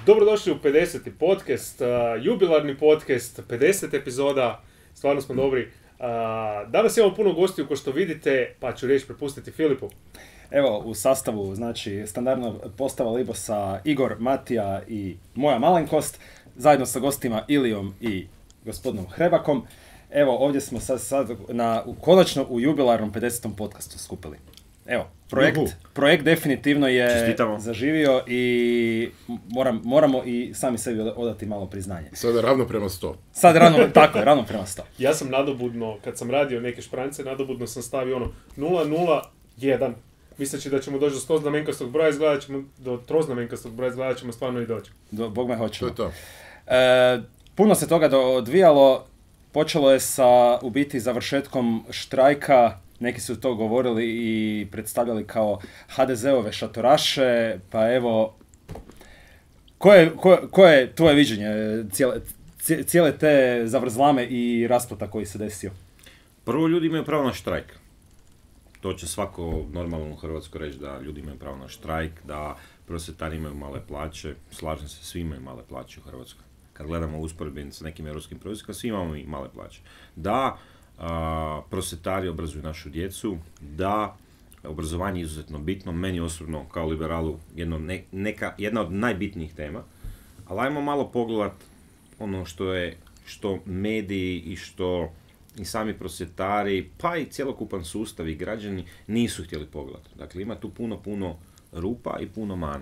Dobrodošli u 50. podcast, jubilarni podcast, 50 epizoda, stvarno smo dobri. Danas imamo puno gostiju, ko što vidite, pa ću riječ prepustiti Filipu. Evo, u sastavu, znači, standardno postava Libosa, Igor, Matija i moja malenkost, zajedno sa gostima Ilijom i gospodinom Hrebakom. Evo, ovdje smo sad konačno u jubilarnom 50. podcastu skupili. Evo, projekt definitivno je zaživio i moramo i sami sebi odati malo priznanje. Sada ravno prema 100. Tako je, ravno prema 100. Ja sam nadobudno, kad sam radio neke šprance, nadobudno sam stavio 001. Misleći da ćemo doći do 100 znamenkastog broja, izgledat ćemo do troznamenkastog broja, izgledat ćemo stvarno i doći. Bog me hoćemo. To je to. Puno se toga odvijalo, počelo je sa u biti završetkom štrajka. Neki su to govorili i predstavljali kao HDZ-ove šatoraše, pa evo, koje je tvoje viđenje cijele te zavrzlame i rasplata koji se desio? Prvo, ljudi imaju pravo na štrajk. To će svako normalno u Hrvatskoj reći da ljudi imaju pravo na štrajk, da prosvjetari imaju male plaće, slažem se, svi imaju male plaće u Hrvatskoj. Kad gledamo usporedbe sa nekim europskim proizvodima, svi imamo i male plaće. Da, prosvjetari obrazuju našu djecu, da, obrazovanje je izuzetno bitno, meni osobno kao liberalu jedna od najbitnijih tema, ali ajmo malo pogledat ono što mediji i što i sami prosvjetari, pa i cjelokupan sustav i građani nisu htjeli pogledati. Dakle, ima tu puno rupa i puno mana.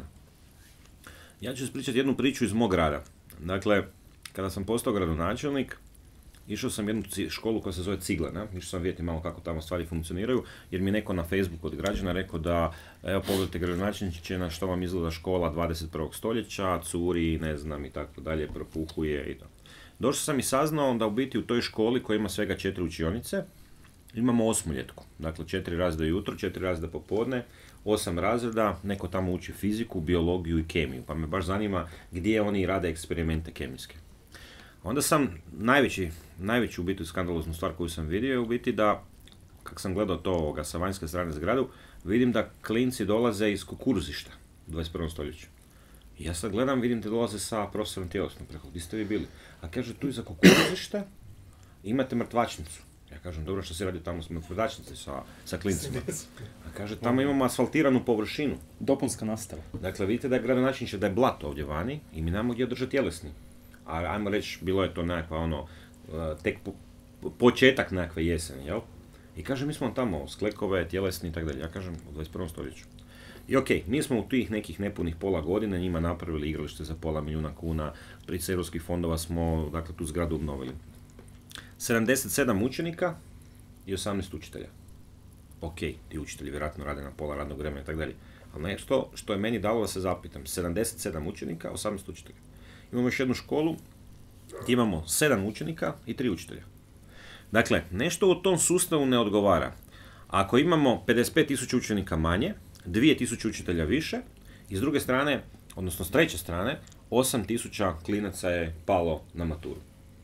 Ja ću ispričati jednu priču iz mog grada. Dakle, kada sam postao gradonačelnik, išao sam jednu školu koja se zove Ciglena, išao sam vidjeti malo kako tamo stvari funkcioniraju, jer mi je neko na Facebooku od građana rekao da, evo pogledajte gradonačelniče na što vam izgleda škola 21. stoljeća, curi, ne znam i tako dalje, propuhuje i to. Došao sam i saznao da u biti u toj školi koja ima svega 4 učionice, imamo 8 ljetku. Dakle, 4 razreda jutro, 4 razreda popodne, 8 razreda, neko tamo uči fiziku, biologiju i kemiju, pa me baš zanima gdje oni rade eksperimente kemijske. Onda sam najveći u biti skandaloznu stvar koju sam vidio je u biti da, kako sam gledao to sa vanjske strane zgradu, vidim da klinci dolaze iz kukuruzišta u 21. stoljeću. I ja sad gledam, vidim te dolaze sa profesorom tjelesnom, preko, gdje ste vi bili? A kaže, tu iza kukuruzišta imate mrtvačnicu. Ja kažem, dobro, što se radi tamo s mrtvačnice sa klincima? A kaže, tamo imamo asfaltiranu površinu. Dopunska nastava. Dakle, vidite da je gradonačelniče, da je blato ovdje vani i mi nemamo gdje držati tjelesni. A ajmo reći, bilo je to nekakva tek početak nekakve jeseni, jel? I kaže, mi smo tamo sklekove, tjelesni i tako dalje. Ja kažem, u 21. stoljeću. I okej, mi smo u tih nekih nepunih pola godine njima napravili igralište za $500,000 kuna, price europskih fondova smo, dakle, tu zgradu obnovili. 77 učenika i 18 učitelja. Okej, ti učitelji vjerojatno rade na pola radnog vremena i tako dalje. Ali nešto što je meni dalo da se zapitam, 77 učenika, 18 učitelja. Imamo još jednu školu gdje imamo 7 učenika i 3 učitelja. Dakle, nešto u tom sustavu ne odgovara. Ako imamo 55.000 učenika manje, 2.000 učitelja više i s druge strane, odnosno s treće strane, 8.000 klinaca je palo na maturu.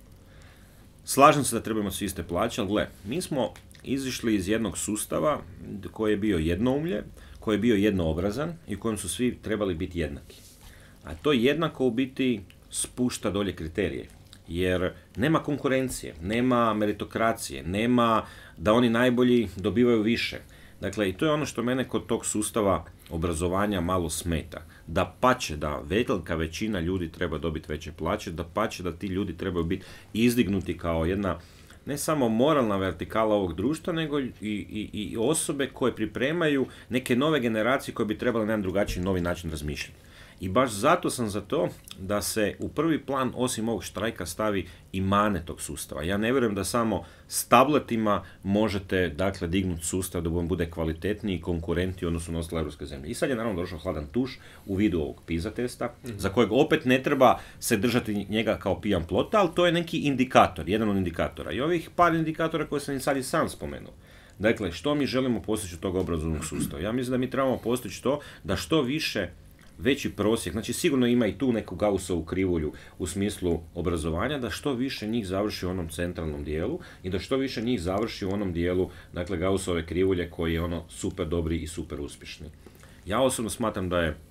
Slažem se da trebamo svi iste plaće, ali gle, mi smo izišli iz jednog sustava koji je bio jednoumlje, koji je bio jednoobrazan i u kojem su svi trebali biti jednaki. A to jednako u biti spušta dolje kriterije, jer nema konkurencije, nema meritokracije, nema da oni najbolji dobivaju više. Dakle, i to je ono što mene kod tog sustava obrazovanja malo smeta. Da pače da velika većina ljudi treba dobiti veće plaće, da pače da ti ljudi trebaju biti izdignuti kao jedna ne samo moralna vertikala ovog društva, nego i osobe koje pripremaju neke nove generacije koje bi trebale na jedan drugačiji novi način razmišljati. I baš zato sam za to da se u prvi plan, osim ovog štrajka, stavi i mane tog sustava. Ja ne vjerujem da samo s tabletima možete, dakle, dignuti sustav da on bude kvalitetniji i konkurentniji u odnosu na ostale europske zemlje. I sad je naravno došao hladan tuš u vidu ovog PISA testa, za kojeg opet ne treba se držati njega kao pijan plota, ali to je neki indikator, jedan od indikatora. I ovih par indikatora koje sam i sad i sam spomenuo. Dakle, što mi želimo postići od toga obrazovnog sustava? Ja mislim da mi trebamo postići to da što više veći prosjek, znači sigurno ima i tu neku Gaussovu krivulju u smislu obrazovanja, da što više njih završi u onom centralnom dijelu i da što više njih završi u onom dijelu, dakle, Gaussove krivulje koji je super dobri i super uspješni. Ja osobno smatram da je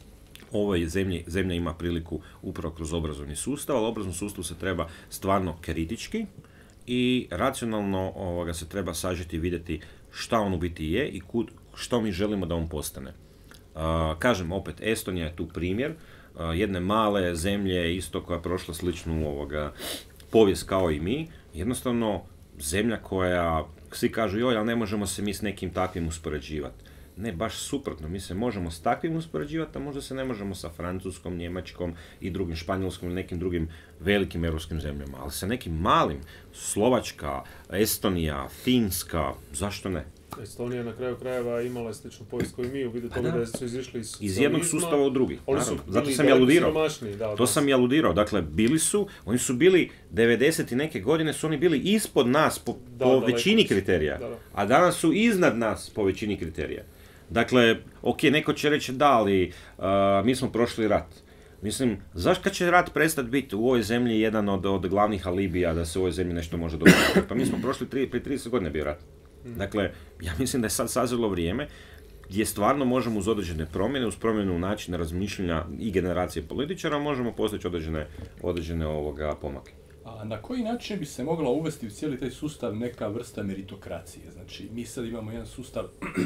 ovoj zemlja ima priliku upravo kroz obrazovni sustav, ali obrazovni sustav se treba stvarno kritički i racionalno se treba sažeti i vidjeti šta on u biti je i što mi želimo da on postane. Kažem opet, Estonija je tu primjer jedne male zemlje isto koja je prošla sličnu povijest kao i mi, jednostavno zemlja koja, svi kažu joj, ali ne možemo se mi s nekim takvim uspoređivati. Ne, baš suprotno, mi se možemo s takvim uspoređivati, a možda se ne možemo sa Francuskom, Njemačkom i drugim, Španjolskom ili nekim drugim velikim europskim zemljama, ali sa nekim malim, Slovačka, Estonija, Finska, zašto ne? Estonija na kraju krajeva imala je sličnu povijest koju mi u vidu toga da su izišli iz jednog sustava u drugi. Zato sam i aludirao. Sam i aludirao. Dakle, oni su bili 90 i neke godine, su oni bili ispod nas po većini kriterija, a danas su iznad nas po većini kriterija. Dakle, ok, neko će reći da, ali mi smo prošli rat. Mislim, zašto kad će rat prestati biti u ovoj zemlji jedan od glavnih alibija da se u ovoj zemlji nešto može dogoditi? Pa mi smo prošli prije 30 godina bio rat. Dakle, ja mislim da je sad sazrelo vrijeme gdje stvarno možemo uz određene promjene, uz promjenu načina razmišljanja i generacije političara, možemo postići određene pomake. A na koji način bi se mogla uvesti u cijeli taj sustav neka vrsta meritokracije? Znači, mi sad imamo jedan sustav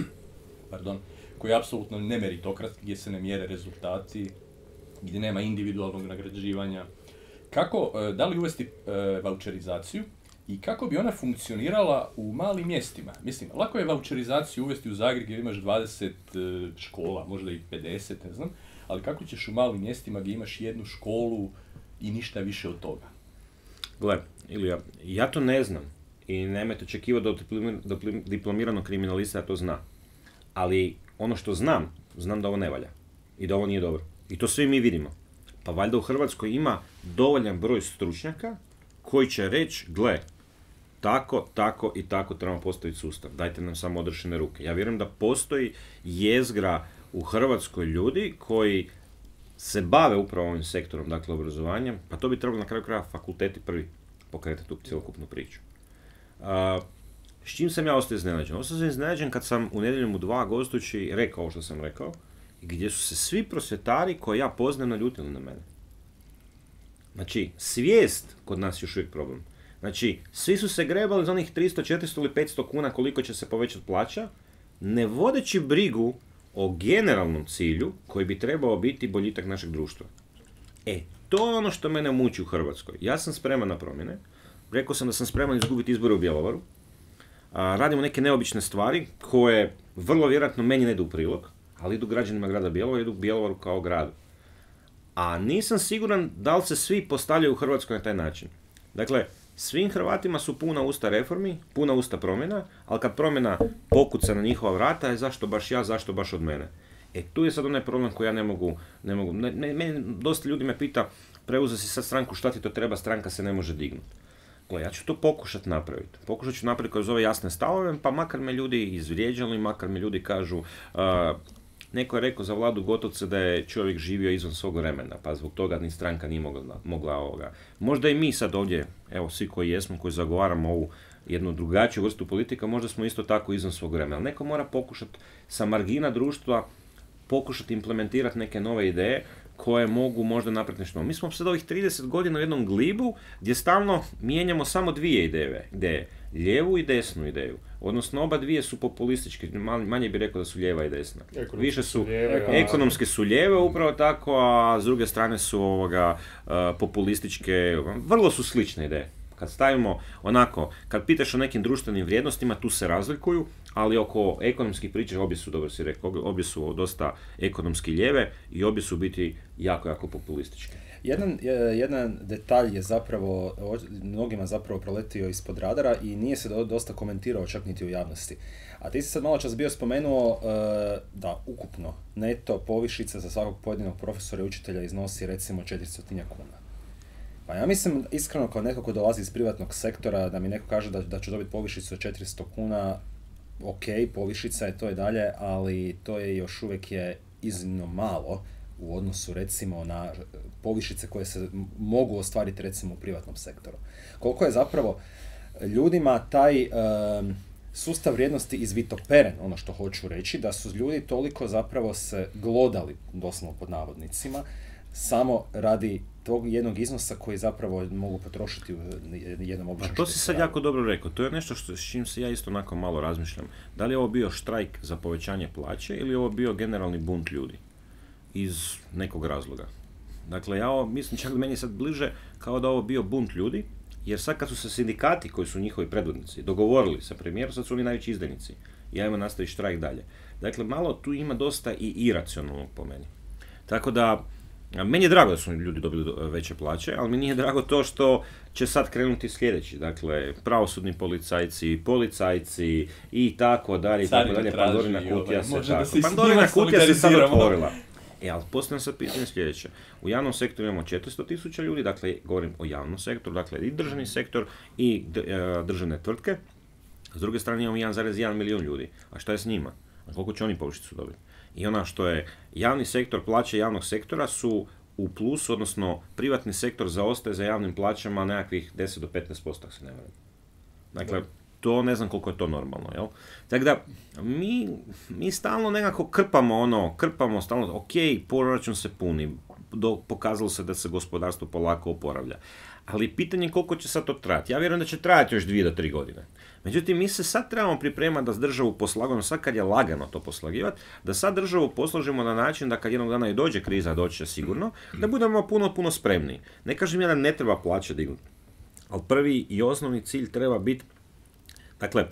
koji je apsolutno nemeritokratski, gdje se ne mjere rezultati, gdje nema individualnog nagrađivanja. Da li uvesti vaučerizaciju i kako bi ona funkcionirala u malim mjestima? Mislim, lako je vaučerizaciju uvesti u Zagreb gdje imaš 20 škola, možda i 50, ne znam, ali kako ćeš u malim mjestima gdje imaš jednu školu i ništa više od toga? Gle, Ilija, ja to ne znam i nemojte očekivati da diplomiranog kriminalista to zna. Ali ono što znam da ovo ne valja i da ovo nije dobro. I to svi mi vidimo. Pa valjda u Hrvatskoj ima dovoljan broj stručnjaka koji će reći, gle, tako i tako trebamo postaviti sustav. Dajte nam samo odrešene ruke. Ja vjerujem da postoji jezgra u Hrvatskoj ljudi koji se bave upravo ovim sektorom, dakle obrazovanjem, pa to bi trebalo na kraju krajeva fakulteti prvi pokretati tu cjelokupnu priču. S čim sam ja ostao iznenađen? Ostao sam iznenađen kad sam u Nedjeljom u 2 gostujući rekao ovo što sam rekao, gdje su se svi prosvjetari koje ja poznajem naljutili na mene. Znači, svijest kod nas je još uvijek problem. Znači, svi su se grebali za onih 300, 400 ili 500 kuna koliko će se povećati plaća, ne vodeći brigu o generalnom cilju koji bi trebao biti boljitak našeg društva. To je ono što mene muči u Hrvatskoj. Ja sam spreman na promjene. Rekao sam da sam spreman izgubiti izbore u Bjelovaru. Radimo neke neobične stvari koje vrlo vjerojatno meni ne idu u prilog, ali idu građanima grada Bjelovara, idu u Bjelovaru kao gradu. A nisam siguran da li se svi postavljaju u Hrvatskoj na taj način. Dakle, svim Hrvatima su puna usta reformi, puna usta promjena, ali kad promjena pokuca na njihova vrata je zašto baš ja, zašto baš od mene. Tu je sad onaj problem koji ja ne mogu. Meni dosta ljudi me pita, preuzeo si sad stranku, šta ti to treba, stranka se ne može dignuti. Ja ću to pokušati napraviti. Pokušat ću napraviti kroz ove jasne stavove, pa makar me ljudi izvrijeđali, makar me ljudi kažu, neko je rekao za Vladu Gotovca da je čovjek živio izvan svog vremena, pa zbog toga ni stranka nije mogla ovoga. Možda i mi sad ovdje, evo svi koji jesmo, koji zagovaramo ovu jednu drugačiju vrstu politika, možda smo isto tako izvan svog vremena. Neko mora pokušati sa margina društva pokušati implementirati neke nove ideje koje mogu možda napraviti nešto. Mi smo sad ovih 30 godina u jednom glibu gdje stalno mijenjamo samo dvije ideje. Lijevu i desnu ideju. Odnosno oba dvije su populističke, manje bih rekao da su lijeva i desna. Više su ekonomske su lijeve upravo tako, a s druge strane su populističke, vrlo su slične ideje. Kad stavimo onako, kad pitaš o nekim društvenim vrijednostima, tu se razlikuju, ali oko ekonomskih priča obje su, dobro si rekao, obje su dosta ekonomski lijeve i obje su biti jako, jako populističke. Jedan detalj je zapravo, mnogima zapravo proletio ispod radara i nije se dosta komentirao čak niti u javnosti. A ti si sad malo čas bio spomenuo da ukupno neto povišica za svakog pojedinog profesora i učitelja iznosi recimo 400 kuna. Pa ja mislim, iskreno, kao neko ko dolazi iz privatnog sektora, da mi neko kaže da ću dobiti povišicu od 400 kuna, ok, povišica je to i dalje, ali to je još uvijek je iznimno malo u odnosu recimo na povišice koje se mogu ostvariti recimo u privatnom sektoru. Koliko je zapravo ljudima taj sustav vrijednosti izvitoperen, ono što hoću reći, da su ljudi toliko zapravo se glodali, doslovno pod navodnicima, samo radi tog jednog iznosa koji zapravo mogu potrošiti u jednom običnom. Pa to si sad jako dobro rekao, to je nešto s čim se ja isto onako malo razmišljam. Da li je ovo bio štrajk za povećanje plaće ili je ovo bio generalni bunt ljudi? Iz nekog razloga. Dakle, ja ovo mislim čak da meni je sad bliže kao da ovo bio bunt ljudi, jer sad kad su se sindikati koji su njihovi predvodnici dogovorili sa premijerom, sad su oni najveći izdajnici. I ajmo nastaviti štrajk dalje. Dakle, malo tu ima dosta i iracionalnog po meni. Tako da, meni je drago da su ljudi dobili veće plaće, ali mi nije drago to što će sad krenuti sljedeći. Dakle, pravosudni policajci i tako dalje, i tako dalje. Pandorina kutija se tako. Pandorina kutija se sad otvorila. Ali postavljam sad pitanje sljedeće. U javnom sektoru imamo 400.000 ljudi, dakle, govorim o javnom sektoru, dakle i državni sektor i državne tvrtke. S druge strane imamo 1,1 milijun ljudi. A šta je s njima? A koliko će oni povišicu dobiti? I ona što je javni sektor, plaće javnog sektora su u plusu, odnosno privatni sektor zaostaje za javnim plaćama nekakvih 10 do 15%, ako se ne varam. Dakle, to ne znam koliko je to normalno, jel? Tako da, mi stalno nekako krpamo stalno, ok, proračun se puni, pokazalo se da se gospodarstvo polako oporavlja. Ali pitanje je koliko će sad to trajati. Ja vjerujem da će trajati još 2 do 3 godine. Međutim, mi se sad trebamo pripremati da državu poslagamo, sad kad je lagano to poslagivati, da sad državu posložimo na način da kad jednog dana i dođe kriza, doći će sigurno, da budemo puno spremniji. Ne kažem ja da ne treba plaće dignuti, ali prvi i osnovni cilj treba biti, dakle,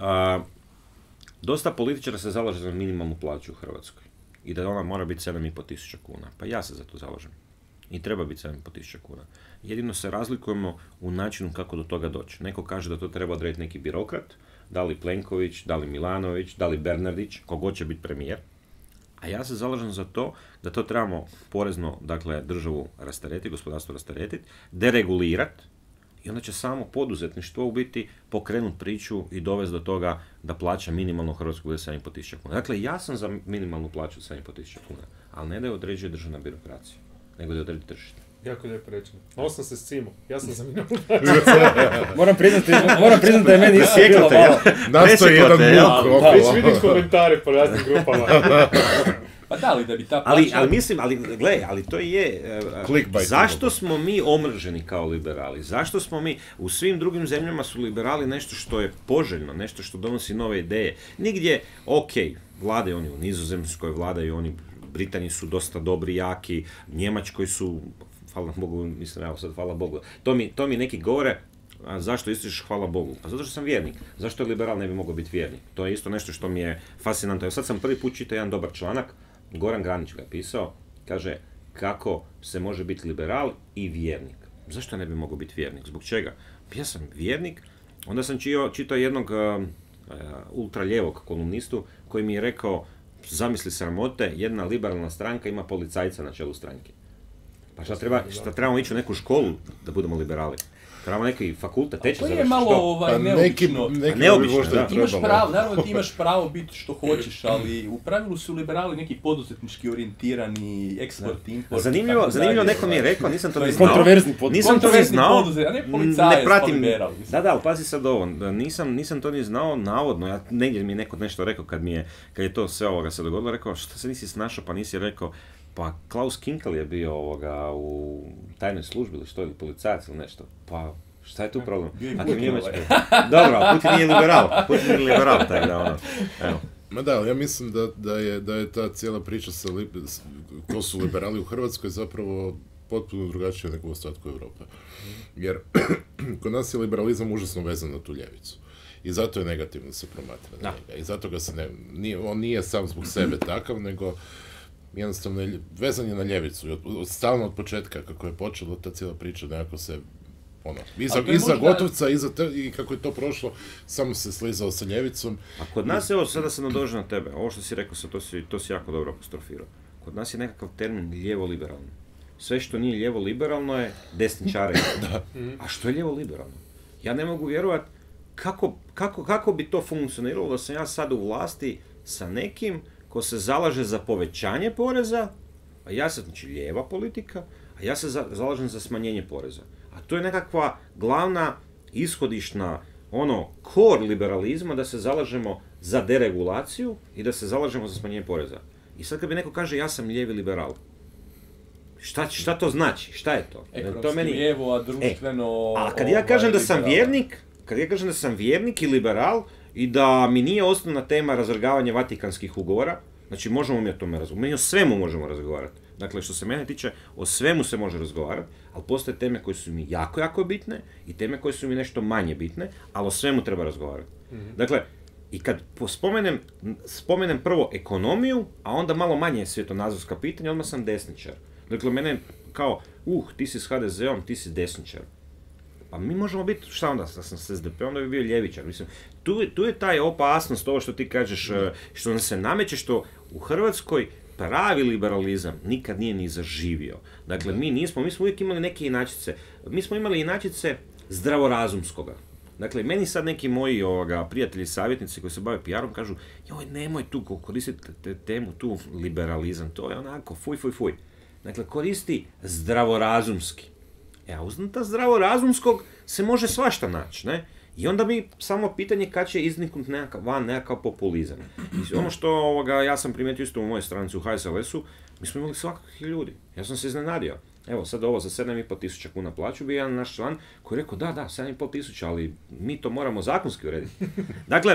dosta političara se zalaže za minimalnu plaću u Hrvatskoj i da ona mora biti 7.500 kuna. Pa ja se za to zalažem. I treba biti 7.500 kuna. Jedino se razlikujemo u načinu kako do toga doći. Neko kaže da to treba odrediti neki birokrat, da li Plenković, da li Milanović, da li Bernardić, kogo će biti premijer. A ja se zalažem za to da to trebamo porezno, dakle, državu rasteretiti, gospodarstvo rasteretiti, deregulirati, i onda će samo poduzetništvo u biti pokrenuti priču i dovesti do toga da plaća minimalno u Hrvatskoj bude 7.500 kuna. Dakle, ja sam za minimalnu plaću 7.500 kuna, ali ne da je određuje državna birokracija, nego da je određuje tržište. Jako lijepo rečeno. Malo sam se s Cimo. Ja sam za minimalnu Moram priznati da je meni isto bilo malo. Nastoji jedan muk. Već vidim komentare po raznim grupama. Pa da li da bi ta plaća... Ali to je... Zašto smo mi omrženi kao liberali? Zašto smo mi... U svim drugim zemljama su liberali nešto što je poželjno, nešto što donosi nove ideje. Nigdje, vladaju oni u Nizozemskoj, vladaju oni, Britaniji su dosta dobri, jaki, Njemačkoj su, hvala Bogu, mislim, evo sad, hvala Bogu. To mi neki govore, a zašto ističeš hvala Bogu? Pa zato što sam vjernik. Zašto liberal ne bi mogao biti vjernik? To je isto nešto što mi je fascinantno. Evo sad sam prvi put čitao jedan dobar članak, Goran Granić ga je pisao, kaže kako se može biti liberal i vjernik. Zašto ne bi mogao biti vjernik? Zbog čega? Ja sam vjernik, onda sam čitao jednog ultraljevog kolumnistu koji mi je rekao, zamisli sramote, jedna liberalna stranka ima policajca na čelu stranke. Pa šta trebamo ići u neku školu da budemo liberali? Trebamo neki fakultet, tečaj završiti, što? To je malo neobično. Neobično, da. Imaš pravo, naravno ti imaš pravo biti što hoćeš, ali u pravilu su liberali neki poduzetnički orijentirani, eksport, import. Zanimljivo, neko mi je rekao, nisam to ni znao. Kontroverzni Nisam to ni znao. A ne policajac, pa liberal. Da, ali pazi sad ovo, nisam to ni znao, navodno, negdje mi je neko nešto rekao kad je to sve ovoga se dogodilo, rekao šta se nisi snašao pa nisi rekao, pa Klaus Kinkel je bio u tajnoj službi ili što, ili policajac ili nešto. Pa šta je tu problem? Dobro, a Putin nije liberal, tako da ono, evo. Ma da, ja mislim da je ta cijela priča ko su liberali u Hrvatskoj zapravo potpuno drugačija nego u ostatku Europe. Jer kod nas je liberalizam užasno vezan na tu ljevicu. I zato je negativno da se promatra na njega. I zato ga se on nije sam zbog sebe takav, nego jednostavno vezan je na ljevicu. Stalno od početka kako je počela ta cijela priča, nekako se iza Gotovca, i kako je to prošlo, samo se slizao sa ljevicom. A kod nas, evo, sada se nadože na tebe, ovo što si rekao, to si jako dobro apostrofirao. Kod nas je nekakav termin lijevo-liberalno. Sve što nije lijevo-liberalno je desničarenje. A što je lijevo-liberalno? Ja ne mogu vjerovati kako bi to funkcioniralo da sam ja sad u vlasti sa nekim ko se zalaže za povećanje poreza, a ja sam, znači, lijeva politika, a ja se zalažem za smanjenje poreza. A to je nekakva glavna ishodišna core liberalizma da se zalažemo za deregulaciju i da se zalažemo za smanjenje poreza. I sad kad mi neko kaže ja sam lijevi liberal, šta to znači? Šta je to? Ekonomski lijevo, a društveno... A kad ja kažem da sam vjernik i liberal i da mi nije osnovna tema razvrgavanje Vatikanskih ugovora, znači možemo mi o tome razgovarati, mi o svemu možemo razgovarati. Dakle, što se mene tiče, o svemu se može razgovarati, ali postoje teme koje su mi jako, jako bitne i teme koje su mi nešto manje bitne, ali o svemu treba razgovarati. Dakle, i kad spomenem prvo ekonomiju, a onda malo manje svjetonazorska pitanja, odmah sam desničar. Dakle, mene kao, ti si s HDZ-om, ti si desničar. Pa mi možemo biti, šta onda, da sam s SDP, onda bi bio ljevičar. Mislim, tu je taj opasnost, ovo što ti kažeš, što nam se nameće, što u Hrvatskoj pravi liberalizam nikad nije ni zaživio. Dakle, mi smo uvijek imali neke inačice. Mi smo imali inačice zdravorazumskoga. Dakle, meni sad neki moji prijatelji, savjetnici koji se bave PR-om kažu, joj, nemoj tu koristiti temu, tu liberalizam, to je onako, fuj. Dakle, koristi zdravorazumski. A uznata zdravorazumskog se može svašta naći, ne? I onda bi samo pitanje kad će izniknuti nekakav populizam. I ono što ja sam primijetio isto u mojoj stranici u HSLS-u, mi smo imali svakakvih ljudi. Ja sam se iznenadio. Evo, sad ovo za 7.500 kuna plaću bi jedan naš član koji je rekao, da, 7.500, ali mi to moramo zakonski urediti. Dakle,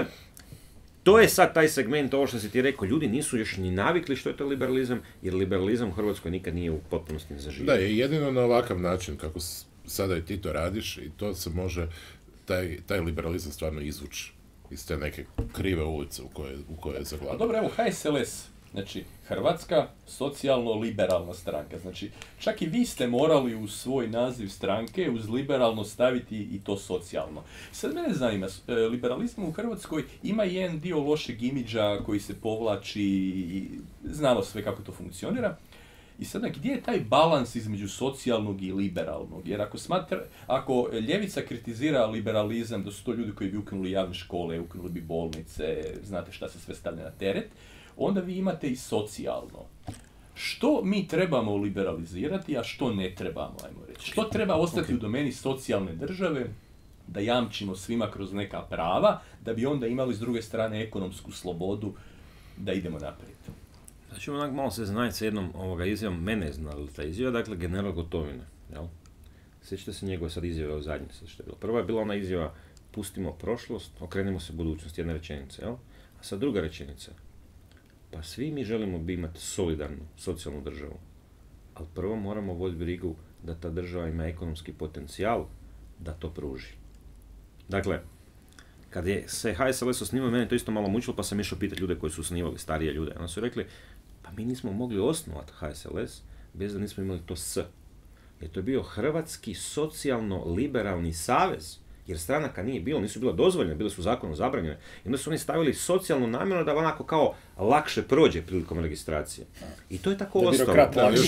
to je sad taj segment, ovo što si ti rekao, ljudi nisu još ni navikli što je to liberalizam, jer liberalizam u Hrvatskoj nikad nije u potpunosti zaživio. Da, je jedino na ovakav način, kako sada i ti to radiš, i to se može, taj liberalizam stvarno izvući iz te neke krive ulice u koje je zaglavio. Dobro, evo, HSLS, znači Hrvatska socijalno-liberalna stranka, znači čak i vi ste morali u svoj naziv stranke uz liberalno staviti i to socijalno. Sad mene zanima, liberalizam u Hrvatskoj ima jedan dio lošeg imidža koji se povlači i znamo sve kako to funkcionira. I sad, gdje je taj balans između socijalnog i liberalnog? Jer ako ljevica kritizira liberalizam, da su to ljudi koji bi ukinuli javne škole, ukinuli bi bolnice, znate šta se sve stavlja na teret, onda vi imate i socijalno. Što mi trebamo liberalizirati, a što ne trebamo, ajmo reći? Što treba ostati u domeni socijalne države, da jamčimo svima kroz neka prava, da bi onda imali s druge strane ekonomsku slobodu, da idemo naprijed? Znači, onak malo se znajte sa jednom izjavom, mene je znala ta izjava, dakle, general Gotovina, jel? Sjećate se njegove sad izjave o zadnje, što je bilo. Prva je bila ona izjava, pustimo prošlost, okrenimo se budućnosti, jedna rečenica, jel? A sad druga rečenica, pa svi mi želimo imati solidarnu, socijalnu državu, ali prvo moramo voditi brigu da ta država ima ekonomski potencijal da to pruži. Dakle, kad je se HSLS osnivao, mene to isto malo mučilo, pa sam išao pitati ljude koji su osnivali, starije ljude. Oni su rekli, pa mi nismo mogli osnovati HSLS bez da nismo imali to S. Jer to je bio Hrvatski socijalno-liberalni savez, jer stranaka nije bilo, nisu bile dozvoljene, bile su zakonom zabranjene. I onda su oni stavili socijalnu namjenu da onako kao lakše prođe prilikom registracije. I to je tako ostalo.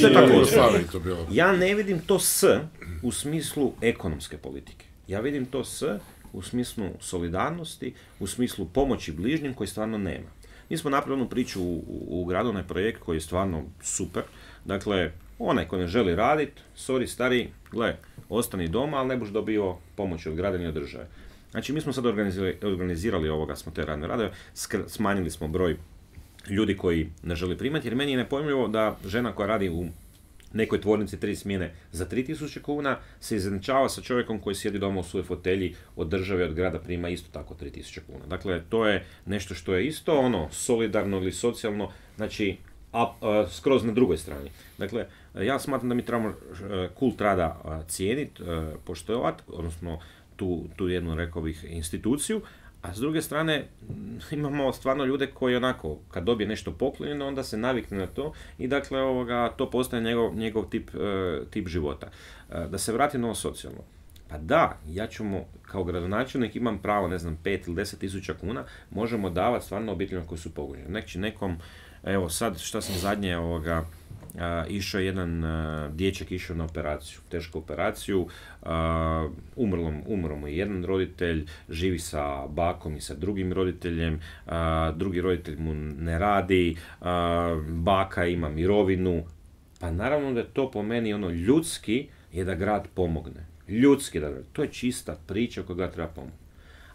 Ja ne vidim to S u smislu ekonomske politike. Ja vidim to S u smislu solidarnosti, u smislu pomoći bližnjim koji stvarno nema. Mi smo napravili jednu priču u gradu, onaj projekt koji je stvarno super. Dakle, onaj ko ne želi raditi, sorry stari, gle, ostani doma, ali ne buš dobio pomoć od grada ni od države. Znači, mi smo sad organizirali smo te radne radove, smanjili smo broj ljudi koji ne želi primati, jer meni je nepojmljivo da žena koja radi u nekoj tvornici 3 smjene za 3.000 kuna se izjednačava sa čovjekom koji sjedi doma u svojoj fotelji od države, od grada prima isto tako 3.000 kuna. Dakle, to je nešto što je isto solidarno ili socijalno, znači skroz na drugoj strani. Dakle, ja smatram da mi trebamo kult rada cijeniti, poštovati, odnosno tu jednu, rekao bih, instituciju, a s druge strane imamo stvarno ljude koji onako, kad dobije nešto poklonjeno, onda se navikne na to i dakle to postaje njegov tip života. Da se vrati na ovo socijalno. Pa da, ja ću kao gradonačelnik imam pravo, 5 ili 10.000 kuna, možemo davati stvarno obiteljima koji su pogođeni. Znači nekom, evo sad šta sam zadnje išao jedan dječak išao na operaciju, tešku operaciju, umro mu jedan roditelj, živi sa bakom i sa drugim roditeljem, drugi roditelj mu ne radi, baka ima mirovinu, pa naravno da je to po meni ljudski je da grad pomogne. Ljudski, to je čista priča koju grad treba pomoći.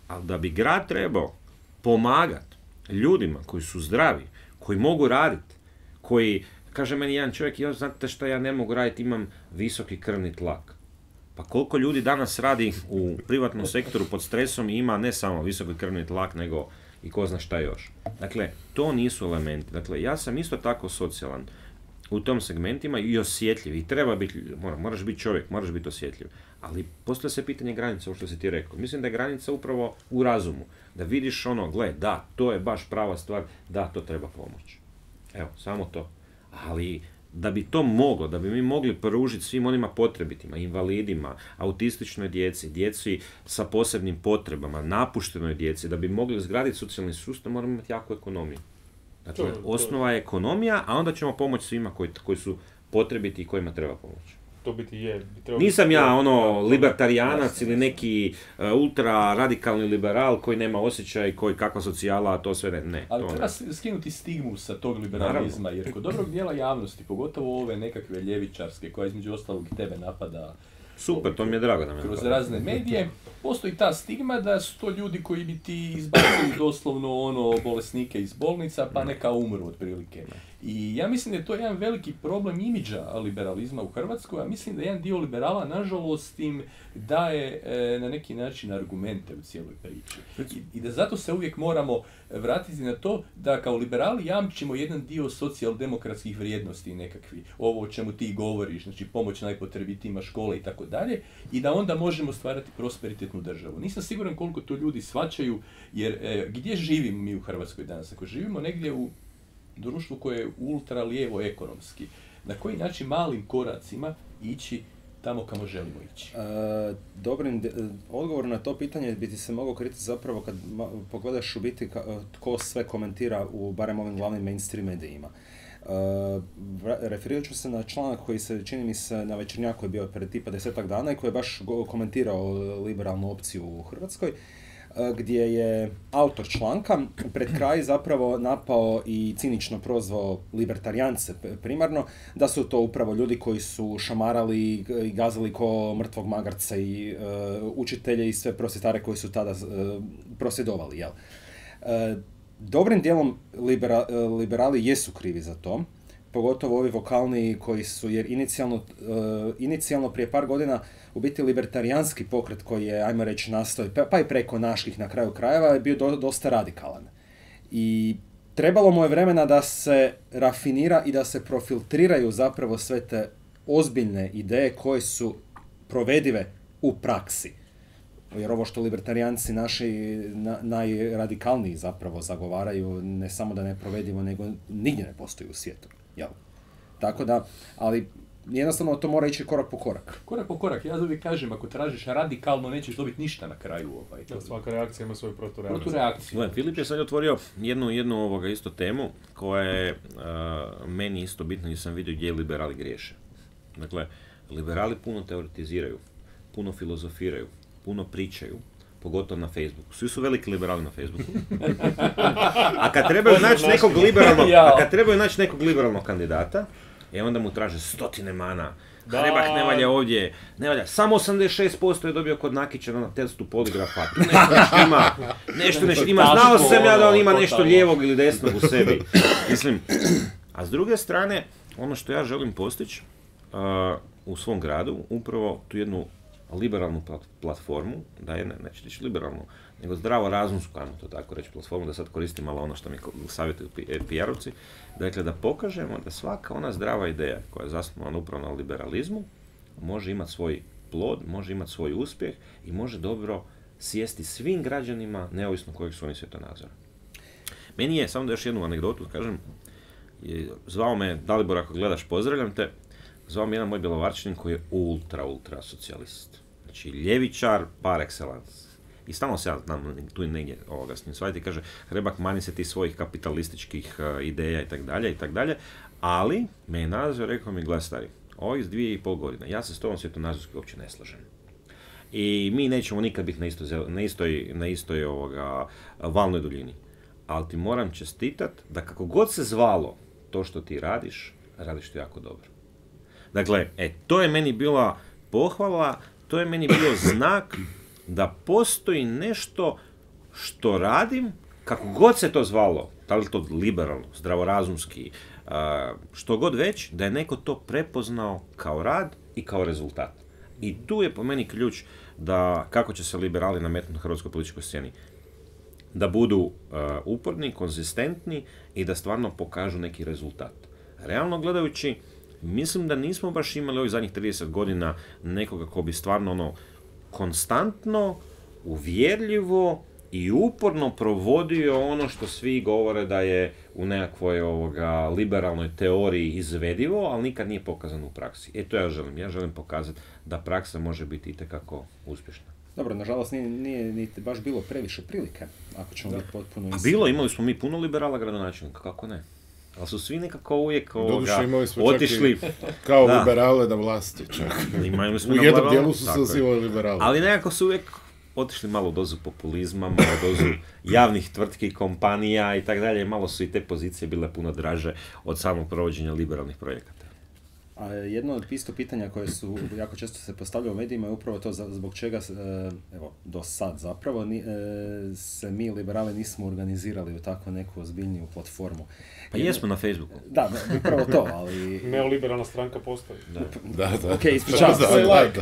Ali da bi grad trebao pomagati ljudima koji su zdravi, koji mogu raditi, koji, kaže meni jedan čovjek, ja znate šta ja ne mogu raditi, imam visoki krvni tlak. Pa koliko ljudi danas radi u privatnom sektoru pod stresom i ima ne samo visoki krvni tlak, nego i ko zna šta još. Dakle, to nisu elementi. Dakle, ja sam isto tako socijalan u tom segmentima i osjetljiv. I treba biti, moraš biti čovjek, moraš biti osjetljiv. Ali postoje se pitanje granice, ovo što si ti rekao. Mislim da je granica upravo u razumu. Da vidiš ono, gle, da, to je baš prava stvar, da, to treba pomoći. Evo, samo to. Ali da bi to moglo, da bi mi mogli pružiti svim onima potrebitima, invalidima, autističnoj djeci, djeci sa posebnim potrebama, napuštenoj djeci, da bi mogli izgraditi socijalni sustav, moramo imati jaku ekonomiju. Dakle, osnova je ekonomija, a onda ćemo pomoći svima koji su potrebiti i kojima treba pomoći. To biti je. Nisam ja libertarijanac ili neki ultra radikalni liberal koji nema osjećaj, koji kakva socijala, to sve ne. Ali treba skinuti stigmu sa tog liberalizma, jer kod dobrog dijela javnosti, pogotovo ove nekakve ljevičarske, koja između ostalog i tebe napada, super, to mi je drago da me kroz razne medije, postoji ta stigma da su to ljudi koji bi ti izbacili doslovno bolesnike iz bolnica, pa neka umru otprilike. I ja mislim da je to jedan veliki problem imidža liberalizma u Hrvatskoj, a mislim da jedan dio liberala, nažalost, im daje na neki način argumente u cijeloj priči. I da zato se uvijek moramo vratiti na to da kao liberali jamčimo jedan dio socijaldemokratskih vrijednosti nekakvi, ovo o čemu ti govoriš, znači pomoć najpotrebitijima, škole i tako dalje, i da onda možemo stvarati prosperitetnu državu. Nisam siguran koliko to ljudi shvaćaju, jer gdje živimo mi u Hrvatskoj danas? Ako živimo negdje u društvu koje je ultra lijevo ekonomski, na koji način malim koracima ići tamo kamo želimo ići? Dobrim odgovor na to pitanje bi ti se mogao kriti zapravo kad pogledaš u biti tko sve komentira u barem ovim glavnim mainstream medijima. Referirat ću se na članak koji se, čini mi se, na Večernjaku koji je bio pred tipa 10 dana i koji je baš komentirao liberalnu opciju u Hrvatskoj, gdje je autor članka pred kraj zapravo napao i cinično prozvao libertarijance primarno, da su to upravo ljudi koji su šamarali i gazali ko mrtvog magarca i učitelje i sve prosvjetare koji su tada prosvjedovali. Jel? Dobrim dijelom liberali jesu krivi za to, pogotovo ovi vokalni koji su, jer inicijalno prije par godina u biti libertarijanski pokret koji je, ajmo reći, nastao, pa i preko naših na kraju krajeva, je bio dosta radikalan. I trebalo mu je vremena da se rafinira i da se profiltriraju zapravo sve te ozbiljne ideje koje su provedive u praksi. Jer ovo što libertarijanci naši najradikalniji zapravo zagovaraju, ne samo da ne provedivo, nego nigdje ne postoji u svijetu. Jel? Tako da, ali jednostavno to mora ići korak po korak. Korak po korak. Ja uvijek kažem, ako tražiš radikalno, nećeš dobiti ništa na kraju. Svaka reakcija ima svoju protureakciju. Filip je sad otvorio jednu isto temu koja je meni isto bitna i sam vidio gdje liberali griješe. Dakle, liberali puno teoretiziraju, puno filozofiraju, puno pričaju, pogotovo na Facebooku. Svi su veliki liberali na Facebooku. A kad trebaju naći nekog liberalnog kandidata, onda mu traže 100 mana. Hrebak ne valja ovdje, ne valja. Samo 86% je dobio kod Nakića na testu poligrafa. Tu nešto ne štima. Znao sam ja da on ima nešto lijevog ili desnog u sebi. Mislim, a s druge strane, ono što ja želim postići u svom gradu, upravo tu jednu liberalnu platformu, da je, neće reći liberalnu, nego zdravo razumsku, ajmo to tako reći, platformu, da sad koristim malo ono što mi savjetuju PR-ovci, dakle da pokažemo da svaka ona zdrava ideja koja je zasnovana upravo na liberalizmu može imati svoj plod, može imati svoj uspjeh i može dobro sjesti svim građanima, neovisno kojeg su oni svjetonazora. Meni je, samo da još jednu anegdotu kažem, zvao me, Dalibor, ako gledaš, pozdravljam te, zvao me jedan moj Bjelovarčanin koji je ultra socijalist. Znači, ljevičar par excellence. I stalno se ja znam tu i negdje s njim svaditi, kaže, Hrebak, mani se ti svojih kapitalističkih ideja i tak dalje, ali me je nazvao, rekao mi, gledaj stari, ovih 2,5 godine, ja se s tobom svjetonazorski uopće ne slažem. I mi nećemo nikad biti na istoj valnoj duljini. Ali ti moram čestitat da kako god se zvalo to što ti radiš to jako dobro. Dakle, to je meni bila pohvala, to je meni bio znak da postoji nešto što radim, kako god se to zvalo, da li to liberalno, zdravorazumski, što god već, da je neko to prepoznao kao rad i kao rezultat. I tu je po meni ključ da kako će se liberali nametnuti na hrvatskoj političkoj sceni. Da budu uporni, konzistentni i da stvarno pokažu neki rezultat. Realno gledajući, mislim da nismo baš imali ovih zadnjih 30 godina nekoga ko bi stvarno konstantno, uvjerljivo i uporno provodio ono što svi govore da je u nekakvoj liberalnoj teoriji izvedivo, ali nikad nije pokazano u praksi. To ja želim. Ja želim pokazati da praksa može biti itekako uspješna. Dobro, nažalost nije baš bilo previše prilike, ako ćemo biti potpuno imali smo mi puno liberala gradonačelnika, kako ne? Ali su svi nekako uvijek otišli kao liberale na vlasti čak. U jednom dijelu su se nazivali liberali. Ali nekako su uvijek otišli malo u dozu populizma, malo u dozu javnih tvrtki, kompanija i tako dalje. Malo su i te pozicije bile puno draže od samog provođenja liberalnih projekata. A jedno od isto pitanja koje su jako često se postavljaju u medijima je upravo to zbog čega, evo, do sad zapravo, se mi liberali nismo organizirali u tako neku ozbiljniju platformu. Pa jesmo na Facebooku. Da, upravo to, ali... Neoliberalna stranka postoji. Da. Ok, ispričavam se.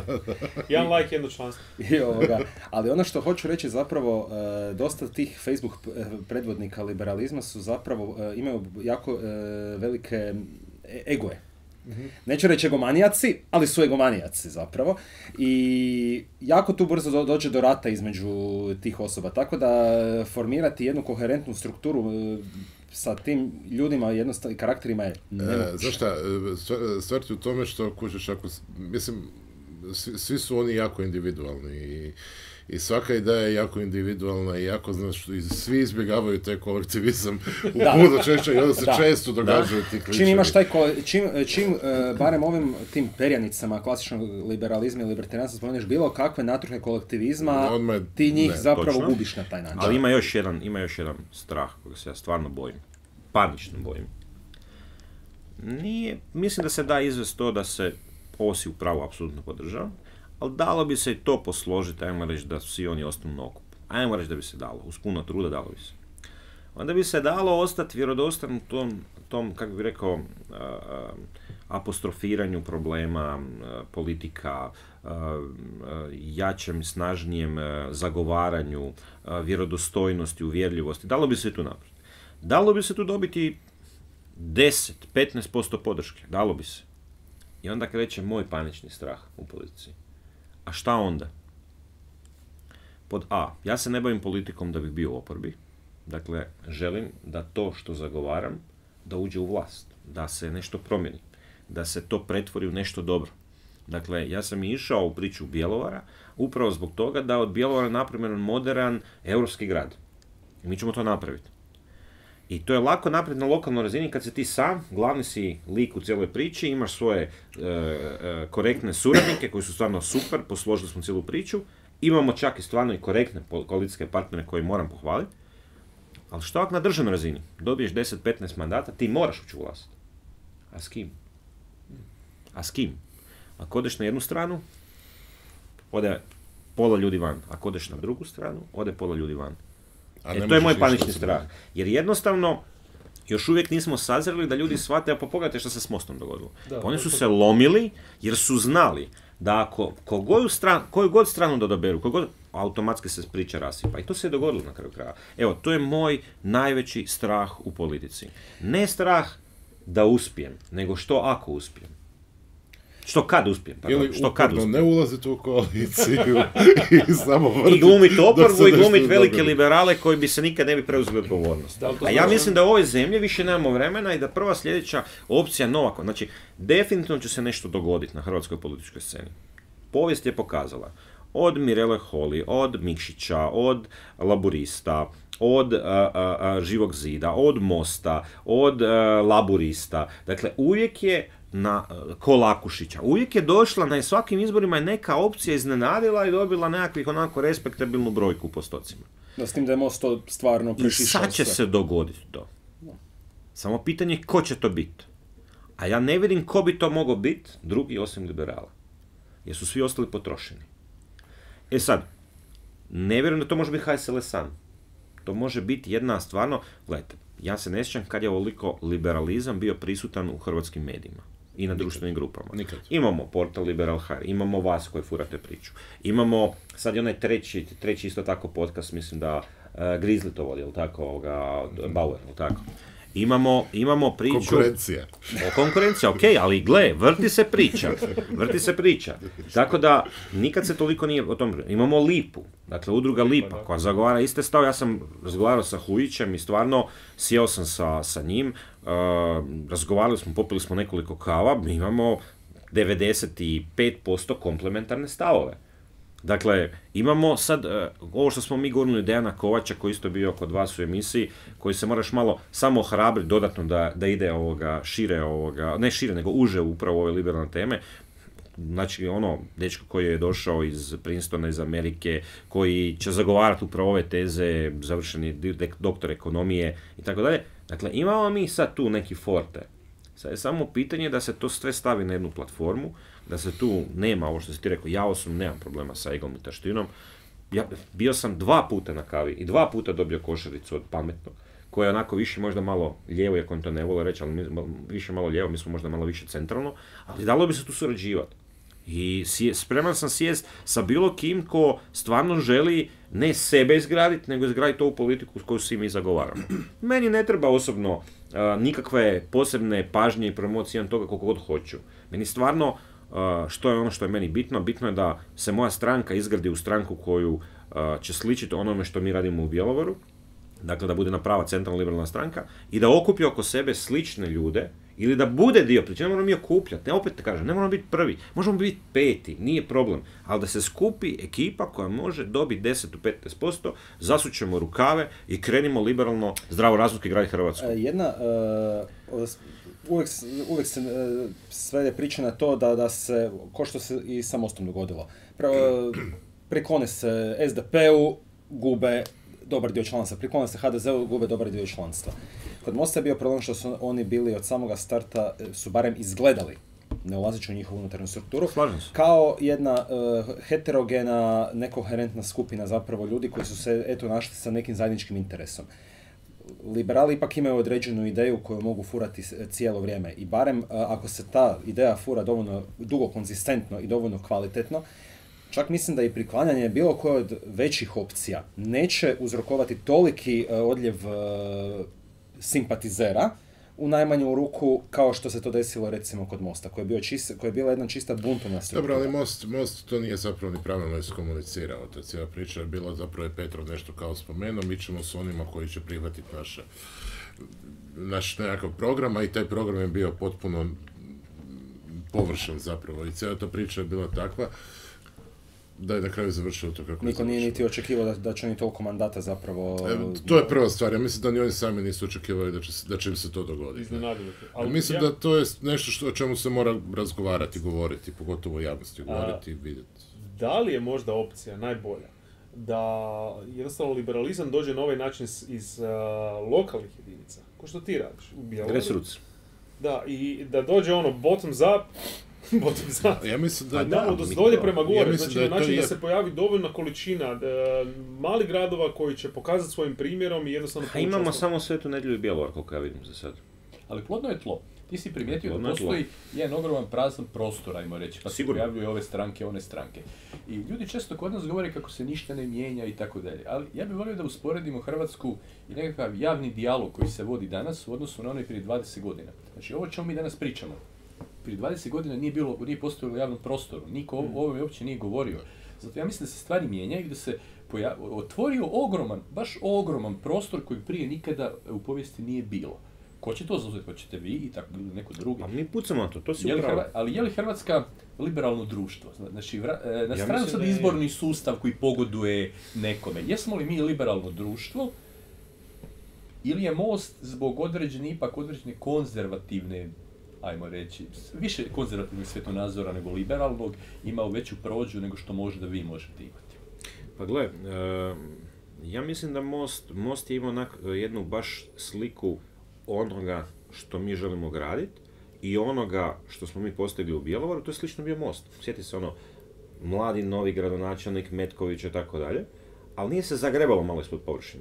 Jedan like, jedno članstvo. Ali ono što hoću reći zapravo, dosta tih Facebook predvodnika liberalizma su zapravo, imaju jako velike egoje. Neću reći egomanijaci, ali su egomanijaci zapravo. I jako tu brzo dođe do rata između tih osoba. Tako da formirati jednu koherentnu strukturu sa tim ljudima jednostavno karakterima je nemoguće. Znaš šta, stvar ti u tome što kužiš, mislim, svi su oni jako individualni i svaka ideja je jako individualna i jako, znaš, svi izbjegavaju taj kolektivizam puno češće i onda se često događaju ti kličevi. Čim imaš čim barem ovim tim perjanicama klasičnog liberalizma i libertarijanstva spomeniš bilo kakve natruhe kolektivizma, ti njih zapravo točno. Gubiš na taj način. Ali ima još jedan strah kojeg se ja stvarno bojim. Panično bojim. Mislim da se da izvest to da se ovo si upravo apsolutno podržavam, ali dalo bi se i to posložiti, ajmo reći da svi oni ostanu na okupu. Ajmo reći da bi se dalo, uz puno truda dalo bi se. Onda bi se dalo ostati vjerodostojno tom, kako bih rekao, apostrofiranju problema, politika, jačem, snažnijem zagovaranju, vjerodostojnosti, uvjerljivosti. Dalo bi se i tu napraviti. Dalo bi se tu dobiti 10-15% podrške. Dalo bi se. I onda kreće moj panični strah u politici. A šta onda? Pod A. Ja se ne bavim politikom da bih bio u oporbi. Dakle, želim da to što zagovaram, da uđe u vlast. Da se nešto promijeni. Da se to pretvori u nešto dobro. Dakle, ja sam išao u priču Bjelovara upravo zbog toga da od Bjelovara napravimo modern europski grad. I mi ćemo to napraviti. I to je lako napraviti na lokalnoj razini kad si ti sam, glavni si lik u cijeloj priči, imaš svoje korektne suradnike koji su stvarno super, posložili smo cijelu priču, imamo čak i stvarno i korektne koalicijske partnere koje moram pohvaliti, ali što ako na državnoj razini dobiješ 10-15 mandata, ti moraš ući u vlast. A s kim? Ako odeš na jednu stranu, ode pola ljudi van. Ako odeš na drugu stranu, ode pola ljudi van. To je moj panični strah. Jer jednostavno, još uvijek nismo sazreli da ljudi shvate, pa pogledajte što se s Mostom dogodilo. Oni su se lomili jer su znali da ako koju god stranu da odaberu, automatski se priča rasipa. I to se je dogodilo na kraju kraja. Evo, to je moj najveći strah u politici. Ne strah da uspijem, nego što ako uspijem. Što kad uspijem. Ili uporno ne ulaziti u koaliciju i samo vrti. I glumiti oporbu i glumiti velike liberale koji bi se nikad ne bi preuzeli odgovornost. A ja mislim da u ovoj zemlji više nemamo vremena i da prva sljedeća opcija Novaka. Znači, definitivno će se nešto dogoditi na hrvatskoj političkoj sceni. Povijest je pokazala. Od Mirele Holy, od Mikšića, od Laburista, od Živog zida, od Mosta, od Laburista. Dakle, uvijek je Kolakušića. Uvijek je došla na svakim izborima je neka opcija iznenadila i dobila nekakvih onako respektabilnu brojku u postocima. Da, s tim da je Most to stvarno prešišao. I sad će se dogoditi to. Samo pitanje je ko će to biti. A ja ne vidim ko bi to mogao biti drugi osim liberala. Jer su svi ostali potrošeni. Sad, ne vjerujem da to može biti HSLS sam. to može biti jedna stvarno, gledajte, ja se ne sjećam kad je ovoliko liberalizam bio prisutan u hrvatskim medijima i na društvenim grupama. Nikad. Imamo portal Liberal.hr, imamo vas koji furate priču. Imamo, sad je onaj treći isto tako podcast, mislim da Grizzly to vodi, jel tako, Bauer, jel tako. Imamo priču... Konkurencija, ok, ali gle, vrti se priča. Tako da, nikad se toliko nije o tom... Imamo Lipu, dakle, udruga Lipa, koja zagovara iste stave. Ja sam razgovarao sa Hujićem i stvarno sjeo sam sa njim, razgovarali smo, popili smo nekoliko kava, mi imamo 95% komplementarne stavove. Dakle, imamo sad, ovo što smo mi govorili Dejana Kovača, koji isto bio kod vas u emisiji, koji se moraš malo samo ohrabriti dodatno da ide šire, ne šire, nego uže upravo ove liberalne teme. Znači, dečko koji je došao iz Princetona, iz Amerike, koji će zagovarati upravo ove teze, završeni doktor ekonomije i tako dalje. Dakle, imamo mi sad tu neki forte. Sad je samo pitanje da se to sve stavi na jednu platformu, da se tu nema, ovo što si ti rekao, ja osobno nemam problema sa egom i taštinom. Ja bio sam 2 puta na kavi i 2 puta dobio košaricu od Pametnog, koja je onako više možda malo lijevo, iako on to ne vole reći, ali više malo lijevo, mi smo možda malo više centralno, ali dalo bi se tu surađivati. I spreman sam sjest sa bilo kim ko stvarno želi ne sebe izgraditi, nego izgraditi ovu politiku koju svi mi zagovaramo. Meni ne treba osobno nikakve posebne pažnje i promocije toga koliko god hoću. Meni stvarno, što je ono što je meni bitno, bitno je da se moja stranka izgradi u stranku koju će sličiti onome što mi radimo u Bjelovaru, dakle da bude jedna prava centralna liberalna stranka i da okupi oko sebe slične ljude ili da bude dio priče, ne moramo mi okupljati, opet te kažem, ne moramo biti prvi, možemo biti 5, nije problem, ali da se skupi ekipa koja može dobiti 10 do 15%, zasučemo rukave i krenimo liberalno, zdravorazumski graditi Hrvatsku. Uvijek se svede priča na to da se, ko što se i sa Mostom dogodilo, priklone se SDP-u, gube dobar dio članstva, priklone se HDZ-u, gube dobar dio članstva. Kod Mosta je bio problem što su oni bili od samoga starta, su barem izgledali, ne ulazeći u njihovu unutarnju strukturu, kao jedna heterogena, nekoherentna skupina zapravo ljudi koji su se našli sa nekim zajedničkim interesom. Liberali ipak imaju određenu ideju koju mogu furati cijelo vrijeme i barem ako se ta ideja fura dovoljno dugo konzistentno i dovoljno kvalitetno, čak mislim da i priklanjanje bilo koje od većih opcija neće uzrokovati toliki odljev simpatizera u najmanju ruku kao što se to desilo recimo kod Mosta, koja je bila jedna čista buntovna struktura. Dobro, ali Most to nije zapravo ni pravilno iskomunicirao. Ta cijela priča je bila zapravo je Petrov nešto kao spomenuo, mi ćemo s onima koji će prihvatiti naš nekakav program, a i taj program je bio potpuno površan zapravo i cijela ta priča je bila takva da je na kraju završilo to kako je završilo. Niko nije niti očekivao da će oni toliko mandata zapravo... To je prva stvar, ja mislim da ni oni sami nisu očekivali da će im se to dogoditi. Mislim da to je nešto o čemu se mora razgovarati, govoriti, pogotovo u javnosti, govoriti i vidjeti. Da li je možda opcija najbolja da jednostavno liberalizam dođe na ovaj način iz lokalnih jedinica, ko što ti radiš u Bjelovaru? Grassroots. Da, i da dođe bottom up, ja mislim da dolje prema gore, znači na način da se pojavi dovoljna količina malih gradova koji će pokazati svojim primjerom i jednostavno... Imamo samo Svetu Nedjelju i Bjelovar, koliko ja vidim za sad. Ali plodno je tlo. Ti si primijetio da postoji jedan ogroman prazan prostor, ajmo reći, pa se pojavljuju ove stranke, one stranke. I ljudi često kod nas govore kako se ništa ne mijenja i tako dalje. Ali ja bih volio da usporedimo Hrvatsku i nekakav javni dijalog koji se vodi danas u odnosu na onaj prije 20 godina. Znači ovo čemu mi danas pričamo. Prije 20 godina nije postojalo u javnom prostoru, niko o ovome uopće nije govorio. Zato ja mislim da se stvari mijenjaju i da se otvorio baš ogroman prostor koji prije nikada u povijesti nije bilo. Ko će to zauzeti? Hoćete vi i tako neko drugi? A mi pucamo to si upravo. Ali je li Hrvatska liberalno društvo? Znači, na stranu sad izborni sustav koji pogoduje nekome. Jesmo li mi liberalno društvo? Ili je Most zbog određene konzervativne, ajmo reći, više konzervativnog svjetonazora nego liberalnog, imao veću prođu nego što možda vi možete imati? Pa gle, ja mislim da Most je imao jednu baš sliku onoga što mi želimo graditi i onoga što smo mi postigli u Bjelovaru, to je slično bio Most. Sjeti se mladi, novi gradonačelnik, Metković i tako dalje, ali nije se zagrebalo malo ispod površine.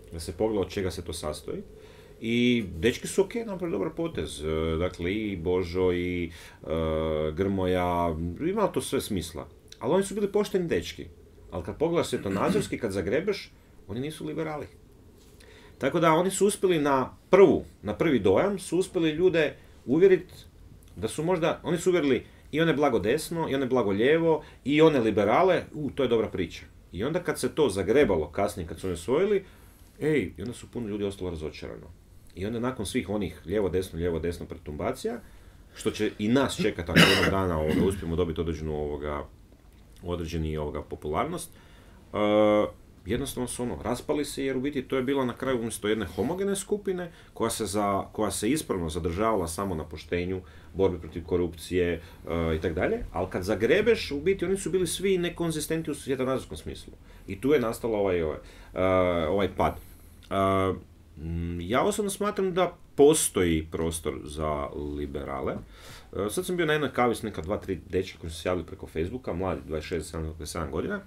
da se pogleda od čega se to sastoji. I dečki su ok, napravili dobar potez. Dakle, i Božo, i Grmoja, imalo to sve smisla. Ali oni su bili pošteni dečki. Ali kad pogledaš svjetonazorski, kad zagrebeš, oni nisu liberali. Tako da oni su uspjeli na prvi dojam, su uspjeli ljude uvjeriti da su možda, oni su uvjerili i one blago desno, i one blago lijevo, i one liberale, to je dobra priča. I onda kad se to zagrebalo kasnije, kad su oni osvojili, i onda su puno ljudi ostalo razočarano. I onda nakon svih onih lijevo desno pretumbacija, što će i nas čekati ako jednog dana uspijemo dobiti određeni popularnost, jednostavno su raspali se, jer u biti to je bilo na kraju umjesto jedne homogene skupine koja se ispravno zadržavala samo na poštenju, borbi protiv korupcije i tako dalje, ali kad zagrebeš, u biti oni su bili svi nekonzistentni u svjetonazorskom smislu. I tu je nastalo ovaj pad. Ja osobno smatram da postoji prostor za liberale. Sad sam bio na jednoj kavi s neka 2-3 dečka koji su se javili preko Facebooka, mladi, 26-27 godina,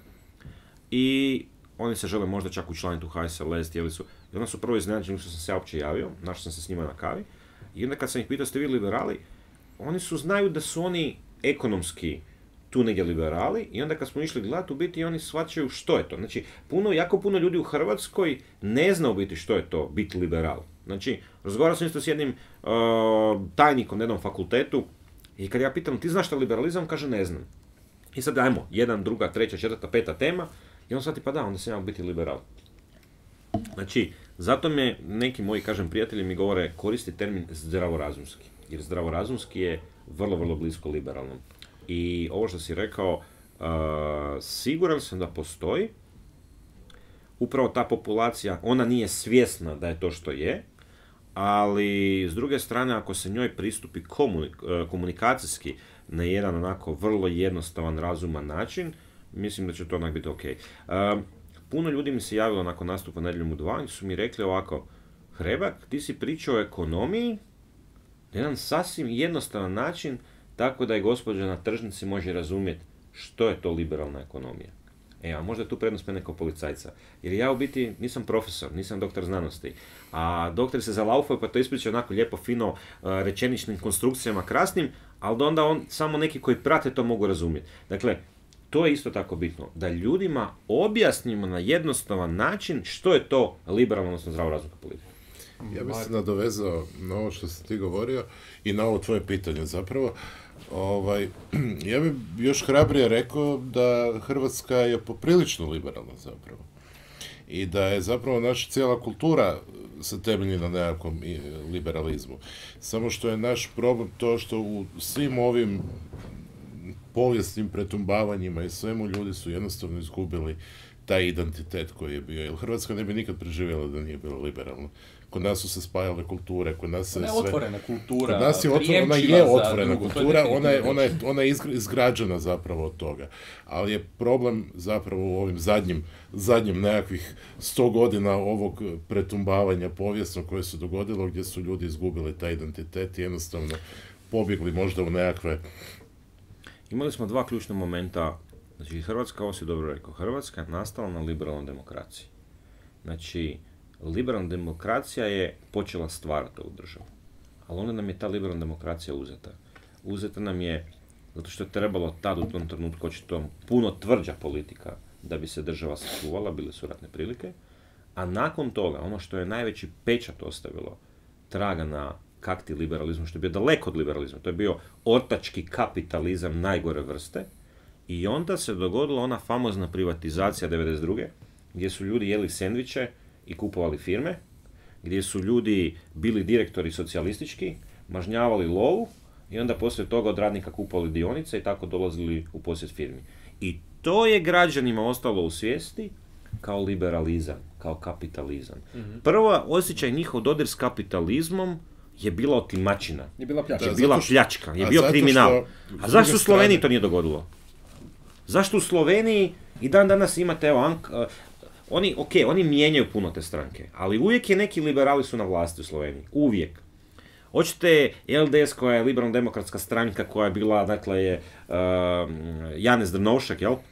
i oni se žele možda čak učlaniti u HSLS, htjeli su, i onda su prvo iznenađeni što sam se ja uopće javio, našao sam se s njima na kavi, i onda kad sam ih pitao ste vi liberali, oni znaju da su oni ekonomski tu negdje liberali, i onda kad smo išli gledati, u biti oni shvaćaju što je to. Znači, jako puno ljudi u Hrvatskoj ne zna u biti što je to biti liberal. Znači, razgovarao sam isto s jednim tajnikom na jednom fakultetu, i kad ja pitam, ti znaš šta je liberalizam? Kaže, ne znam. I sad ajmo, 1, 2, 3, 4, 5 tema, i on shvati, pa da, onda sam ja biti liberal. Znači, zato me neki moji, prijatelji mi govore, koristi termin zdravorazumski, jer zdravorazumski je vrlo, vrlo blisko liberalnom. I ovo što si rekao, siguran sam da postoji, upravo ta populacija, ona nije svjesna da je to što je, ali s druge strane, ako se njoj pristupi komunikacijski na jedan onako vrlo jednostavan, razuman način, mislim da će to onak biti ok. Puno ljudi mi se javilo nakon nastupa Nedjeljom u 2 i su mi rekli ovako, Hrebak, ti si pričao o ekonomiji na jedan sasvim jednostavan način, tako da je gospođa na tržnici može razumjeti što je to liberalna ekonomija. A možda je tu prednost mene kao policajca. Jer ja u biti nisam profesor, nisam doktor znanosti. A doktori se zalaufaju pa to ispričaju onako lijepo, fino, rečeničnim konstrukcijama krasnim, ali onda samo neki koji prate to mogu razumjeti. Dakle, to je isto tako bitno. Da ljudima objasnimo na jednostavan način što je to liberalna, odnosno zdravorazumska politika. Ja bih se nadovezao na ovo što si ti govorio i na ovo tvoje pitanje zapravo. Ja bih još hrabrije rekao da Hrvatska je poprilično liberalna zapravo. I da je zapravo naša cijela kultura se temelji na nekakvom liberalizmu. Samo što je naš problem to što u svim ovim povijesnim pretumbavanjima i svemu ljudi su jednostavno izgubili taj identitet koji je bio. Jer Hrvatska ne bi nikad preživjela da nije bila liberalna. Kod nas su se spajale kulture, kod nas se sve... otvorena kultura, kod nas je ona je otvorena kultura, ona je izgrađena zapravo od toga. Ali je problem zapravo u ovim zadnjim nekakvih 100 godina ovog pretumbavanja povijesno koje se dogodilo, gdje su ljudi izgubili taj identitet i jednostavno pobjegli možda u nekakve... Imali smo dva ključna momenta. Znači, Hrvatska, ovo si dobro rekao, Hrvatska je nastala na liberalnoj demokraciji. Znači, liberalna demokracija je počela stvarati ovu državu. Ali onda nam je ta liberalna demokracija uzeta. Uzeta nam je zato što je trebalo tad u tom trenutku očito puno tvrđa politika da bi se država sačuvala, bile su ratne prilike. A nakon toga, ono što je najveći pečat ostavilo traga na kakti liberalizmu, što je bio daleko od liberalizma, to je bio ortački kapitalizam najgore vrste. I onda se dogodila ona famozna privatizacija 92. gdje su ljudi jeli sendviče i kupovali firme, gdje su ljudi bili direktori socijalistički, mažnjavali lovu i onda poslije toga od radnika kupovali dionice i tako dolazili u posjed firmi. I to je građanima ostalo u svijesti kao liberalizam, kao kapitalizam. Mm-hmm. Prvo osjećaj njihov dodir s kapitalizmom je bila otimačina. Je bila pljačka. Je bila pljačka, je bio kriminal. A zašto u Sloveniji to nije dogodilo? Zašto u Sloveniji i dan danas imate, evo, oni mijenjaju puno te stranke, ali uvijek je neki liberali su na vlasti u Sloveniji. Uvijek. Hoćete LDS koja je liberalno-demokratska stranka koja je bila, dakle, je Janez Drnovšek, jel?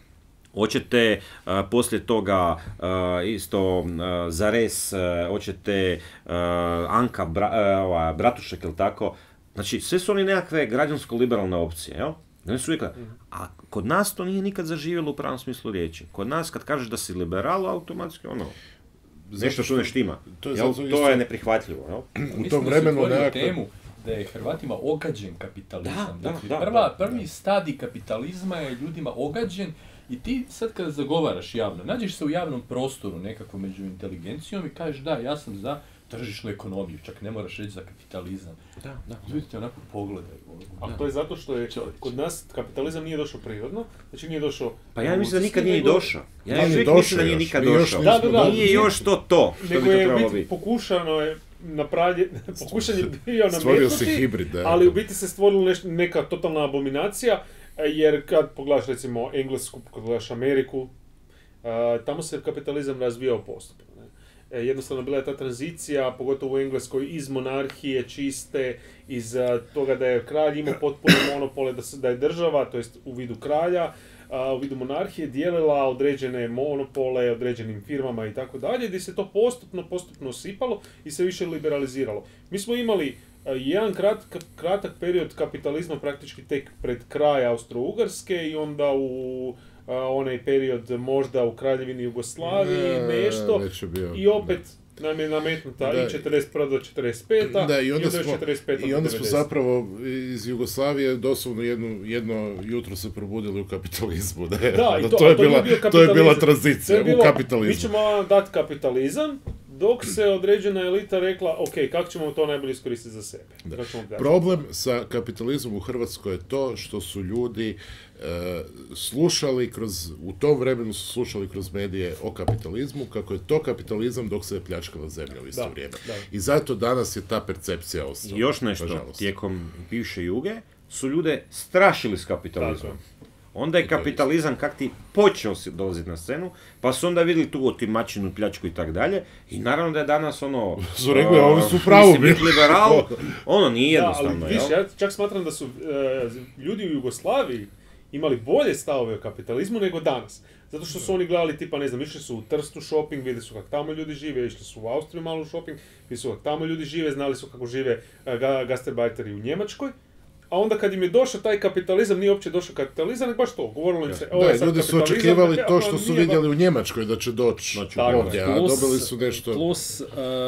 Hoćete poslije toga isto Zares, hoćete Anka Bratušek, ili tako. Znači, sve su oni nekakve građansko-liberalne opcije, jel? Oni su rekli, a kod nas to nije nikad zaživjelo u pravom smislu riječi. Kod nas kad kažeš da si liberal, automatski nešto što ne štima. To je neprihvatljivo, jel? U tom vremenu nekako... temu da je Hrvatima ogađen kapitalizam. Da, Prvi stadij kapitalizma je ljudima ogađen i ti sad kada zagovaraš javno, nađeš se u javnom prostoru nekako među inteligencijom i kažeš da, ja sam za tržišnu ekonomiju, čak ne moraš reći za kapitalizam. Da. Ljudi te onako pogledaju. A to je zato što je kod nas kapitalizam nije došao prirodno, znači nije došao... Pa ja mislim da nikad nije došao. Ja Nije uvijek došao mislim da nije još. nikad Mi još došao. nismo Da. Nije još to što bi Nego to je trebalo biti biti. pokušano je pokušan je bio Stvorio se nametnuti, hibrid, da. ali u biti se stvorila neka totalna abominacija, jer kad pogledaš recimo Englesku, kad pogledaš Ameriku, tamo se kapitalizam razvijao postupno. Jednostavno bila je ta tranzicija, pogotovo u Engleskoj, iz monarhije čiste, iz toga da je kralj imao potpuno monopole, da je država, to jest u vidu kralja, u vidu monarhije, dijelila određene monopole određenim firmama i tako dalje, gdje se to postupno osipalo i se više liberaliziralo. Mi smo imali jedan kratak period kapitalizma praktički tek pred kraj Austro-Ugarske i onda u onaj period možda u Kraljevini Jugoslaviji, nešto, i opet nam je nametnuta i 41. do 45. Da, i onda od 45. do i onda smo 90. zapravo iz Jugoslavije doslovno jedno jutro se probudili u kapitalizmu. Da, i to je bila tranzicija u kapitalizmu. Mi ćemo vam dati kapitalizam, dok se određena elita rekla, ok, kako ćemo to najbolje iskoristiti za sebe. Problem sa kapitalizmom u Hrvatskoj je to što su ljudi slušali u tom vremenu su slušali kroz medije o kapitalizmu, kako je to kapitalizam dok se je pljačkala zemlja u isto vrijeme. Da. I zato danas je ta percepcija ostala. I još nešto, nažalost. tijekom bivše Juge su ljude strašili s kapitalizmom. Onda je kapitalizam kak ti počeo dolaziti na scenu, pa su onda vidjeli tu otimačinu, pljačku i tak dalje. I naravno da je danas su rekli, ovi su pravo bili. Liberal, nije jednostavno, ali, ja čak smatram da su ljudi u Jugoslaviji imali bolje stavove o kapitalizmu nego danas. Zato što su oni gledali, tipa, ne znam, išli su u Trstu shopping, vidjeli su kako tamo ljudi žive, išli su u Austriju malo shopping, vidjeli su kako tamo ljudi žive, znali su kako žive gastarbajteri u Njemačkoj. A onda kad im je došao taj kapitalizam, nije uopće došao kapitalizam, nego baš to, govorilo im se, ovo je sad ljudi su kapitalizam, očekivali to što su vidjeli u Njemačkoj da će doći ovdje, a dobili su nešto... Plus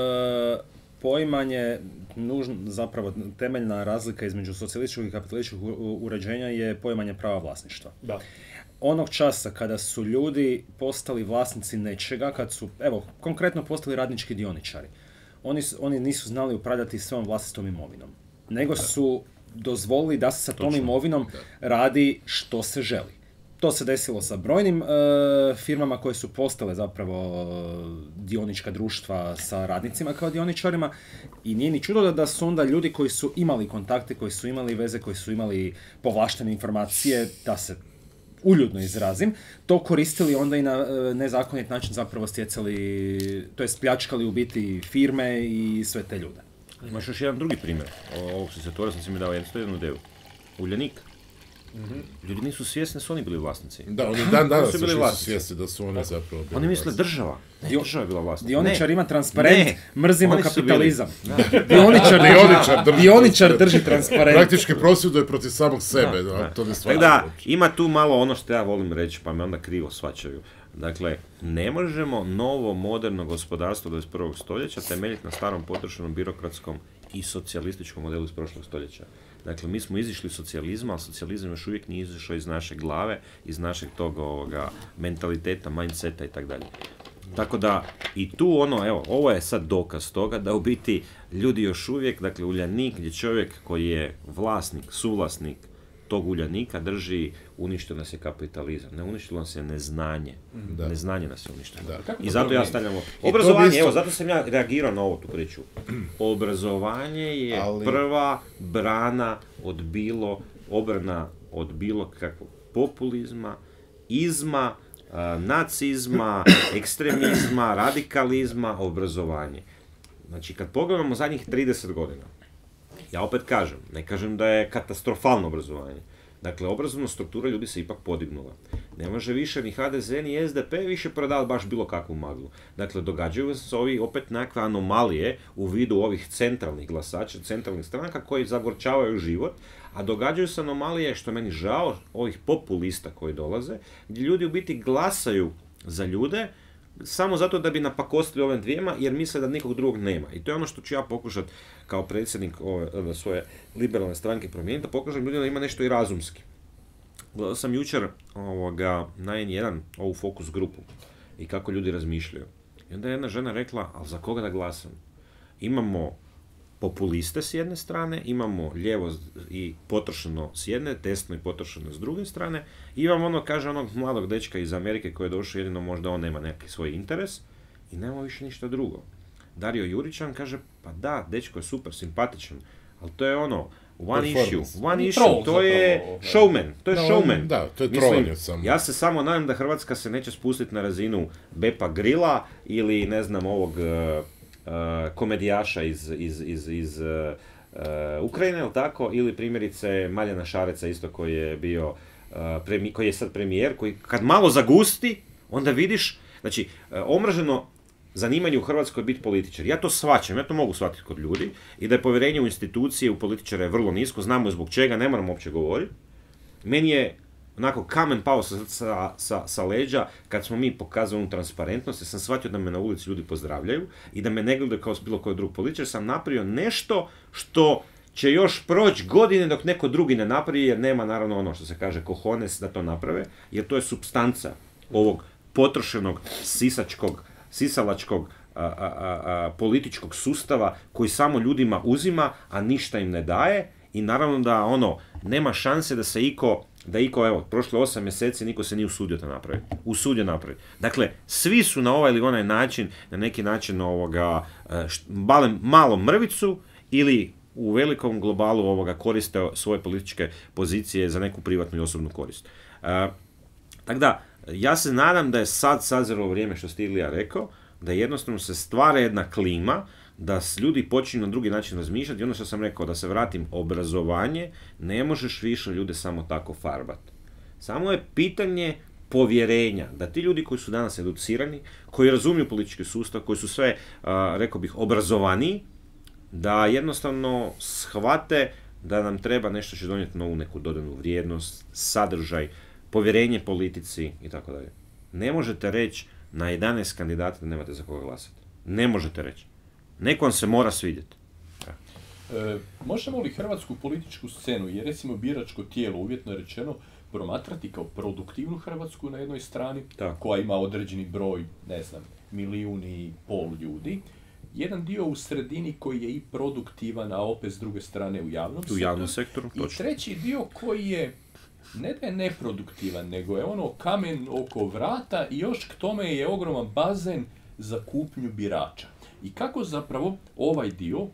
poimanje, zapravo temeljna razlika između socijalističkog i kapitalističkog uređenja je poimanje prava vlasništva. Da. Onog časa kada su ljudi postali vlasnici nečega, kad su, konkretno postali radnički dioničari, oni nisu znali upravljati svojom vlastitom imovinom, nego su dozvolili da se sa tom imovinom radi što se želi. To se desilo sa brojnim firmama koje su postale zapravo dionička društva sa radnicima kao dioničarima i nije ni čudo da su onda ljudi koji su imali kontakte, koji su imali veze, koji su imali povlaštene informacije, da se uljudno izrazim, to koristili onda i na nezakonit način zapravo stjecali, to jest pljačkali u biti firme i sve te ljude. Imaš još jedan drugi primjer. Ovog situatora sam si mi dao jednu ideju. Uljanik. Ljudi nisu svjesni da su oni bili vlasnici. Da, oni danas još nisu svjesni da su oni zapravo bili Oni misle država. Država je bila vlasnica. Dioničar ima transparent, mrzimo Oni su kapitalizam. Dioničar Dioničar drži transparent. Praktički prosvjeduje protiv samog sebe. To ne tako da, ima tu malo ono što ja volim reći, pa me onda krivo shvaćaju. Dakle, ne možemo novo, moderno gospodarstvo 21. stoljeća temeljiti na starom potrošenom birokratskom i socijalističkom modelu iz prošlog stoljeća. Dakle, mi smo izišli iz socijalizma, ali socijalizam još uvijek nije izišao iz naše glave, iz našeg tog mentaliteta, mindseta i tako dalje. Tako da, i tu ovo je sad dokaz toga da u biti ljudi još uvijek, dakle, Uljanik gdje čovjek koji je vlasnik, suvlasnik tog Uljanika drži, uništio nas je kapitalizam, ne uništilo nas je neznanje. Neznanje nas je uništilo. I zato ja stavljam obrazovanje, zato sam ja reagirao na ovu tu priču. Obrazovanje je prva brana obrana od bilo kakvog populizma, izma, nacizma, ekstremizma, radikalizma, obrazovanje. Znači, kad pogledamo zadnjih 30 godina, ja opet kažem, ne kažem da je katastrofalno obrazovanje. Dakle, obrazovna struktura ljudi se ipak podignula. Ne može više ni HDZ ni SDP više prodavati baš bilo kakvu maglu. Dakle, događaju se ovi opet nekakve anomalije u vidu ovih centralnih glasača, centralnih stranaka koji zagorčavaju život, a događaju se anomalije, što je meni žao, ovih populista koji dolaze, gdje ljudi u biti glasaju za ljude samo zato da bi napakostili ovim dvijema, jer misle da nikog drugog nema. I to je ono što ću ja pokušati kao predsjednik svoje liberalne stranke promijeniti, da pokažem ljudima da ima nešto i razumski. Gledao sam jučer na N1 ovu fokus grupu i kako ljudi razmišljaju. I onda je jedna žena rekla, ali za koga da glasam? Imamo populiste s jedne strane, imamo lijevo i potrošeno s jedne, desno i potrošeno s druge strane, i imamo kaže onog mladog dečka iz Amerike koji je došao, jedino možda on nema neki svoj interes, i nema više ništa drugo. Dario Juričan kaže, pa da, dečko je super, simpatičan, ali to je one issue, to je showman, Da, to je trovanje samo. Ja se samo nadam da Hrvatska se neće spustiti na razinu Bepa Grila ili ne znam ovog komedijaša iz Ukrajine, ili tako, ili primjerice Maljana Šareca isto koji je bio koji je sad premijer, koji kad malo zagusti, onda vidiš, znači, omraženo zanimanje u Hrvatskoj je biti političar. Ja to shvaćam, ja to mogu shvatiti kod ljudi, i da je povjerenje u institucije, u političare vrlo nisko, znamo zbog čega, ne moramo uopće govoriti. Meni je onako kamen pao sa leđa kad smo mi pokazali transparentnost, jer sam shvatio da me na ulici ljudi pozdravljaju i da me ne gledaju kao bilo koji drug političar, sam napravio nešto što će još proći godine dok neko drugi ne napravi, jer nema naravno ono što se kaže cojones da to naprave, jer to je supstanca ovog potrošenog sisalačkog političkog sustava koji samo ljudima uzima, a ništa im ne daje, i naravno da nema šanse da se iko, evo, prošlo 8 mjeseci niko se nije usudio napraviti. Dakle, svi su na ovaj ili onaj način, na neki način malo mrvicu ili u velikom globalu koriste svoje političke pozicije za neku privatnu i osobnu korist. Tako da, ja se nadam da je sad sazrelo vrijeme, što ste Ilija rekao, da jednostavno se stvara jedna klima, da ljudi počinju na drugi način razmišljati, i ono što sam rekao, da se vratim, obrazovanje, ne možeš više ljude samo tako farbati. Samo je pitanje povjerenja, da ti ljudi koji su danas educirani, koji razumiju politički sustav, koji su sve, rekao bih, obrazovaniji, da jednostavno shvate da nam treba nešto će donijeti novu neku dodanu vrijednost, sadržaj, povjerenje politici itd. Ne možete reći na 11 kandidata da nemate za koga glasati. Ne možete reći. Neko vam se mora svidjeti. Možemo li hrvatsku političku scenu, jer recimo biračko tijelo, uvjetno rečeno, promatrati kao produktivnu Hrvatsku na jednoj strani, koja ima određeni broj, 1,5 milijuna ljudi, jedan dio u sredini koji je i produktivan, a opet s druge strane u javnom sektoru. I treći dio koji je, ne da je neproduktivan, nego je kamen oko vrata, i još k tome je ogroman bazen za kupnju birača. I kako zapravo ovaj dio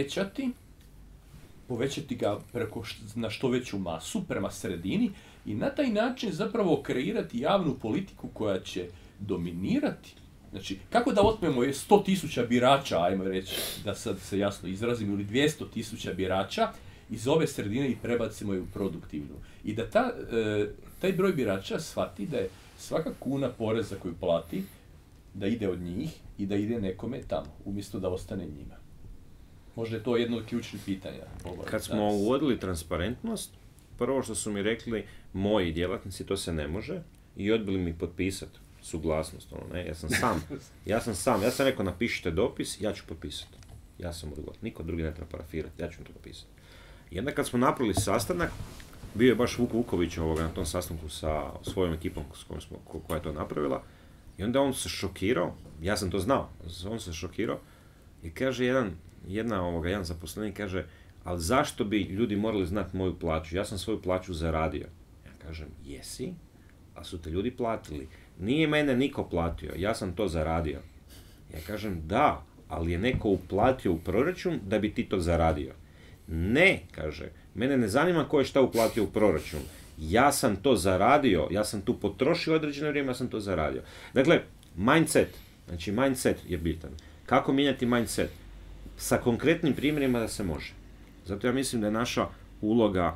povećati ga na što veću masu prema sredini, i na taj način zapravo kreirati javnu politiku koja će dominirati. Znači, kako da otmemo 100.000 birača, ajmo reći, da sad se jasno izrazim, ili 200.000 birača iz ove sredine i prebacimo je u produktivnu. I da taj broj birača shvati da je svaka kuna poreza koju plati, da ide od njih i da ide nekome tamo, umjesto da ostane njima. Možda je to jedno od ključnih pitanja. Kad smo uvodili transparentnost, prvo što su mi rekli moji djelatnici, to se ne može, i odbili mi potpisati suglasnost. Ja sam rekao, napišite dopis, ja ću potpisati. Ja sam odgovor. Niko drugi ne treba parafirati, ja ću to potpisati. I onda kad smo napravili sastanak, bio je baš Vuk Vuković na tom sastanku sa svojom ekipom koja je to napravila, i onda on se šokirao, ja sam to znao, on se šokirao, i kaže jedan zaposlenik, kaže, ali zašto bi ljudi morali znati moju plaću? Ja sam svoju plaću zaradio. Ja kažem, jesi, a su te ljudi platili. Nije mene niko platio, ja sam to zaradio. Ja kažem, da, ali je neko uplatio u proračun da bi ti to zaradio. Ne, kaže, mene ne zanima ko je šta uplatio u proračun. Ja sam to zaradio, ja sam tu potrošio određeno vrijeme, ja sam to zaradio. Dakle, mindset je bitan. Kako mijenjati mindset? Sa konkretnim primjerima da se može. Zato ja mislim da je naša uloga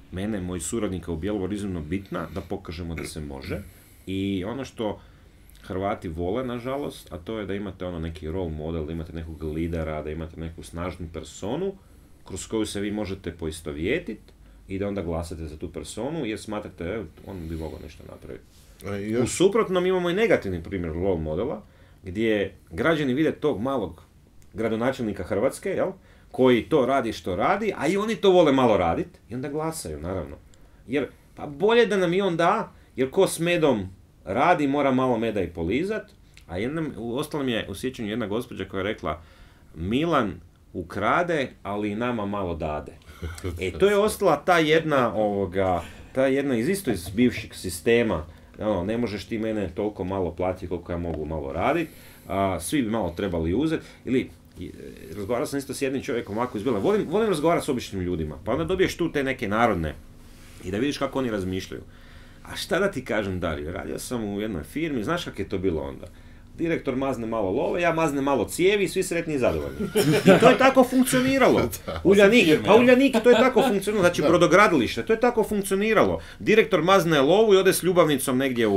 mene, mojih suradnika u Bjelovaru iznimno bitna, da pokažemo da se može. I ono što Hrvati vole, nažalost, a to je da imate ono neki role model, da imate nekog lidera, da imate neku snažnu personu kroz koju se vi možete poistovjetiti i da onda glasate za tu personu jer smatrate, on bi mogao nešto napraviti. U suprotnom imamo i negativni primjer role modela, gdje građani vide tog malog gradonačelnika Hrvatske, jel, koji to radi što radi, a i oni to vole malo raditi i onda glasaju, naravno. Jer, pa bolje da nam i on da, jer ko s medom radi, mora malo meda i polizat, a ostalom je u sjećanju jedna gospođa koja je rekla Milan ukrade, ali i nama malo dade. To je ostala ta jedna iz bivšeg sistema, ne možeš ti mene toliko malo platiti koliko ja mogu malo raditi, svi bi malo trebali uzeti, ili razgovarao sam isto s jednim čovjekom ovako izbila, volim razgovarati s običnim ljudima, pa onda dobiješ tu te neke narodne i da vidiš kako oni razmišljaju. A šta da ti kažem, Dario, radio sam u jednoj firmi, znaš kako je to bilo onda? Direktor mazne malo love, ja mazne malo cijevi i svi sretni i zadovoljni. I to je tako funkcioniralo. Uljanik, to je tako funkcioniralo. Znači, brodogradilište, to je tako funkcioniralo. Direktor mazne lovu i ode s ljubavnicom negdje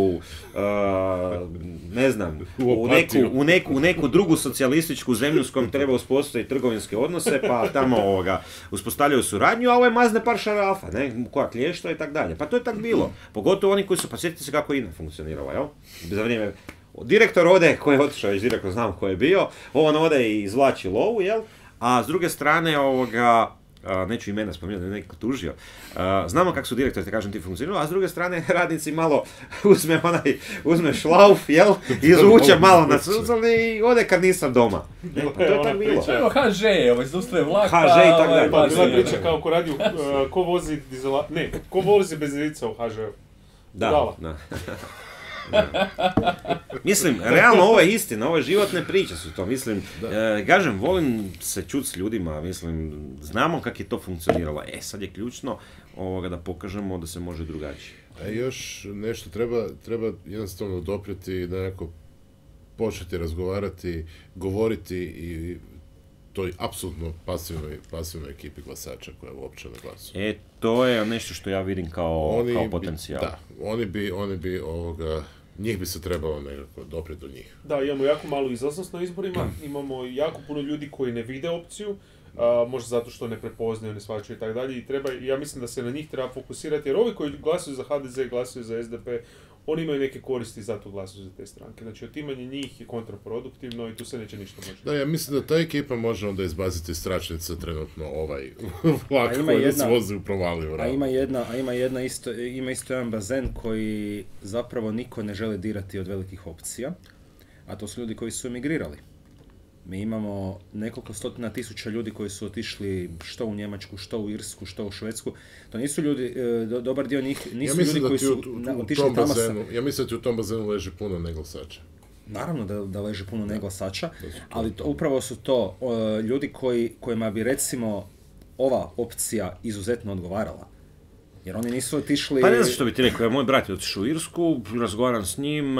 u neku drugu socijalističku zemlju s kojom treba uspostaviti trgovinske odnose, pa tamo uspostavljaju suradnju, a ovo je mazne par šarafa, koja klještva i tak dalje. Pa to je tak bilo. Pogotovo oni koji su, pa sjetite se kako je INA funkcionirala, jel? Za vrijeme direktor ode, koji je otišao, već direktor znam ko je bio, on ode i izvlači lovu, jel? A s druge strane, neću imena spomenuti, da je neko tužio, znamo kako su direktori, te kažem, ti funkcionirali, a s druge strane radnici malo uzme šlauf, jel? Izvuče malo na suzel i ode kad nisam doma. To je tako bilo. Evo HŽ, izdustve vlak, HŽ i tako dalje. Pa bila priča kao ko radi, ko vozi benzinaca u HŽ-u. Da. Mislim, realno ovo je istina, ovo je životne priče su to, mislim, kažem, volim se čuti s ljudima, mislim, znamo kako je to funkcioniralo, sad je ključno da pokažemo da se može drugačije. A još nešto treba jednostavno doprijeti da neko početi razgovarati, govoriti i toj apsolutno pasivnoj ekipi glasača koja uopće ne glasuje. To je nešto što ja vidim kao potencijal. Da, oni bi njih bi se trebalo nekako doprijeti do njih. Da, imamo jako malu izlaznost na izborima, imamo jako puno ljudi koji ne vide opciju, možda zato što ne prepoznaju, ne shvaćaju i tako dalje, i ja mislim da se na njih treba fokusirati, jer ovi koji glasuju za HDZ, glasuju za SDP, oni imaju neke koristi, zato glasuju za te stranke. Znači, otimanje njih je kontraproduktivno i tu se neće ništa moći. Da, ja mislim da ta ekipa može onda izbaciti iz tračnice trenutno ovaj vlak koji nas vozi u provaliju. Ima isto jedan bazen koji zapravo niko ne želi dirati od velikih opcija, a to su ljudi koji su emigrirali. Mi imamo nekoliko stotina tisuća ljudi koji su otišli što u Njemačku, što u Irsku, što u Švedsku. To nisu ljudi, dobar dio njih nisu ljudi koji su otišli tamo sa... Ja mislim da ti u tom bazenu leži puno neglasača. Naravno da leži puno neglasača, ali upravo su to ljudi kojima bi recimo ova opcija izuzetno odgovarala. Jer oni nisu otišli... Pa ne znam što bi ti rekao, moj brat je otišao u Irsku, razgovaram s njim,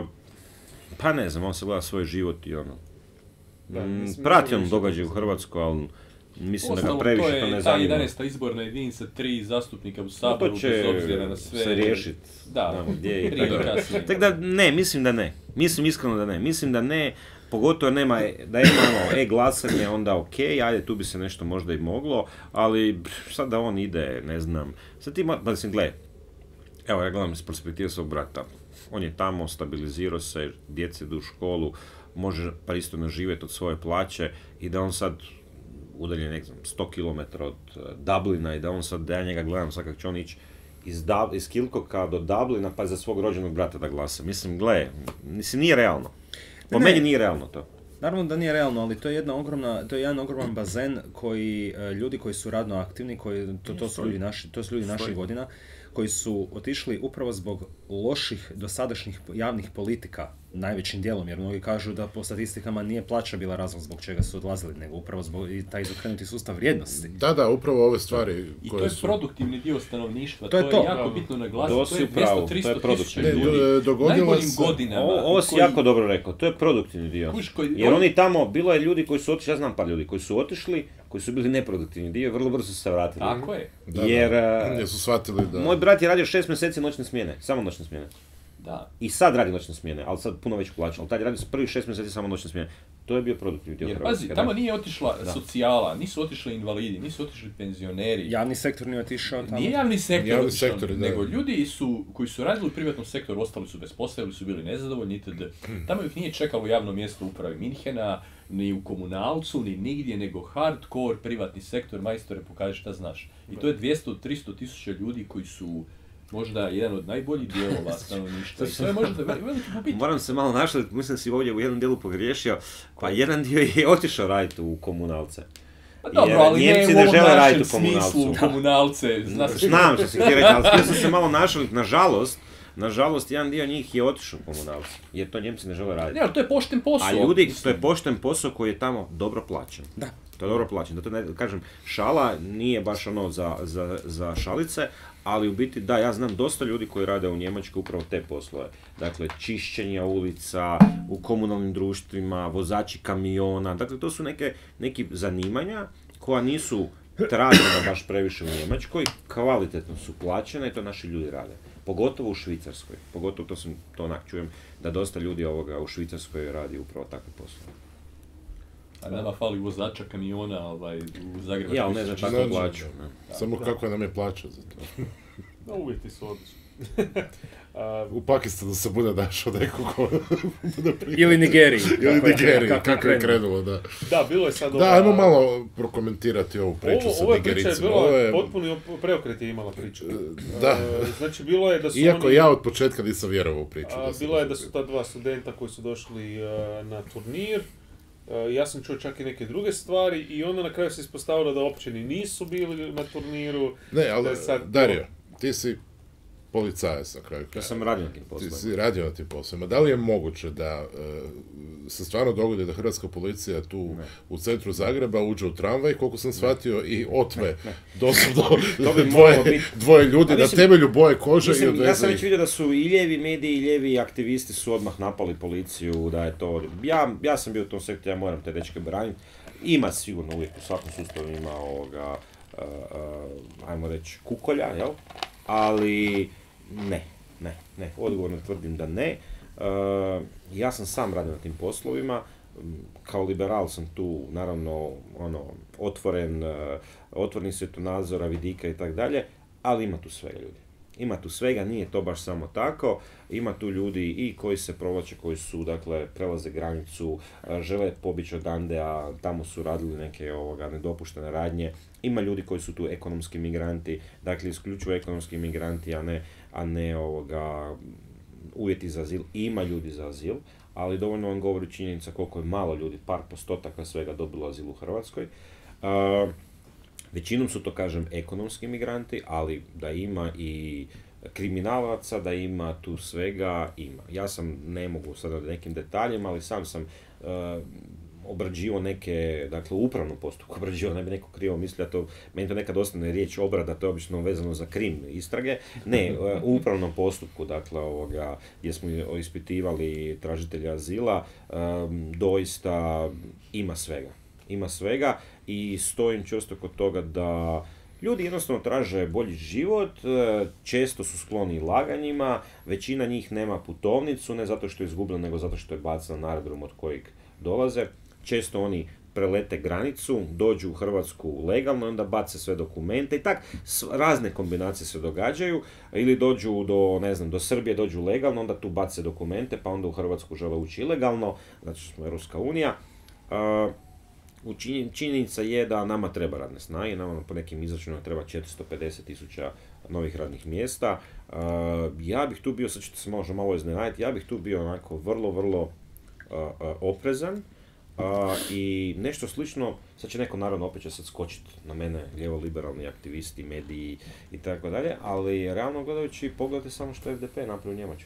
pa ne znam, on se gleda svoj život i ono... Prati on događaj u Hrvatskoj, ali mislim da ga previše to ne zanima. To je ta 11. izborna jedinica, 3 zastupnika u Saboru, bez obzira na sve... se riješit. Da, tako da ne, mislim da ne. Mislim iskreno da ne. Mislim da ne, pogotovo da imamo e-glasanje, onda ajde, tu bi se nešto možda i moglo, ali sad da on ide, ne znam... Sad ti mislim, gle, evo ja gledam iz perspektive svog brata. On je tamo, stabilizirao se, djece idu u školu, može pristojno živjeti od svoje plaće i da on sad udalje, ne znam, 100 km od Dublina i da on sad, da ja njega gledam sad kako će on ići iz Kilcoka do Dublina pa za svog rođenog brata da glasa. Mislim, nije realno. Po meni nije realno to. Naravno da nije realno, ali to je jedan ogroman bazen koji ljudi koji su radno aktivni, to su ljudi naših godina, koji su otišli upravo zbog loših dosadašnjih javnih politika najvećim dijelom, jer mnogi kažu da po statistikama nije plaća bila razlog zbog čega su odlazili, nego upravo zbog taj izokrenuti sustav vrijednosti. Da, upravo ove stvari I koje to je su... produktivni dio stanovništva, To je to. jako bitno naglasiti, To to si je u pravu, 200-300 to je tisuća produktivni ljudi, dogodilo najboljim se- godinama. Ovo si koji- jako dobro rekao, to je produktivni dio. Kuš koji- Jer oni tamo, bilo je ljudi koji su otišli, ja znam par ljudi koji su otišli, koji su bili neproduktivni dio, vrlo brzo su se vratili. Tako je, Jer su shvatili da... Moj brat je radio 6 mjeseci noćne smjene, samo noćne smjene. da. I sad radi noćne smjene, ali sad puno veću plaću, ali tad je radio s prvih 6 mjeseci samo noćne smjene. To je bio produktivni dio Jer Hrvatske. pazi, tamo nije otišla socijala, nisu otišli invalidi, nisu otišli penzioneri. Javni sektor nije otišao tamo. Nije javni sektor, Javni otišao, sektor, da. nego ljudi koji su radili u privatnom sektoru, ostali su bez posla ili su bili nezadovoljni itd. Tamo ih nije čekalo javno mjesto u upravi Minhena, ni u komunalcu, ni nigdje, nego hardcore privatni sektor, majstore, pokaži šta znaš. I to je 200-300 tisuća ljudi koji su možda jedan od najboljih dijelova stanovništva. I to je možda veliki gubitak. Moram se malo našaliti, mislim da si ovdje u jednom dijelu pogriješio, pa jedan dio je otišao raditi u komunalce. Pa dobro, Jer ali Nijemci ne u ne ovom žele našem raditi u komunalcu. smislu komunalce. Znam što si htio reći, ali htio sam se malo našaliti, nažalost, jedan dio njih je otišao u komunalce, jer to Njemci ne žele raditi. Ne, ali to je pošten posao. A ljudi, to je pošten posao koji je tamo dobro plaćen. Da. To je dobro plaćen. Zato ne, kažem, šala nije baš ono za šalice, ali u biti, da, ja znam dosta ljudi koji rade u Njemačkoj upravo te poslove. Dakle, čišćenja ulica, u komunalnim društvima, vozači kamiona. Dakle, to su neki zanimanja koja nisu tražena baš previše u Njemačkoj, kvalitetno su plaćene i to naši ljudi rade. Pogotovo u Švicarskoj. Pogotovo to onak čujem da dosta ljudi u Švicarskoj radi upravo takve poslove. A nama fali vozača kamiona u Zagrebu. Ja, ali ne znam Znači, takvu plaću. Ne. Samo kako nam je plaća za to. No, uvjeti su odlični. U Pakistanu se bude našao neko ko... Ili Nigeriji. Ili Nigeriji, kako kako je krenulo, da. Da, bilo je sad Da, ajmo malo prokomentirati ovu priču sa Ova priča je Nigericima. bila, potpuni preokret je imala priča. Da. Znači, bilo je da su Iako oni... ja od početka nisam vjerovao u priču. Bilo je da su ta dva studenta koji su došli na turnir. Ja sam čuo čak i neke druge stvari i onda na kraju se ispostavilo da uopće ni nisu bili na turniru. Ne, ali da je sad... Dario, ti si policajac na kraju Ja kraja. sam radio na tim Ti poslovima. si radio na tim poslovima. Da li je moguće da se stvarno dogodi da hrvatska policija tu u centru Zagreba uđe u tramvaj, koliko sam shvatio, i otme doslovno To bi moralo biti. dvoje ljudi A na mislim- temelju boje kože i Mislim, odveze ja sam ih? već vidio da su i lijevi mediji i lijevi aktivisti su odmah napali policiju, da je to... Ja sam bio u tom sektoru, ja moram te dečke braniti. Ima sigurno uvijek, u svakom sustavu ima ajmo reći, kukolja, jel? Ali ne, odgovorno tvrdim da ne. Ja sam radio na tim poslovima, kao liberal sam tu, naravno, otvoren svjetonazora, vidika i tako dalje, ali ima tu svega ljudi. Ima tu svega, nije to baš samo tako, ima tu ljudi i koji se provlače, koji su, dakle, prelaze granicu, žele pobjeći odande, a tamo su radili neke nedopuštene radnje. Ima ljudi koji su tu ekonomski migranti, dakle, isključivo ekonomski migranti, a ne uvjeti za azil. Ima ljudi za azil, ali dovoljno vam govori činjenica koliko je malo ljudi, par postotaka svega dobilo azil u Hrvatskoj. Većinom su to, kažem, ekonomski migranti, ali da ima i kriminalaca, da ima tu svega, ima. Ja sam, ne mogu sada nekim detaljima, ali sam obrađivao neke, dakle, u upravnom postupku obrađivao, ne bi neko krivo mislio, meni to nekad ostane riječ obrada, to je obično vezano za krim istrage. Ne, u upravnom postupku, dakle, gdje smo ispitivali tražitelja azila, doista ima svega i stojim čvrsto kod toga da ljudi jednostavno traže bolji život, često su skloni laganjima, većina njih nema putovnicu, ne zato što je izgubila, nego zato što je bacila na aerodrom od kojeg dolaze. Često oni prelete granicu, dođu u Hrvatsku legalno, onda bace sve dokumente i tak, razne kombinacije se događaju, ili dođu do Srbije, dođu legalno, onda tu bace dokumente, pa onda u Hrvatsku žele ući ilegalno, znači smo Europska unija. Činjenica je da nama treba radne snage, nama po nekim izračunima treba 450.000 novih radnih mjesta. Ja bih tu bio, sad ćete se možda malo iznenaditi, ja bih tu bio onako vrlo oprezan i nešto slično, sad će neko naravno opet će sad skočiti na mene, lijevo-liberalni aktivisti, mediji i tako dalje, ali realno gledajući pogledajte samo što je FDP napravio u Njemačkoj.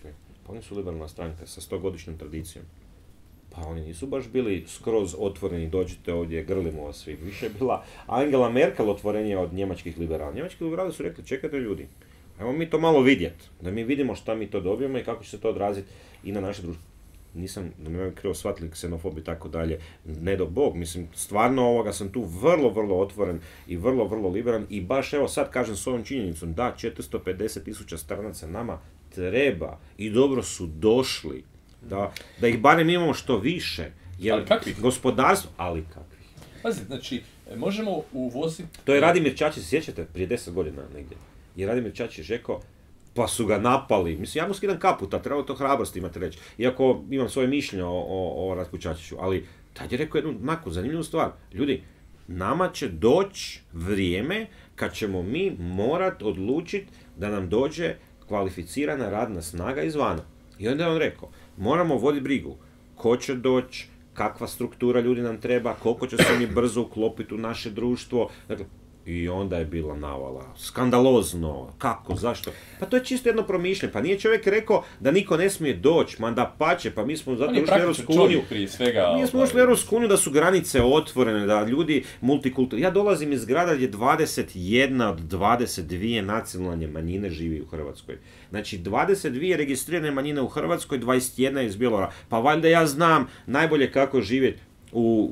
Pa oni su liberalna stranka sa 100-godišnjom tradicijom. Pa oni nisu baš bili skroz otvoreni, dođite ovdje, grlimo vas svi. Više je bila Angela Merkel otvorenija od njemačkih liberala. Njemački liberali su rekli, čekajte ljudi, ajmo mi to malo vidjeti, da mi vidimo šta mi to dobijemo i kako će se to odraziti i na naše društvo. Nisam, da me krivo shvatili, ksenofob i tako dalje, ne do Bog, mislim, stvarno ovoga sam tu vrlo, vrlo otvoren i vrlo, vrlo liberan i baš evo sad kažem s ovom činjenicom, da, 450.000 stranaca nama treba i dobro su došli, da ih barem imamo što više, jer gospodarstvo, ali kakvih. Pazi, znači, možemo uvoziti... To je Radimir Čačić, sjećate, prije 10 godina negdje, je Radimir Čačić rekao, pa su ga napali. Mislim, ja mu skidam kaputa, treba to hrabrosti imati reći. Iako imam svoje mišljenje o Ratku Čačiću, ali tad je rekao jednu onako zanimljivu stvar. Ljudi, nama će doći vrijeme kad ćemo mi morat odlučiti da nam dođe kvalificirana radna snaga izvana. I onda je on rekao, moramo voditi brigu ko će doći, kakva struktura ljudi nam treba, koliko će se oni brzo uklopiti u naše društvo. Dakle, i onda je bila navala. Skandalozno. Kako? Zašto? Pa to je čisto jedno promišljanje. Pa nije čovjek rekao da niko ne smije doći. Ma da pače, pa mi smo zato ušli u Europsku uniju. Mi smo ušli u Europsku uniju da su granice otvorene, da ljudi multikulturni. Ja dolazim iz grada gdje 21 od 22 nacionalne manjine živi u Hrvatskoj. Znači 22 registrirane manjine u Hrvatskoj, 21 iz Bjelovara. Pa valjda ja znam najbolje kako živjeti u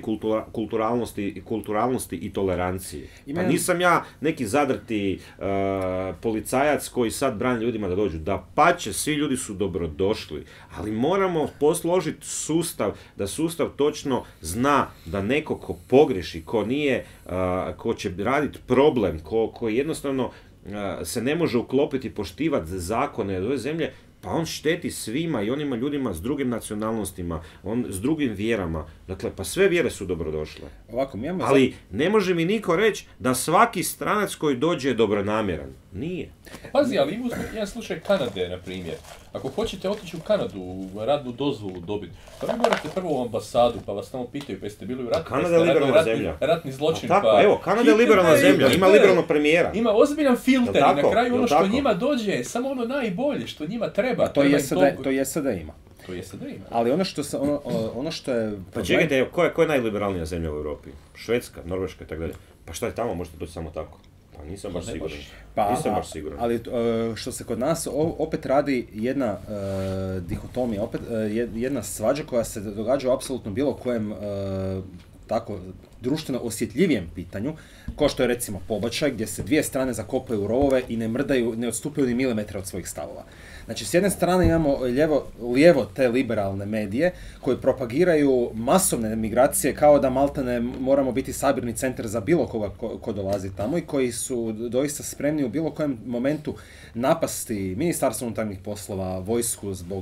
multikulturalnosti i toleranciji. Pa nisam ja neki zadrti policajac koji sad brani ljudima da dođu. Da pače, svi ljudi su dobrodošli, ali moramo posložiti sustav, da sustav točno zna da neko ko pogreši, ko nije, ko će raditi problem, ko jednostavno se ne može uklopiti i poštivati zakone ove zemlje, pa on šteti svima i onima ljudima s drugim nacionalnostima, s drugim vjerama. Dakle, pa sve vjere su dobrodošle. Ovako, ali ne može mi niko reći da svaki stranac koji dođe je dobronamjeran. Nije. Pazi, ali uzmi jedan slučaj Kanade, na primjer. Ako hoćete otići u Kanadu, radnu dozvolu dobiti, pa vi morate prvo u ambasadu, pa vas tamo pitaju, pa jeste bili u ratu, Kanada je liberalna zemlja. Ratni zločin, tako, pa... Evo, Kanada je liberalna zemlja, ima liberalnog premijera. Ima ozbiljan filter i na kraju ono što njima dođe, samo ono najbolje, što njima treba. To je SAD ima. Ali ono što je... Pa čekajte, evo, ko je najliberalnija zemlja u Europi? Švedska, Norveška i tako dalje. Pa šta je tamo, možete doći samo tako? Pa nisam baš siguran. Ali što se kod nas opet radi jedna dihotomija, opet jedna svađa koja se događa u apsolutno bilo kojem tako društveno osjetljivijem pitanju, kao što je recimo pobačaj, gdje se dvije strane zakopaju u rovove i ne mrdaju, ne odstupaju ni milimetra od svojih stavova. Znači, s jedne strane imamo lijevo te liberalne medije koji propagiraju masovne migracije kao da maltene moramo biti sabirni centar za bilo koga ko dolazi tamo i koji su doista spremni u bilo kojem momentu napasti Ministarstvo unutarnjih poslova, vojsku zbog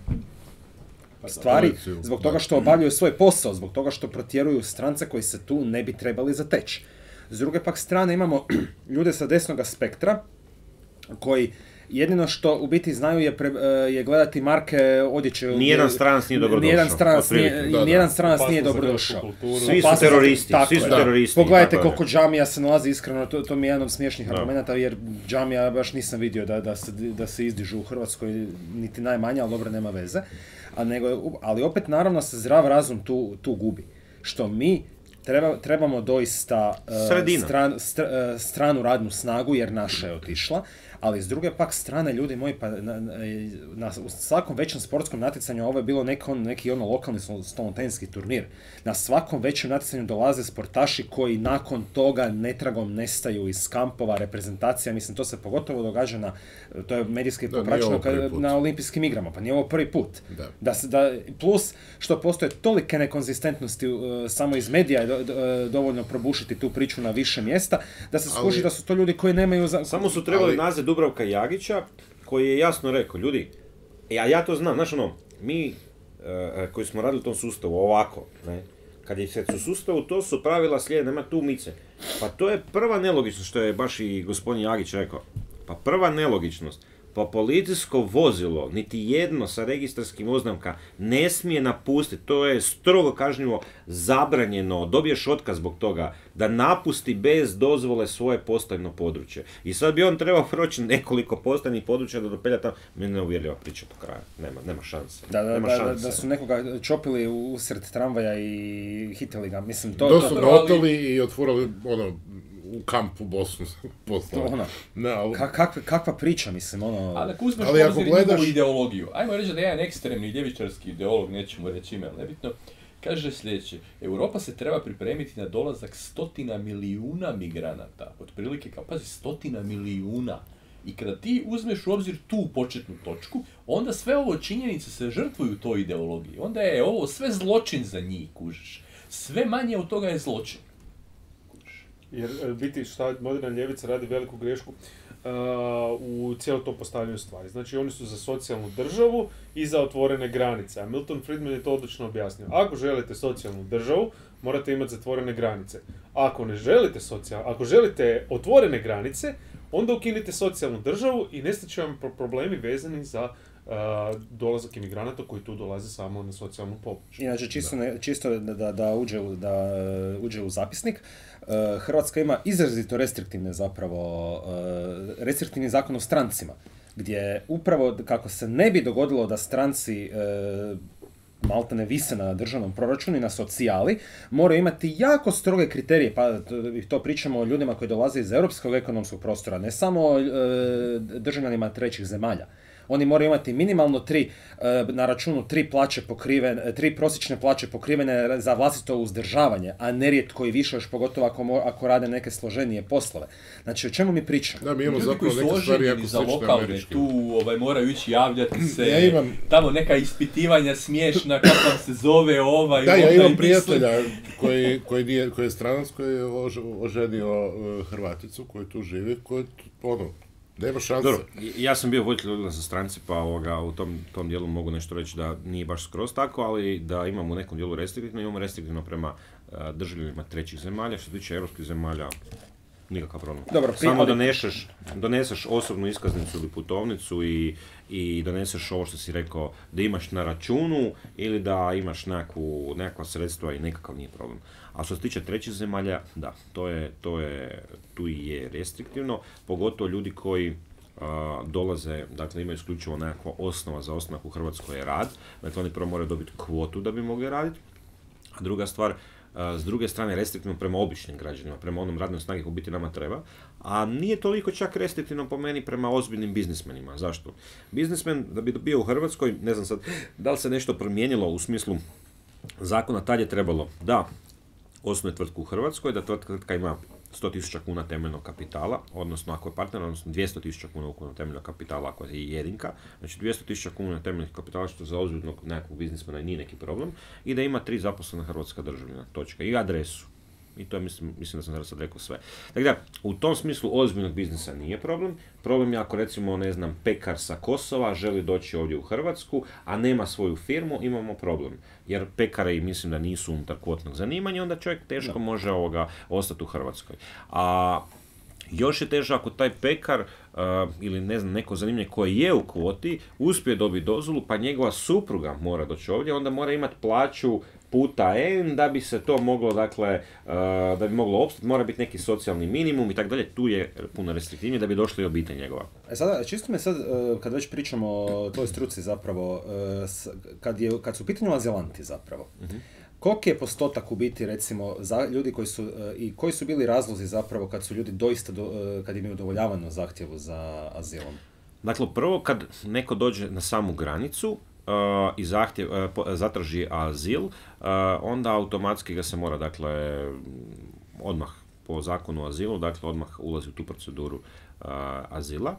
stvari, zbog toga što obavljaju svoj posao, zbog toga što protjeruju strance koji se tu ne bi trebali zateći. S druge pak strane imamo ljude sa desnog spektra koji jedino što u biti znaju je gledati marke odjeće. Nijedan stranac nije dobrodošao. Nijedan stranac nije dobrodošao. Svi su teroristi. Pogledajte koliko džamija se nalazi, iskreno, to mi je jedan od smiješnih argumenta, jer džamija baš nisam vidio da se izdižu u Hrvatskoj, niti najmanje, ali dobro, nema veze. Ali opet, naravno, se zdrav razum tu gubi. Što mi trebamo doista stranu radnu snagu, jer naša je otišla, ali s druge pak strane, ljudi moji, pa na svakom većem sportskom natjecanju, ovo je bilo neki lokalni stolnoteninski turnir, na svakom većem natjecanju dolaze sportaši koji nakon toga netragom nestaju iz kampova, reprezentacija, mislim, to se pogotovo događa to je medijski popraćeno na olimpijskim igrama, pa nije ovo prvi put. Plus, što postoje tolike nekonzistentnosti samo iz medija je dovoljno probušiti tu priču na više mjesta, da se skuži da su to ljudi koji nemaju... Samo su trebali nazad Dubravka Jagića, koji je jasno rekao, ljudi, ja to znam, znaš ono, mi koji smo radili u tom sustavu ovako, ne, kad je se u sustavu, to su pravila slijede, nema tu mice. Pa to je prva nelogičnost, što je baš i gospodin Jagić rekao. Pa prva nelogičnost, Pa policijsko vozilo, niti jedno sa registarskim oznamka ne smije napustiti, to je strogo kažnjivo, zabranjeno, dobiješ otkaz zbog toga, da napusti bez dozvole svoje postajno područje. I sad bi on trebao proći nekoliko postajnih područja da dopelja tamo, meni ne uvjerljiva priča do kraja, nema šanse. Da su nekoga čopili usred tramvaja i hitili ga, mislim to su notali i otvorili u kampu Bosnu poslali. Kakva priča, mislim, Ali ako uzmeš njegovu ideologiju, ajmo reći da je jedan ekstremni ljevičarski ideolog, nećemo reći ime, ali nebitno, kaže sljedeće: Europa se treba pripremiti na dolazak 100 milijuna migranata, otprilike kao, pazi, 100 milijuna. I kada ti uzmeš u obzir tu početnu točku, onda sve ovo činjenice se žrtvuju toj ideologiji. Onda je ovo sve zločin za njih, kužiš. Sve manje od toga je zločin. Jer biti šta moderna ljevica radi veliku grešku u cijelo to postavljanju stvari. Znači oni su za socijalnu državu i za otvorene granice. A Milton Friedman je to odlično objasnio. Ako želite socijalnu državu, morate imati zatvorene granice. Ako želite otvorene granice, onda ukinite socijalnu državu i nestat će vam problemi vezani za dolazak imigranata koji tu dolaze samo na socijalnu pomoć. Inače, čisto da uđe u zapisnik, Hrvatska ima izrazito restriktivni zakon o strancima, gdje upravo kako se ne bi dogodilo da stranci maltene vise na državnom proračunu i na socijali, moraju imati jako stroge kriterije, pa to pričamo o ljudima koji dolaze iz europskog ekonomskog prostora, ne samo državljanima trećih zemalja. Oni moraju imati minimalno na računu 3 prosječne plaće pokrivene za vlastito uzdržavanje, a nerijetko i više, još pogotovo ako rade neke složenije poslove. Znači, o čemu mi pričamo? Da, mi imamo zapravo neke stvari jako slične američke. Tu moraju ići javljati se, tamo neka ispitivanja smiješna, kako vam se zove Da, ja imam prijatelja koji je stranac, koji je oženio Hrvaticu, koji tu živi, koji nema šanse. Dobro, ja sam bio voditelj odjela za strance, pa u tom dijelu mogu nešto reći da nije baš skroz tako, ali da imamo u nekom dijelu imamo restriktivno prema državljanima trećih zemalja. Što se tiče europskih zemalja, nikakav problem. Dobro, samo doneseš osobnu iskaznicu ili putovnicu i doneseš ovo što si rekao, da imaš na računu ili da imaš nekakva sredstva i nekakav nije problem. A što se tiče trećih zemalja, da, tu i je restriktivno, pogotovo ljudi koji dolaze, dakle imaju isključivo nekakva osnova za ostanak u Hrvatskoj je rad, dakle oni prvo moraju dobiti kvotu da bi mogli raditi, a druga stvar, s druge strane restriktivno prema običnim građanima, prema onom radnom snagi u biti nama treba, a nije toliko čak restriktivno po meni prema ozbiljnim biznismenima. Zašto? Biznismen da bi bio u Hrvatskoj, ne znam sad da li se nešto promijenilo u smislu zakona, tad je trebalo da osnuje tvrtku u Hrvatskoj, da tvrtka ima 100.000 kuna temeljnog kapitala, odnosno ako je partner, odnosno 200.000 kuna ukupno temeljnog kapitala ako je jedinka, znači 200.000 kuna temeljnog kapitala što za ozbiljnog nekog biznismena nije neki problem, i da ima 3 zaposlena hrvatska državljana, točka, i adresu. I to je, mislim da sam sad rekao sve. Tako da, u tom smislu ozbiljnog biznisa nije problem. Problem je ako recimo, ne znam, pekar sa Kosova želi doći ovdje u Hrvatsku, a nema svoju firmu, imamo problem. Jer pekari mislim da nisu unutar kvotnog zanimanja, onda čovjek teško može ostati u Hrvatskoj. A još je teže ako taj pekar ili ne znam, neko zanimanje koje je u kvoti uspije dobiti dozvolu, pa njegova supruga mora doći ovdje, onda mora imati plaću puta N da bi se to moglo, dakle, da bi moglo opstati, mora biti neki socijalni minimum i tako dalje, tu je puno restriktivnije da bi došla i obitelj njegova. Sada, čisto me sad, kad već pričamo o toj struci zapravo, kad su u pitanju azilanti zapravo, koliki je postotak u biti, recimo, za ljudi koji su bili razlozi zapravo kad su ljudi doista, kad im je udovoljavano zahtjevu za azilom? Dakle, prvo kad neko dođe na samu granicu i zatraži azil, onda automatski ga se mora, dakle, odmah po zakonu o azilu, dakle, odmah ulazi u tu proceduru azila.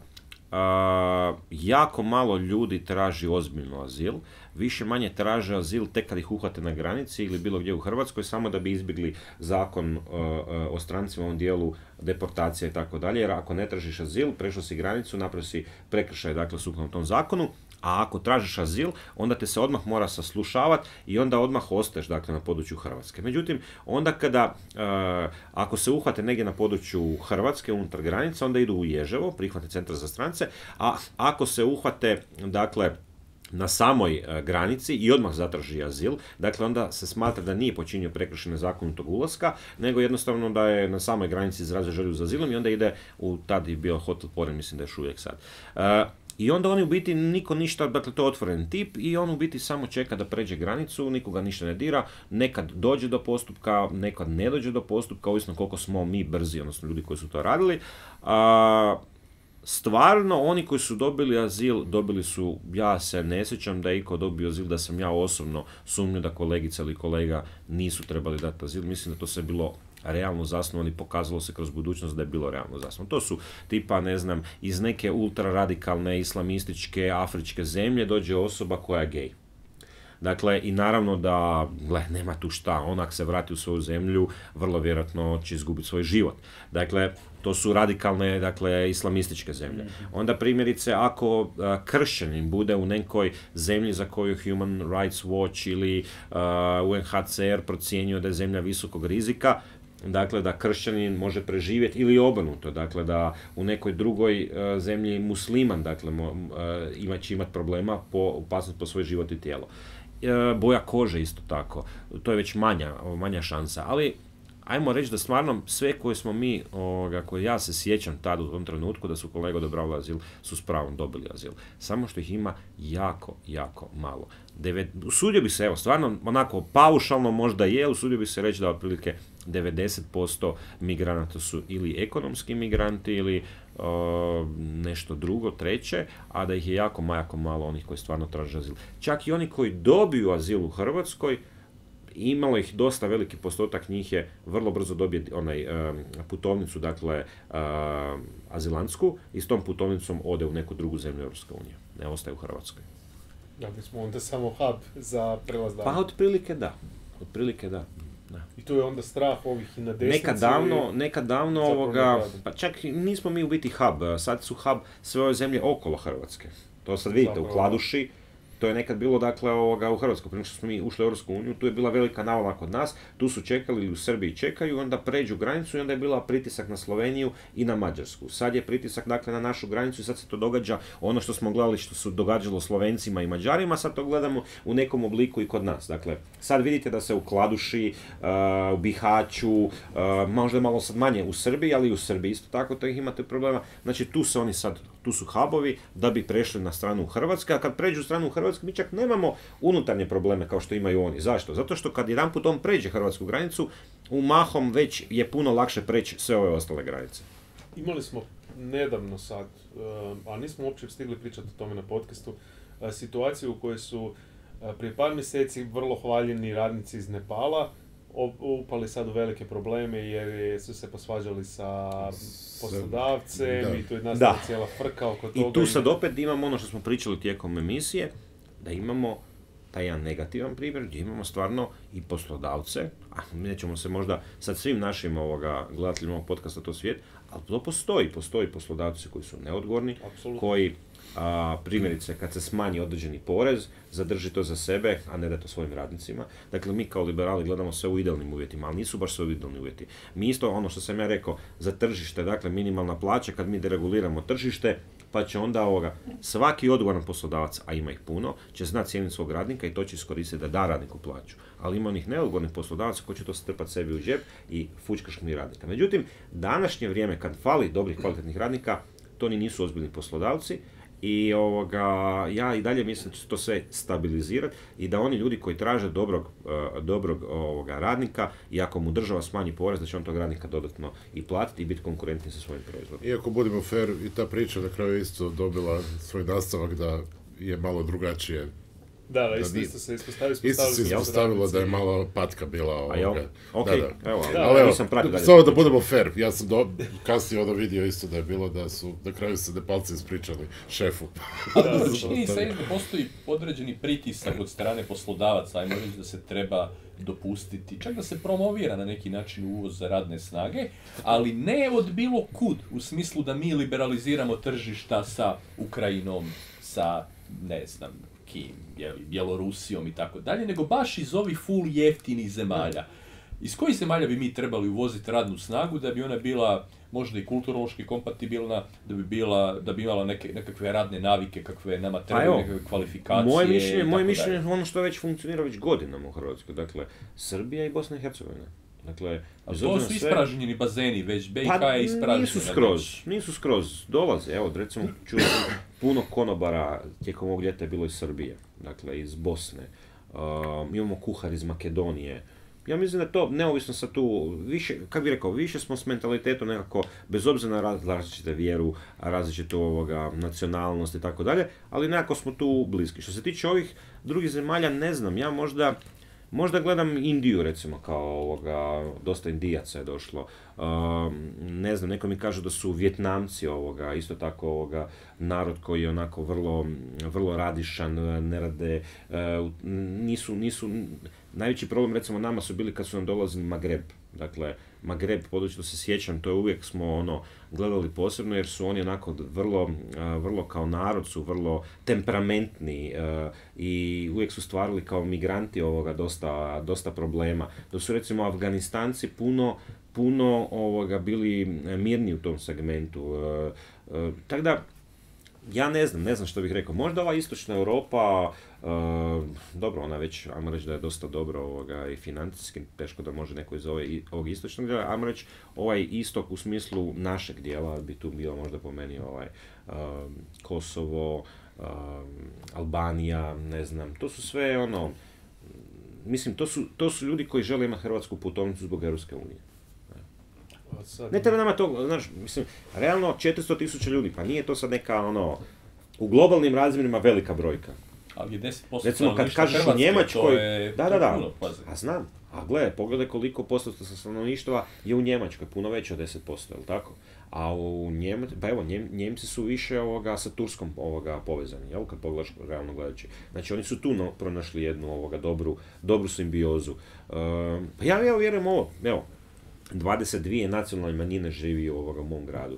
Jako malo ljudi traži ozbiljno azil, više manje traže azil tek kad ih uhvate na granici ili bilo gdje u Hrvatskoj, samo da bi izbjegli zakon o strancima u ovom dijelu deportacija i tako dalje, jer ako ne tražiš azil, prešao si granicu, napravio si prekršaj, dakle, sukladno tom zakonu, A ako tražiš azil, onda te se odmah mora saslušavati i onda odmah ostaješ, dakle, na području Hrvatske. Međutim, onda kada, ako se uhvate negdje na području Hrvatske, unutar granica, onda idu u Ježevo, prihvatni centar za strance, a ako se uhvate, dakle, na samoj granici i odmah zatraži azil, dakle onda se smatra da nije počinio prekršaj nezakonitog ulaska, nego jednostavno da je na samoj granici izrazio želju za azilom i onda ide tad je bio Hotel Poren, mislim da je još uvijek sad. I onda oni u biti niko ništa, dakle to je otvoren tip i on u biti samo čeka da pređe granicu, nikoga ništa ne dira, nekad dođe do postupka, nekad ne dođe do postupka, ovisno koliko smo mi brzi, odnosno ljudi koji su to radili. Stvarno, oni koji su dobili azil, dobili su, ja se ne sjećam da je iko dobio azil, da sam ja osobno sumnio da kolegica ili kolega nisu trebali dati azil, mislim da to sve bilo realno zasnovano i pokazalo se kroz budućnost da je bilo realno zasnovano. To su tipa, ne znam, iz neke ultraradikalne islamističke afričke zemlje dođe osoba koja je gej. Dakle, i naravno da, nema tu šta, on ako se vrati u svoju zemlju, vrlo vjerojatno će izgubiti svoj život. Dakle, to su radikalne, dakle, islamističke zemlje. Onda primjerice, ako kršćanin bude u nekoj zemlji za koju Human Rights Watch ili UNHCR procjenjuje da je zemlja visokog rizika, dakle da kršćanin može preživjeti ili obrnuto, dakle da u nekoj drugoj zemlji musliman, dakle, će imati problema opasnost po svoj život i tijelo. Boja kože isto tako, to je već manja šansa, ali ajmo reći da stvarno sve koje smo mi, koje ja se sjećam tada u tom trenutku da su kolege odobravali azil, su s pravom dobili azil. Samo što ih ima jako, jako malo. Usudio bi se, evo, stvarno onako paušalno možda je, usudio bi se reći da otprilike 90% migranata su ili ekonomski migranti ili nešto drugo, treće, a da ih je jako malo onih koji stvarno traže azil. Čak i oni koji dobiju azil u Hrvatskoj, imalo ih dosta veliki postotak njih je vrlo brzo dobije putovnicu, dakle azilantsku, i s tom putovnicom ode u neku drugu zemlju Europske unije, ne ostaje u Hrvatskoj. Da bi smo onda samo hub za prelaz dalje. Pa otprilike da. I tu je onda strah ovih i na desnici. Nekad davno pa čak nismo mi u biti hub, sad su hub sve ove zemlje okolo Hrvatske. To sad vidite, u Kladuši, to je nekad bilo, dakle, u Hrvatskoj, prije što smo mi ušli u Europsku uniju, tu je bila velika navala kod nas, tu su čekali ili u Srbiji čekaju, onda pređu granicu i onda je bila pritisak na Sloveniju i na Mađarsku. Sad je pritisak, dakle, na našu granicu i sad se to događa, ono što smo gledali što se događalo Slovencima i Mađarima, sad to gledamo u nekom obliku i kod nas. Dakle, sad vidite da se u Kladuši, u Bihaću, možda malo sad manje u Srbiji, ali i u Srbiji isto tako, to ih imate problema. Znači, tu su hubovi da bi prešli na stranu Hrvatske, a kad pređu stranu Hrvatske, mi čak nemamo unutarnje probleme kao što imaju oni. Zašto? Zato što kad jedanput on pređe hrvatsku granicu, u mahom već je puno lakše preći sve ove ostale granice. Imali smo nedavno sad, a nismo uopće stigli pričati o tome na podcastu, situaciju u kojoj su prije par mjeseci vrlo hvaljeni radnici iz Nepala upali sad u velike probleme jer su se posvađali sa poslodavcem i tu je nastala cijela frka oko toga. I tu sad opet imamo ono što smo pričali tijekom emisije, da imamo taj jedan negativan primjer gdje imamo stvarno i poslodavce, a nećemo se možda sad svim našim gledateljima ovog podcasta to svijet, ali to postoji poslodavci koji su neodgovorni, koji primjerice kad se smanji određeni porez, zadrži to za sebe, a ne da to svojim radnicima. Dakle, mi kao liberali gledamo sve u idealnim uvjetima, ali nisu baš sve u idealni uvjeti. Mi isto, ono što sam ja rekao, za tržište, dakle minimalna plaća, kad mi dereguliramo tržište, pa će onda svaki odgovoran poslodavac, a ima ih puno, će znati cijeniti svog radnika i to će iskoristiti da da radniku plaću. Ali ima onih neodgovornih poslodavaca koji će to strpati sebi u džep i fučkaš mi radnika. Međutim, današnje vrijeme kad fali dobrih kvalitetnih radnika, to ni nisu ozbiljni poslodavci i ja i dalje mislim da će to sve stabilizirati i da oni ljudi koji traže dobrog radnika i ako mu država smanji porez, da će on tog radnika dodatno i platiti i biti konkurentni sa svojim proizvodom. Iako budemo fair, i ta priča na kraju isto dobila svoj nastavak da je malo drugačije. Da, isto se ispostavilo da je malo patka bila Ali nisam pratio dalje. Samo da budemo fair, ja sam kasnije vidio isto da je bilo da su na kraju se Nepalci ispričali šefu. Ali čini se da postoji određeni pritisak od strane poslodavaca, ajmo reći da se treba dopustiti, čak da se promovira na neki način uvoz radne snage, ali ne od bilo kud, u smislu da mi liberaliziramo tržišta sa Ukrajinom, sa ne znam, kim, Bjelorusijom i tako dalje, nego baš iz ovih full jeftinih zemalja. Iz kojih zemalja bi mi trebali uvoziti radnu snagu da bi ona bila možda i kulturološki kompatibilna, da bi imala nekakve radne navike, kakve nama trebaju, nekakve kvalifikacije. Moje mišljenje je ono što već funkcionira već godinama u Hrvatskoj, dakle, Srbija i Bosna i Hercegovina. Dakle, to su ispražnjeni bazeni, već BiH je ispražnjena. Nisu skroz, dolaze, evo, recimo, čuo puno konobara tijekom ovog ljeta je bilo iz Srbije, dakle, iz Bosne, imamo kuhar iz Makedonije. Ja mislim da to, neovisno sa tu, više, kako bih rekao, više smo s mentalitetom nekako, bez obzira na različite vjeru, različitu nacionalnost i tako dalje, ali nekako smo tu bliski. Što se tiče ovih drugih zemalja, ne znam, ja možda gledam Indiju, recimo, kao dosta Indijaca je došlo. Ne znam, neko mi kaže da su Vjetnamci isto tako narod koji je onako vrlo radišan, ne rade, nisu, najveći problem recimo nama su bili kad su nam dolazili Magreb. Dakle, Magreb, područje što se sjećam, to je uvijek smo gledali posebno jer su oni onako vrlo kao narod su vrlo temperamentni i uvijek su stvarali kao migranti dosta problema. Da su recimo Afganistanci puno bili mirni u tom segmentu. Tako da, ja ne znam što bih rekao. Možda ova istočna Europa, dobro, ona već, ajmo reći da je dosta dobro i financijski, teško da može neko iz ovog istočnog dijela, ajmo reći ovaj istok u smislu našeg dijela bi tu bio možda po meni Kosovo, Albanija, ne znam, to su sve mislim, to su ljudi koji žele imati hrvatsku putovnicu zbog Europske unije. Ne treba nama to, znaš, mislim, realno 400.000 ljudi, pa nije to sad neka, u globalnim razmjerima velika brojka. Ali je 10% recimo, kad kažeš Hrvatske, u Njemačkoj, da, a znam, a gledaj, pogledaj koliko posto stanovništva je u Njemačkoj, puno veće od 10%, jel tako? A u Njemci su više sa Turskom povezani, jel, kad pogledaš realno gledajući. Znači, oni su tu pronašli jednu dobru simbiozu. Pa ja vjerujem evo, 22 nacionalne manjine živi u mom gradu.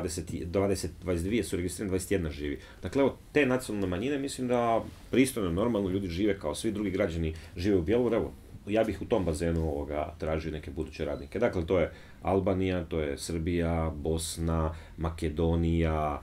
22 su registrirane, 21 živi. Dakle, evo, te nacionalne manjine mislim da pristojno, normalno ljudi žive kao svi drugi građani žive u Bjelovaru. Evo, ja bih u tom bazenu tražio neke buduće radnike. Dakle, to je Albanija, to je Srbija, Bosna, Makedonija,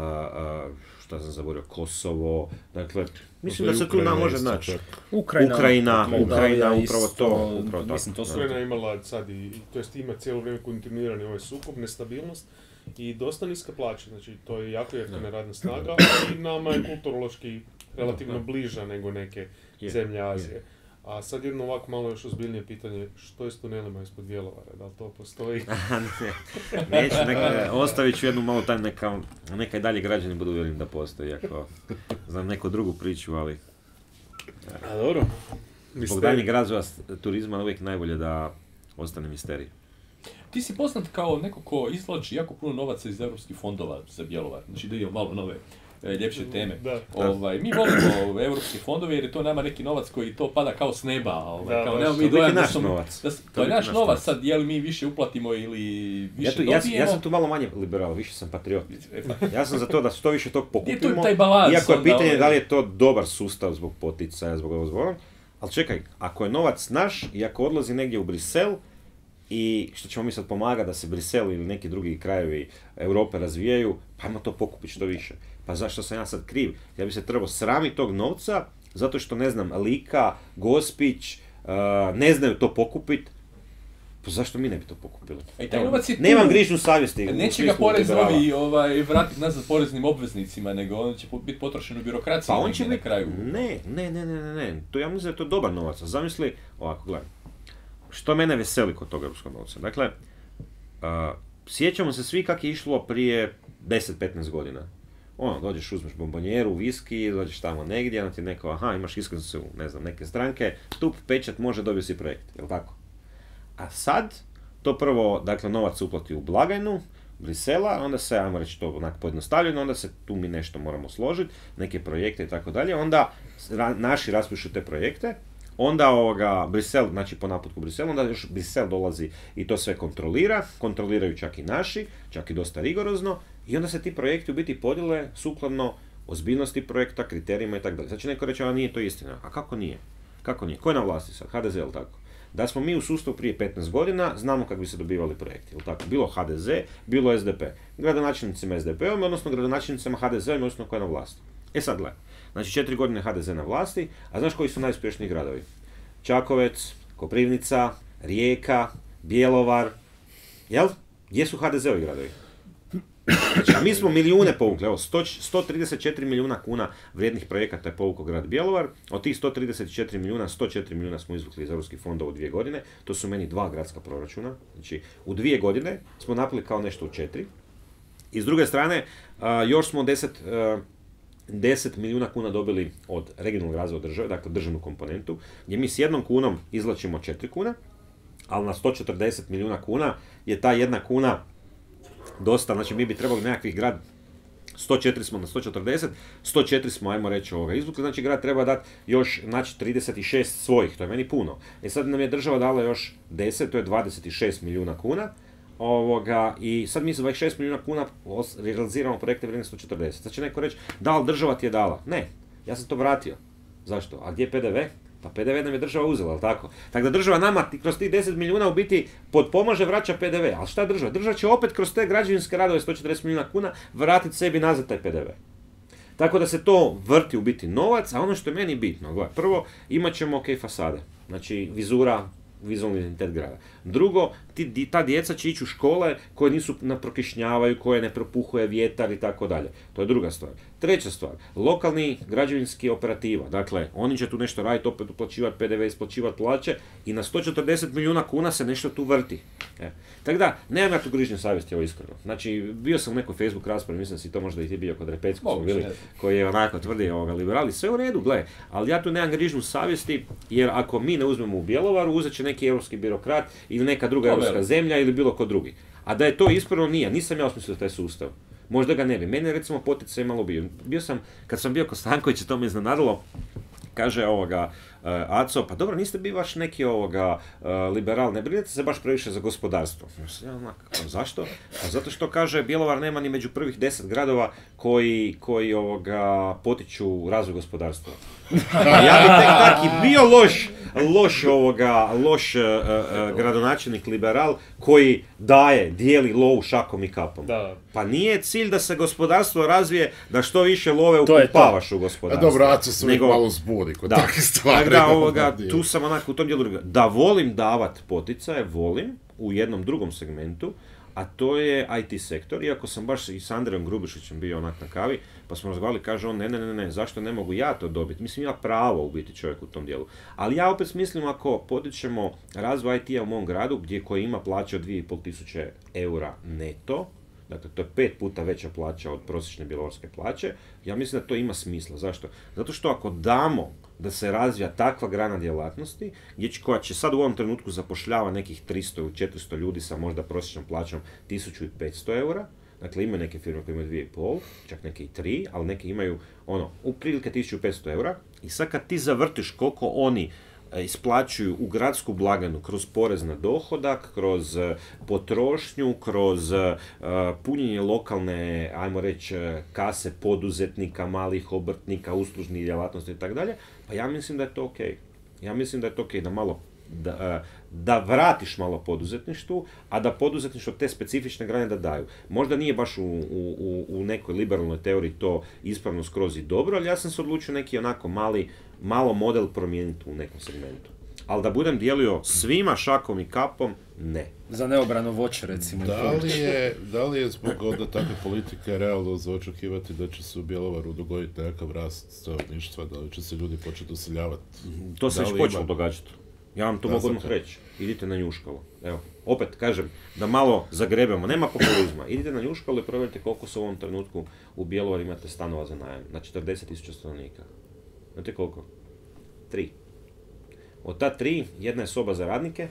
šta sam zaboravio, Kosovo. Dakle, mislim da se tu nam može naći. Ukrajina, upravo to. Mislim, to Ukrajina imala sad to jest ima cijelo vrijeme kontinuirani ovaj sukob, nestabilnost i dosta niska plaća, znači to je jako jeftina radna snaga i nama je kulturološki relativno bliža nego neke zemlje Azije. A sad jedno ovako malo još ozbiljnije pitanje, što je s tunelima ispod Bjelovara, da li to postoji? Neću, ostavit ću jednu malo taj neka i dalje građani budu uvjereni da postoji, ako znam neku drugu priču, ali... A dobro. Zbog daljnjeg razvoja turizma uvijek najbolje da ostane misterij. Ti si poznat kao neko ko izvlači jako puno novaca iz europskih fondova za Bjelovar, znači da idemo malo nove ljepše teme. Mi volimo europske fondove jer je to nama neki novac koji to pada kao s neba. To je naš novac. To je naš novac, sad je li mi više uplatimo ili više dobijemo? Ja sam tu malo manje liberal, više sam patriot. Ja sam za to da što više tog pokupimo, je taj balans, iako je pitanje da li je to dobar sustav zbog poticaja, zbog ovog. Ali čekaj, ako je novac naš i ako odlazi negdje u Brisel, i što ćemo mi sad pomagati da se Brisel ili neki drugi krajevi Europe razvijaju, pa ajmo to pokupiti što više. Pa zašto sam ja sad kriv? Ja bi se trebao sramiti tog novca, zato što, ne znam, Lika, Gospić, ne znaju to pokupiti. Pa zašto mi ne bi to pokupili? Nemam grižnu savjesti. Neće ga porezni vratiti nazad poreznim obveznicima, nego on će biti potrošen u birokraciji. Pa on će na kraju. Ne. To ja mislim da je to dobar novac. Zamisli, ovako, gledaj. Što mene veseli kod tog europskog novca? Dakle, sjećamo se svi kako je išlo prije 10-15 godina. Dođeš, uzmeš bombonjeru, viski, dođeš tamo negdje, onda ti neko, imaš iskaznicu, ne znam, neke stranke, tup, pečat, može, dobio si projekt, jel' tako? A sad, to prvo, dakle, novac se uplati u blagajnu Brisela, onda se, ajmo reći to onako pojednostavljeno, onda se tu mi nešto moramo složiti, neke projekte i tako dalje, onda naši raspišu te projekte, onda Brisel, znači po naputku Brisela, onda još Brisel dolazi i to sve kontroliraju čak i naši, čak i dosta rigorozno, i onda se ti projekti u biti podijele sukladno ozbiljnosti projekta, kriterijima i tako dalje. Sad će neko reći, a nije to istina. A kako nije? Kako nije? Ko je na vlasti sad? HDZ, ili tako? Da smo mi u sustavu prije 15 godina, znamo kako bi se dobivali projekti, ili tako? Bilo HDZ, bilo SDP. Gradonačelnicima SDP-om, odnosno gradonačelnicima HDZ-om, odnosno ko je na vlasti. E sad gledaj, znači 4 godine HDZ na vlasti, a znaš koji su najuspješniji gradovi? Čakovec, Koprivnica, Rijeka, Bjelovar, jel? Gdje su HDZ-ovi gradovi? Znači, a mi smo milijune povukli, evo, 134 milijuna kuna vrijednih projekata je povukao grad Bjelovar, od tih 134 milijuna, 104 milijuna smo izvukli iz europskih fondova u 2 godine, to su meni 2 gradska proračuna, znači u 2 godine smo napravili kao nešto u 4. I s druge strane, još smo 10 milijuna kuna dobili od regionalnog razvoja države, dakle državnu komponentu, gdje mi s 1 kunom izvlačimo 4 kuna, ali na 140 milijuna kuna je ta 1 kuna dosta, znači mi bi trebali nekakvih grad, 104 smo na 140, 104 smo, ajmo reći, izvukli, znači grad treba dati još, znači 36 svojih, to je meni puno. I sad nam je država dala još 10, to je 26 milijuna kuna, i sad mi za 26 milijuna kuna realiziramo projekte vrijedne 140. Sad će neko reći, da li država ti je dala? Ne, ja sam to vratio. Zašto? A gdje je PDV? Pa PDV nam je država uzela, ali tako? Tako da država nama kroz tih 10 milijuna u biti potpomaže, vraća PDV. Ali šta država? Država će opet kroz te građevinske radove 140 milijuna kuna vratiti sebi nazad taj PDV. Tako da se to vrti u biti novac, a ono što je meni bitno, gledaj, prvo imat ćemo fasade, znači vizura, vizualni identitet grada. Drugo, ta djeca će ići u škole koje nisu prokišnjavaju, koje ne propuhuje vjetar i tako dalje. To je druga stvar. Treća stvar, lokalni građevinski operativa. Dakle, oni će tu nešto raditi, opet uplaćivati PDV, isplaćivati plaće i na 140 milijuna kuna se nešto tu vrti. Tako da, nemam ja tu grižnje savjesti, ovo iskreno. Znači, bio sam u nekoj Facebook raspravi, mislim da si to možda i ti bio kod Repeckog, koji je onako tvrdi liberali, sve u redu, gle, ali ja tu nemam grižnju savjesti, jer ako mi ne uzmemo u Bjelovaru, uzet će neki europski birokrat ili neka druga europska zemlja ili bilo ko drugi. A da je to ispravno nije, nisam ja osmislio taj sustav. Možda ga ne bi. Mene recimo poticaj malo bio sam, kad sam bio kod Stankovića, to me iznenadilo, kaže Aco, pa dobro, niste bi baš neki liberal, ne brinete se baš previše za gospodarstvo. Zašto? Pa zato što kaže, Bjelovar nema ni među prvih 10 gradova koji potiču razvoj gospodarstva. Ja bi tek taki bio loš gradonačelnik liberal koji dijeli lovu šakom i kapom. Da. Pa nije cilj da se gospodarstvo razvije, da što više love upavaš u gospodarstvo. A dobro, Aco se uvijek malo zbudi kod takve stvari. Tu sam onako u tom dijelu da volim davat poticaje, volim u jednom drugom segmentu, a to je IT sektor, iako sam baš i s Andrejom Grubišićem bio onak na kavi, pa smo razgovarali, kaže on, ne, zašto ne mogu ja to dobiti? Mislim, ima pravo u biti čovjek u tom dijelu. Ali ja opet mislim, ako potičemo razvoj IT-a u mom gradu, koji ima plaće od 2500 eura neto, dakle, to je 5 puta veća plaća od prosječne bjelovarske plaće, ja mislim da to ima smisla. Zašto? Zato što ako damo da se razvija takva grana djelatnosti, koja će sad u ovom trenutku zapošljava nekih 300 ili 400 ljudi sa možda prosječnom plaćom 1500 eura, dakle imaju neke firme koje imaju 2,5, čak neke i 3, ali neke imaju u prilike 1500 eura, i sad kad ti zavrtiš koliko oni isplaćuju u gradsku blagajnu kroz porez na dohodak, kroz potrošnju, kroz punjenje lokalne, ajmo reći, kase poduzetnika, malih obrtnika, uslužnih djelatnosti i tako dalje, pa ja mislim da je to okej. Ja mislim da je to okej, da malo da vratiš malo poduzetništvu, a da poduzetništvo te specifične grane da daju. Možda nije baš u nekoj liberalnoj teoriji to ispravno skroz i dobro, ali ja sam se odlučio neki onako malo model promijeniti u nekom segmentu. Ali da budem dijelio svima šakom i kapom, ne. Za neobrano voće, recimo. Da li je zbog onda takve politike realno za očekivati da će se u Bjelovaru dogoditi nekakav rast stanovništva, da li će se ljudi početi useljavati? To se već počelo događati. Ja vam to mogu odmah reći. Idite na Njuškalo. Evo, opet kažem, da malo zagrebemo, nema populizma. Idite na Njuškalo i provjerite koliko se u ovom trenutku u Bjelovaru imate stanova za najam. Na 40.000 stanovnika. Znate koliko? 3. Od ta 3, jedna je soba za radnike,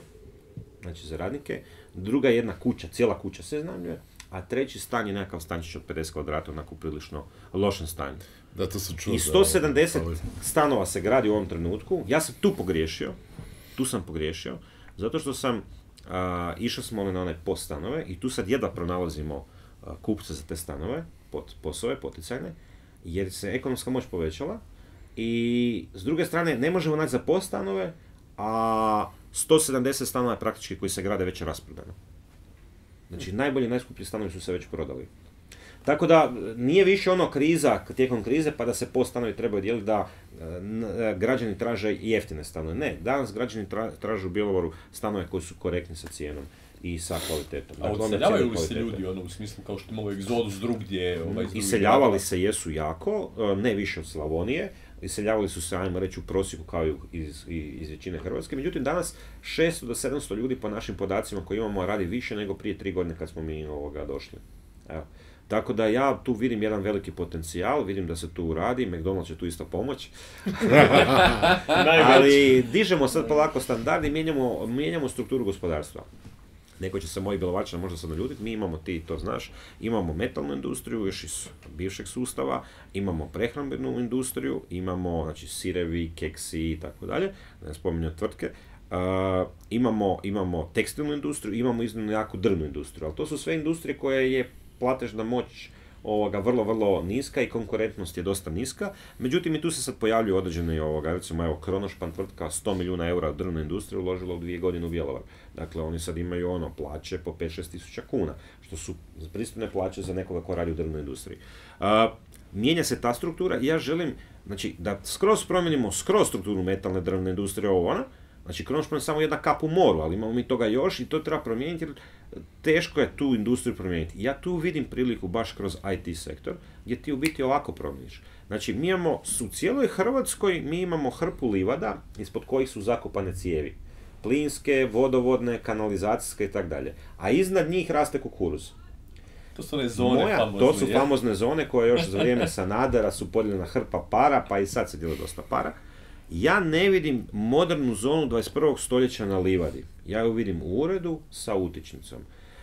druga je jedna kuća, cijela kuća se iznajmljuje, a treći stan je nekakav stančić od 50 kvadrata, onako prilično lošem stanju. Da, to sam čuo. I 170 stanova se gradi u ovom trenutku. Ja sam tu pogriješio, zato što sam, išao smo na one POS stanove i tu sad jedva pronalazimo kupce za te stanove, POS-ove, poticajne, jer se ekonomska moć povećala i s druge strane ne možemo naći za POS stanove, a 170 stanova je praktički koji se grade već rasprodano. Znači najbolji, najskuplji stanovi su se već prodali. Tako da nije više ono kriza tijekom krize pa da se POS stanovi trebaju dijeliti da građani traže jeftine stanove. Ne, danas građani traže u Bjelovaru stanove koji su korektni sa cijenom i sa kvalitetom. A odseljavaju li se ljudi u smislu kao što imamo egzodus drugdje? Iseljavali se jesu jako, ne više od Slavonije. Iseljavali su se, ajmo reći, u prosjeku kao i iz većine Hrvatske. Međutim, danas 600 do 700 ljudi po našim podacima koji imamo radi više nego prije 3 godine kad smo mi došli. Evo. Tako da ja tu vidim jedan veliki potencijal, vidim da se tu radi, McDonald's će tu isto pomoć. Ali dižemo sad polako standard i mijenjamo strukturu gospodarstva. Neko će se moji Bjelovačana možda sad naljutiti, mi imamo, ti to znaš, imamo metalnu industriju još iz bivšeg sustava, imamo prehrambenu industriju, imamo znači, sirevi, keksi i tako dalje, ne spominjam tvrtke, imamo tekstilnu industriju, imamo iznimno jaku drvnu industriju, ali to su sve industrije koje je platežna moć vrlo, vrlo niska i konkurentnost je dosta niska. Međutim, i tu se sad pojavljuju određene, recimo, Kronošpan tvrtka 100 milijuna eura drvne industrije uložila u 2 godine u Bjelovar. Dakle, oni sad imaju plaće po 5-6 tisuća kuna, što su pristojne plaće za nekoga ko radi u drvnoj industriji. Mijenja se ta struktura i ja želim, znači, da skroz promijenimo strukturu metalne drvne industrije Znači, Kronošpan je samo jedna kap u moru, ali imamo mi toga još i to treba promijeniti jer teško je tu industriju promijeniti. Ja tu vidim priliku baš kroz IT sektor gdje ti u biti ovako promijeniš. Znači, mi imamo u cijeloj Hrvatskoj, mi imamo hrpu livada ispod kojih su zakopane cijevi. Plinske, vodovodne, kanalizacijske i tako dalje. A iznad njih raste kukuruz. To su one zone famozne. To su famozne zone koje još za vrijeme Sanadera su podijeljena hrpa para, pa i sad se dijeli dosta para. Ja ne vidim modernu zonu 21. stoljeća na livadi. Ja ju vidim u uredu sa utičnicom.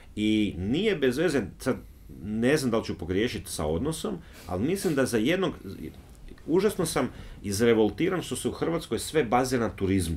I nije bez veze, sad ne znam da li ću pogriješiti sa odnosom, ali mislim da za jednog, užasno sam izrevoltiran što se u Hrvatskoj sve bazira na turizmu.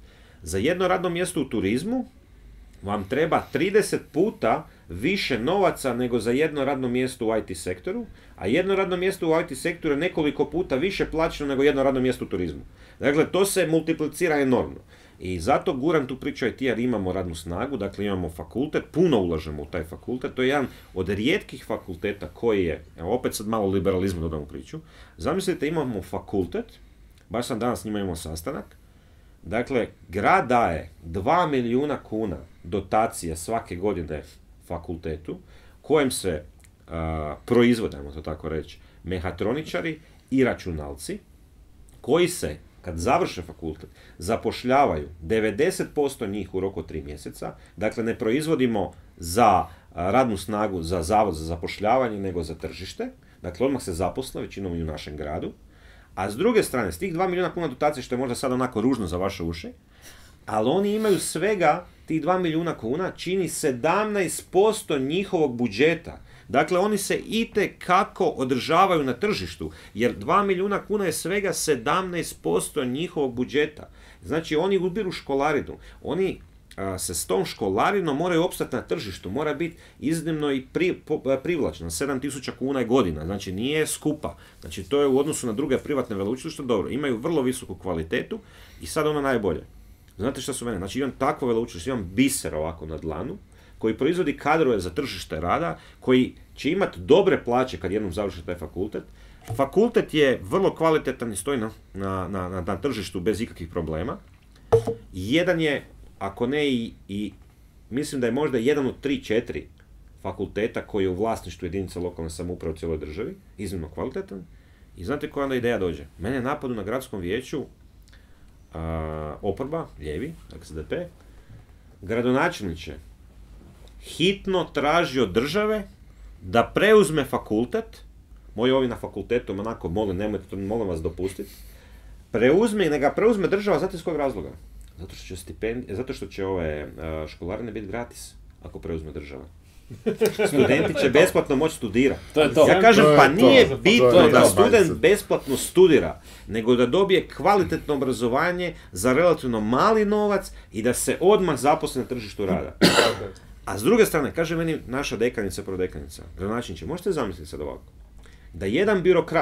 Za jedno radno mjesto u turizmu vam treba 30 puta više novaca nego za jedno radno mjesto u IT sektoru, a jedno radno mjesto u IT sektoru je nekoliko puta više plaćeno nego jedno radno mjesto u turizmu. Dakle, to se multiplicira enormno. I zato guram tu priču IT jer imamo radnu snagu, dakle imamo fakultet, puno ulažemo u taj fakultet, to je jedan od rijetkih fakulteta koji je, evo opet sad malo liberalizmu dodam u priču, zamislite imamo fakultet, baš sam danas s njima imao sastanak, dakle, grad daje 2 milijuna kuna dotacije svake godine fakultetu, kojem se proizvode, to tako reći, mehatroničari i računalci, koji se, kad završe fakultet, zapošljavaju 90% njih u roku 3 mjeseca, dakle ne proizvodimo za radnu snagu, za zavod za zapošljavanje, nego za tržište, dakle odmah se zaposle, većinom i u našem gradu, a s druge strane, s tih 2 milijuna kuna dotacije, što je možda sad onako ružno za vaše uši, ali oni imaju svega, tih 2 milijuna kuna čini 17% njihovog budžeta. Dakle, oni se itekako održavaju na tržištu, jer 2 milijuna kuna je svega 17% njihovog budžeta. Znači, oni ubiru školarinu. Oni se s tom školarinom moraju opstati na tržištu, mora biti iznimno i privlačna, 7.000 kuna je godina, znači nije skupa. Znači, to je u odnosu na druge privatne veleučilišta dobro. Imaju vrlo visoku kvalitetu i sad ono najbolje. Znate što su mene? Znači, imam takvo veleučilište, imam biser ovako na dlanu, koji proizvodi kadrove za tržište rada, koji će imati dobre plaće kad jednom završi taj fakultet. Fakultet je vrlo kvalitetan i stoji na tržištu bez ikakvih problema. Jedan je, ako ne i mislim da je možda jedan od 3-4 fakulteta koji je u vlasništvu jedinice lokalne samouprave u cijeloj državi, iznimno kvalitetan. I znate koja onda ideja dođe? Mene napadu na gradskom vijeću oporba, lijevi, SDP, gradonačelniče, hitno traži od države da preuzme fakultet, moji ovi na fakultetu onako molim, nemojte to, molim vas dopustiti, preuzme i ne ga preuzme država, znate iz kojeg razloga? Zato što će ove školarine biti gratis, ako preuzme država. Studenti će besplatno moći studirati. Ja kažem, pa nije bitno da student besplatno studira, nego da dobije kvalitetno obrazovanje za relativno mali novac i da se odmah zaposli na tržištu rada. A s druge strane, kaže meni naša dekanica, prodekanica, gradonačelniče, možete zamisliti sad ovako, da jedan birokrat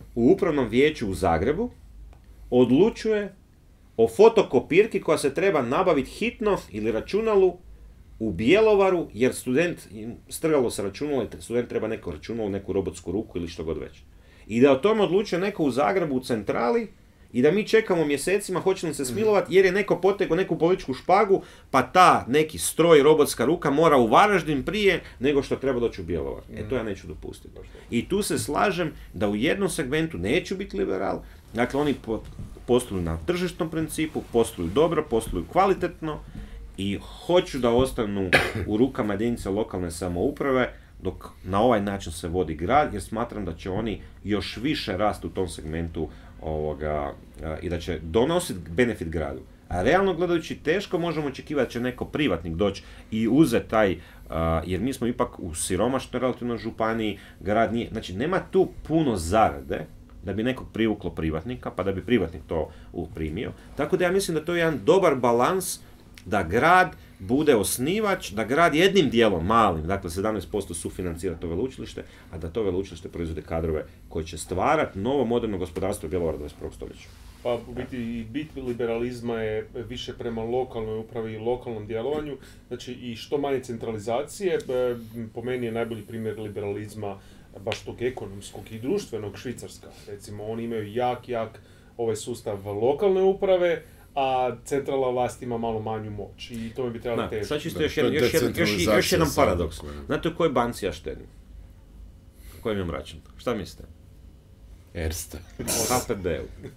u upravnom vijeću u Zagrebu odlučuje o fotokopirki koja se treba nabaviti hitno ili računalu u Bjelovaru, jer student, strgalo se računalo i student treba neko računalo, neku robotsku ruku ili što god već. I da o tome odlučuje neko u Zagrebu u centrali i da mi čekamo mjesecima hoće li se smilovati jer je neko potegao neku političku špagu, pa ta neki stroj, robotska ruka mora u Varaždin prije nego što treba doći u Bjelovar. To ja neću dopustiti. I tu se slažem da u jednom segmentu neću biti liberal, dakle oni posluju na tržišnom principu, posluju dobro, posluju kvalitetno i hoću da ostanu u rukama jedinice lokalne samouprave dok na ovaj način se vodi grad, jer smatram da će oni još više rasti u tom segmentu i da će donositi benefit gradu. A realno gledajući teško možemo očekivati da će neko privatnik doći i uzeti taj, jer mi smo ipak u siromašnoj relativnoj županiji, grad nije, znači nema tu puno zarade da bi nekog privuklo privatnika, pa da bi privatnik to primio. Tako da ja mislim da to je jedan dobar balans da grad bude osnivač, da grad jednim dijelom, malim, dakle 17% sufinancira to veleučilište, a da to veleučilište proizvode kadrove koji će stvarati novo moderno gospodarstvo Bjelovara 21. stoljeća. Pa u biti i bit liberalizma je više prema lokalnoj upravi i lokalnom djelovanju, znači i što manje centralizacije, po meni je najbolji primjer liberalizma baš tog ekonomskog i društvenog Švicarska. Recimo, oni imaju jak ovaj sustav lokalne uprave, a centralna vlast ima malo manju moć i to bi trebalo težiti. Sad čisto još jedan paradoks. Znate u kojoj banci ja štedim? U kojem imam račun? Šta mislite? Erste. U HPB-u.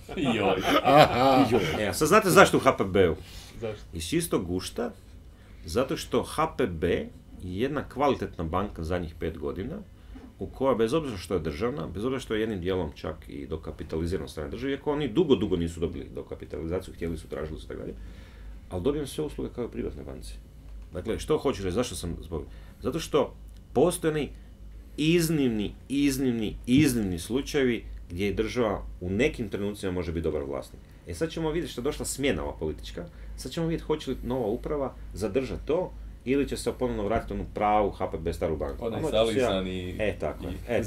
Sad znate zašto u HPB-u? Zašto? Iz čistog gušta, zato što HPB je jedna kvalitetna banka zadnjih 5 godina, u kojoj, bez obzira što je državna, bez obzira što je jednim dijelom čak i dokapitalizirana strane države, iako oni dugo nisu dobili dokapitalizaciju, htjeli su, tražili su i tako dalje, ali dobijem sve usluge kao i privatne banci. Dakle, što hoću reći, zašto sam zbog? Zato što postoje oni iznimni slučajevi gdje država u nekim trenucima može biti dobar vlasnik. Sad ćemo vidjeti što je došla smjena ova politička, sad ćemo vidjeti hoće li nova uprava zadržati to, ili će se ponovno vratiti onu pravu HPB staru banku. Onaj zalizani... Tako.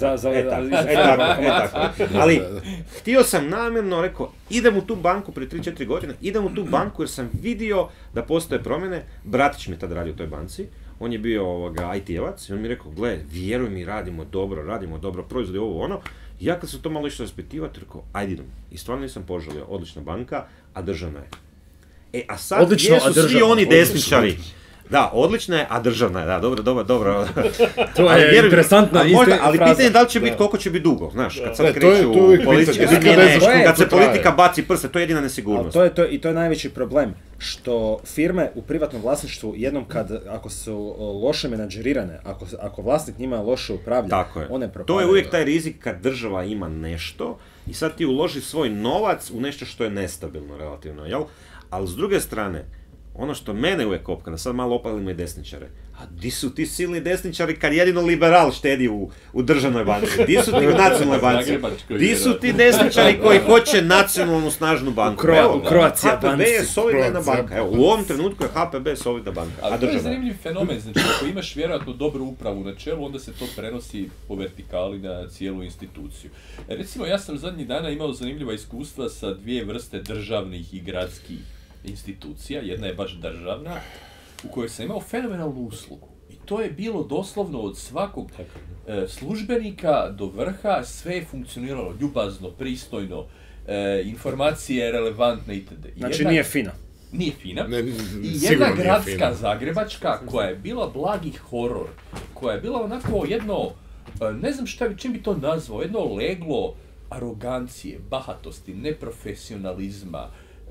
Ali, htio sam namjerno, rekao, idem u tu banku prije 3-4 godine, idem u tu banku jer sam vidio da postoje promjene. Bratić mi je tad radio u toj banci, on je bio IT-evac i on mi je rekao, gle, vjeruj mi, radimo dobro, proizvodi ovo ono. Ja kad sam to malo išao raspitivati, rekao, ajde idem. I stvarno nisam poželio, odlična banka, a državna je. A sad odlično, jesu svi oni desničari. Da, odlična je, a državna je, da, dobro. To je interesantna fraza. Ali pitanje je da li će biti, koliko će biti dugo, znaš, kad sad kreću političke smjene, kad se politika baci prste, to je jedina nesigurnost. I to je najveći problem, što firme u privatnom vlasništvu jednom ako su loše menadžerirane, ako vlasnik njima loše upravlja, one propadaju. To je uvijek taj rizik kad država ima nešto i sad ti uloži svoj novac u nešto što je nestabilno relativno, jel? Ali s druge strane, ono što mene uvijek kopka, da sad malo opalimo i desničare. A di su ti silni desničari kad jedino liberal štedi u državnoj banci? Di su ti u nacionalnoj banci? Di su ti desničari koji hoće nacionalnu snažnu banku? U Croatia HPB je solidna banka. Evo, u ovom trenutku je HPB solidna banka. Ali to je zanimljiv fenomen, znači ako imaš vjerojatno dobru upravu na čelu, onda se to prenosi po vertikali na cijelu instituciju. Recimo, ja sam zadnjih dana imao zanimljiva iskustva sa dvije vrste državnih i gradskih institucija, jedna je baš državna, u kojoj sam imao fenomenalnu uslugu. I to je bilo doslovno od svakog službenika do vrha, sve je funkcioniralo ljubazno, pristojno, informacije relevantne itd. Znači nije fina. Nije fina. I jedna gradska zagrebačka koja je bila blagi horor, koja je bila onako jedno, ne znam čim bi to nazvao, jedno leglo arogancije, bahatosti, neprofesionalizma,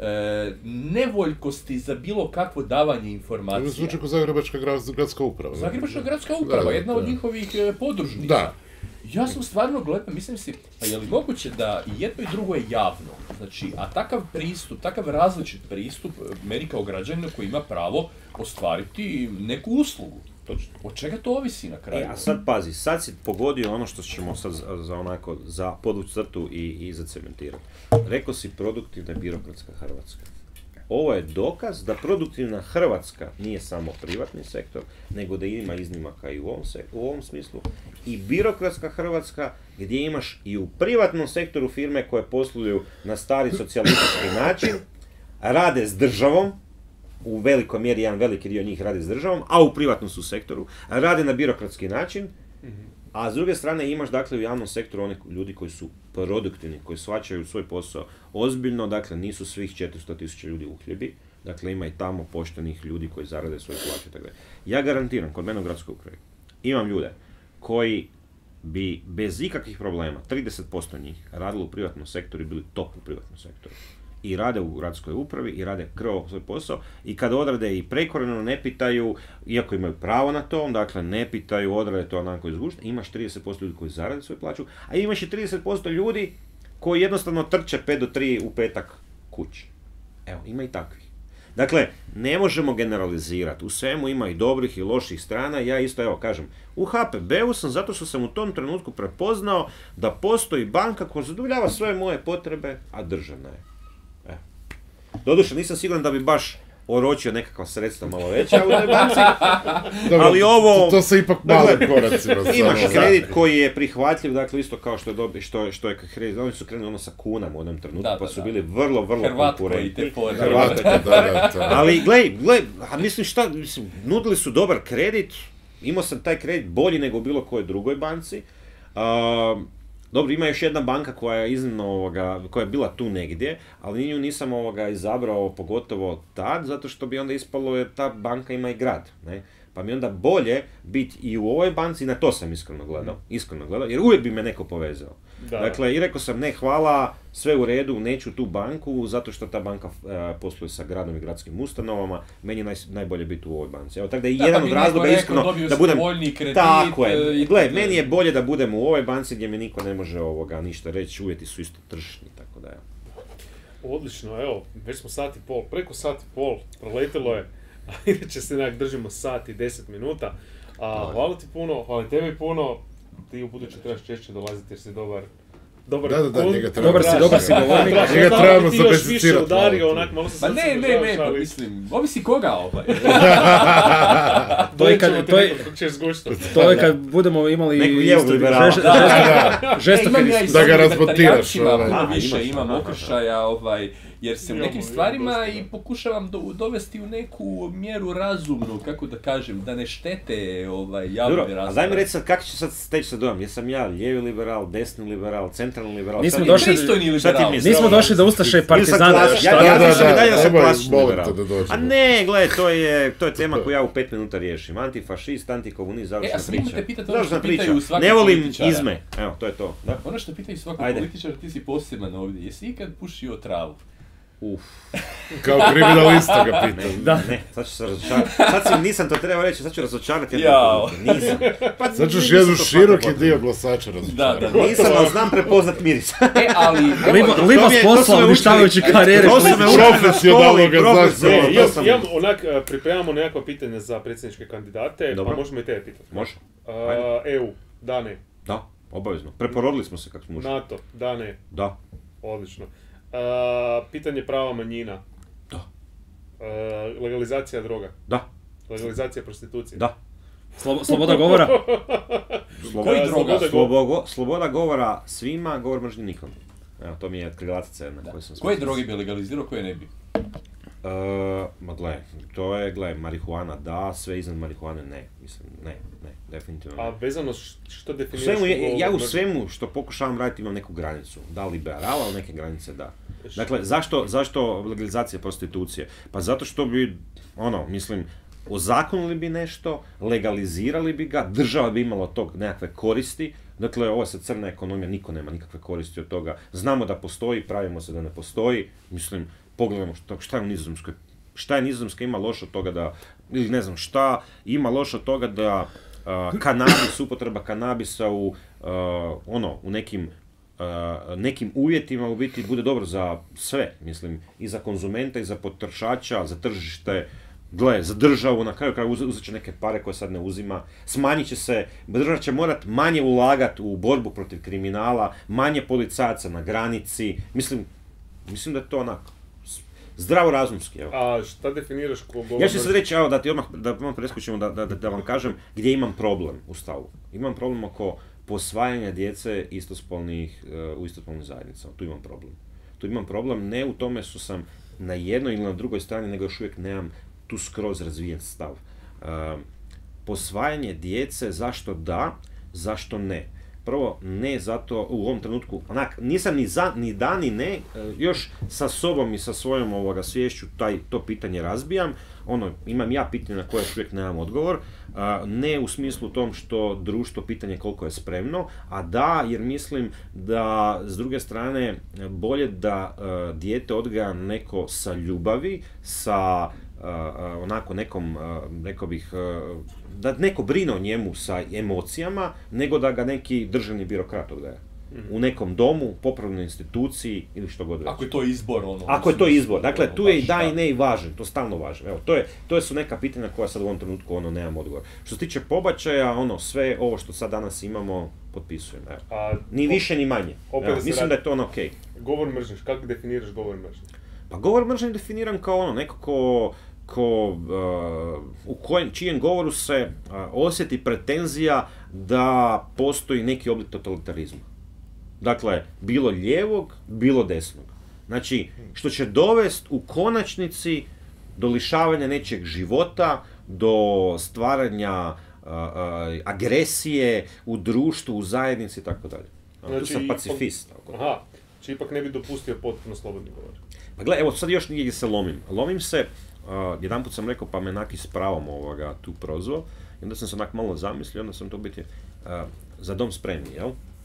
nevoljkosti za bilo kakvo davanje informacija. To zvuči kao Zagrebačka gradska uprava. Zagrebačka gradska uprava, jedna od njihovih podružnica. Da. Ja sam stvarno gledao, mislim si, pa je li moguće da i jedno i drugo je javno? Znači, a takav pristup, takav različit pristup meni kao građaninu koji ima pravo ostvariti neku uslugu. Od čega to ovisi na kraju? A sad pazi, sad si pogodio ono što ćemo sad za podvući crtu i zacementirati. Rekao si produktivna birokratska Hrvatska. ovo je dokaz da produktivna Hrvatska nije samo privatni sektor, nego da ima iznimaka i u ovom smislu. I birokratska Hrvatska, gdje imaš i u privatnom sektoru firme koje posluju na stari socijalistički način, rade s državom, u velikoj mjeri jedan veliki dio njih radi s državom, a u privatnom su sektoru, rade na birokratski način, a s druge strane imaš dakle u javnom sektoru one ljudi koji su produktivni, koji shvaćaju svoj posao ozbiljno, dakle nisu svih 400.000 ljudi uhljebi, dakle ima i tamo poštenih ljudi koji zarade svoje plaće i tako dalje. Ja garantiram, kod mene u gradskoj upravi, imam ljude koji bi bez ikakvih problema, 30% njih, radili u privatnom sektoru i bili top u privatnom sektoru. I rade u gradskoj upravi i rade krvavo svoj posao i kad odrade i prekovremeno ne pitaju, iako imaju pravo na to, dakle ne pitaju, odrade to onako izgušno, imaš 30% ljudi koji zarade svoju plaću, a imaš i 30% ljudi koji jednostavno trče 5 do 3 u petak kući. Evo, ima i takvih. Dakle, ne možemo generalizirati, u svemu ima i dobrih i loših strana, ja isto, evo, kažem, u HPB-u sam zato što sam u tom trenutku prepoznao da postoji banka koja zadovoljava sve moje potrebe, a državna je. Doduše, nisam siguran da bi baš oročio nekakva sredstva malo veća u toj banci, ali ovo... To se ipak mali koracima. Imaš kredit koji je prihvatljiv, dakle isto kao što je kredit, oni su krenuli sa kunama u onom trenutku, pa su bili vrlo konkurentni. Ali glej, a mislim nudili su dobar kredit, imao sam taj kredit bolji nego u bilo kojoj drugoj banci. Dobro, ima još jedna banka koja je iznimno, koja je bila tu negdje, ali nju nisam izabrao pogotovo tad, zato što bi onda ispalo jer ta banka ima i grad, ne? Pa mi onda bolje biti i u ovoj banci, na to sam iskreno gledao, jer uvijek bi me neko povezao. Da. Dakle, i rekao sam, ne, hvala, sve u redu, neću tu banku, zato što ta banka posluje sa gradom i gradskim ustanovama, meni je najbolje biti u ovoj banci. Evo, tako da je jedan od razloga iskreno da budem... Kredit, tako je, gle, meni je bolje da budem u ovoj banci gdje mi niko ne može ništa reći, uvjeti su isto tržišni, tako da evo. Odlično, evo, već smo sat i pol, preko sat i pol, proletilo je. Inače se nekak držimo sat i 10 minuta. Hvala ti puno, hvala tebi puno. Ti u buduće trebaš češće dolaziti jer si dobar dobar si govornik. Njega trebamo zabežicirati. Pa ne, pa mislim, ovisi koga ovaj. To je kad budemo imali žestoke da ga razbotiraš. Imam okršaja, jer se u nekim stvarima i pokušavam dovesti u neku mjeru razumnu, kako da kažem, da ne štete javne rasprave. A daj mi reći sad, kako će sad steći se dojam? Jesam ja lijevi liberal, desni liberal, centralni liberal? Nismo došli do Ustaša i Partizana. Ja sam i dalje da sam klasični liberal. A ne, gledaj, to je tema koju ja u 5 minuta riješim. Antifašist, antikomunist, završna priča. Završna priča. Ne volim izme. Evo, to je to. Ono što pitaju svakog političara, ti si poseban ovdje. Jesi ikad pušio travu? Kao kriminalista ga pitam. Ne, sad ću se razočarati. Nisam to trebao reći, sad ću razočarati. Nisam. Sad ćeš jednu široki dio glasača razočarati. Nisam, ali znam prepoznat miris. Liba s posla, uništavajući karijere. Profesionalnog pripremamo nekakva pitanja za predsjedničke kandidate, pa možemo i tebe pitati. Može. EU, da, ne. Da, obavezno. Preporodili smo se kako smo ušli. NATO, da, ne. Da. Odlično. Pitanje prava manjina. Da. Legalizacija droga. Da. Legalizacija prostitucije. Da. Sloboda govora. Koji droga? Sloboda govora svima, govor mržnje nikom. Evo, to mi je krilatica na koju sam... Koje droge bi legalizirao, koje ne bi? Marihuana da, sve iznad marihuane ne. Mislim, ne, definitivno ne. A vezano što definiraš? Ja u svemu što pokušavam raditi imam neku granicu. Da, liberala, ali neke granice da. Dakle, zašto legalizacija prostitucije? Pa zato što bi, ozakonili bi nešto, legalizirali bi ga, država bi imala od tog nekakve koristi. Dakle, ovo je sad crna ekonomija, niko nema nikakve koristi od toga. Znamo da postoji, pravimo se da ne postoji. Mislim, pogledamo šta je u Nizozemskoj. Šta je Nizozemska ima loše od toga da, ili ne znam šta, ima loše od toga da kanabis, upotreba kanabisa u nekim uvjetima u biti bude dobro za sve, mislim, i za konzumenta, i za potrošača, za tržište, za državu, na kraju uzet će neke pare koje sad ne uzima, smanjit će se, država će morat manje ulagati u borbu protiv kriminala, manje policajaca na granici, mislim da je to onako. Zdravorazumski, evo. A šta definiraš ko govor Ja ću sad mržnje? reći, evo, da odmah preskočimo, da vam kažem gdje imam problem u stavu. Imam problem oko posvajanja djece istospolnih u istospolnim zajednicama. Tu imam problem. Tu imam problem ne u tome što sam na jednoj ili na drugoj strani, nego još uvijek nemam tu skroz razvijen stav. Posvajanje djece, zašto da, zašto ne? Prvo, ne zato u ovom trenutku, nisam ni za, ni da, ni ne, još sa sobom i sa svojom sviješću to pitanje razbijam. Imam ja pitanje na koje još uvijek nemam odgovor, ne u smislu tom što društvo pitanje koliko je spremno, a da, jer mislim da s druge strane bolje da dijete odgaja neko sa ljubavi, sa onako nekom, rekao bih, da neko brine o njemu sa emocijama, nego da ga neki državni birokrat odgaja. U nekom domu, popravnoj instituciji ili što god već. Ako je to izbor, Ako je to izbor. Dakle, tu je i da i ne i važan, to stalno važno. Evo, to su neka pitanja koja sad u ovom trenutku nemam odgovor. Što se tiče pobačaja, sve ovo što sad danas imamo, potpisujem. Evo. Ni više ni manje. Evo, mislim da je to okej. Govor mržnje, kako definiraš govor mržnje? Pa govor mržnje definiram kao neko u čijem govoru se osjeti pretenzija da postoji neki oblik totalitarizma. Dakle, bilo lijevog, bilo desnog. Znači, što će dovesti u konačnici do lišavanja nečeg života, do stvaranja agresije u društvu, u zajednici i tako dalje. Tu sam pacifist. Znači ipak ne bi dopustio potpuno slobodni govor. Pa gledaj, evo sad još negdje se lomim. Lomim se, jedanput sam rekao pa me onak i s pravom tu prozvao, i onda sam se onak malo zamislio, onda sam to biti za dom spremni, jel?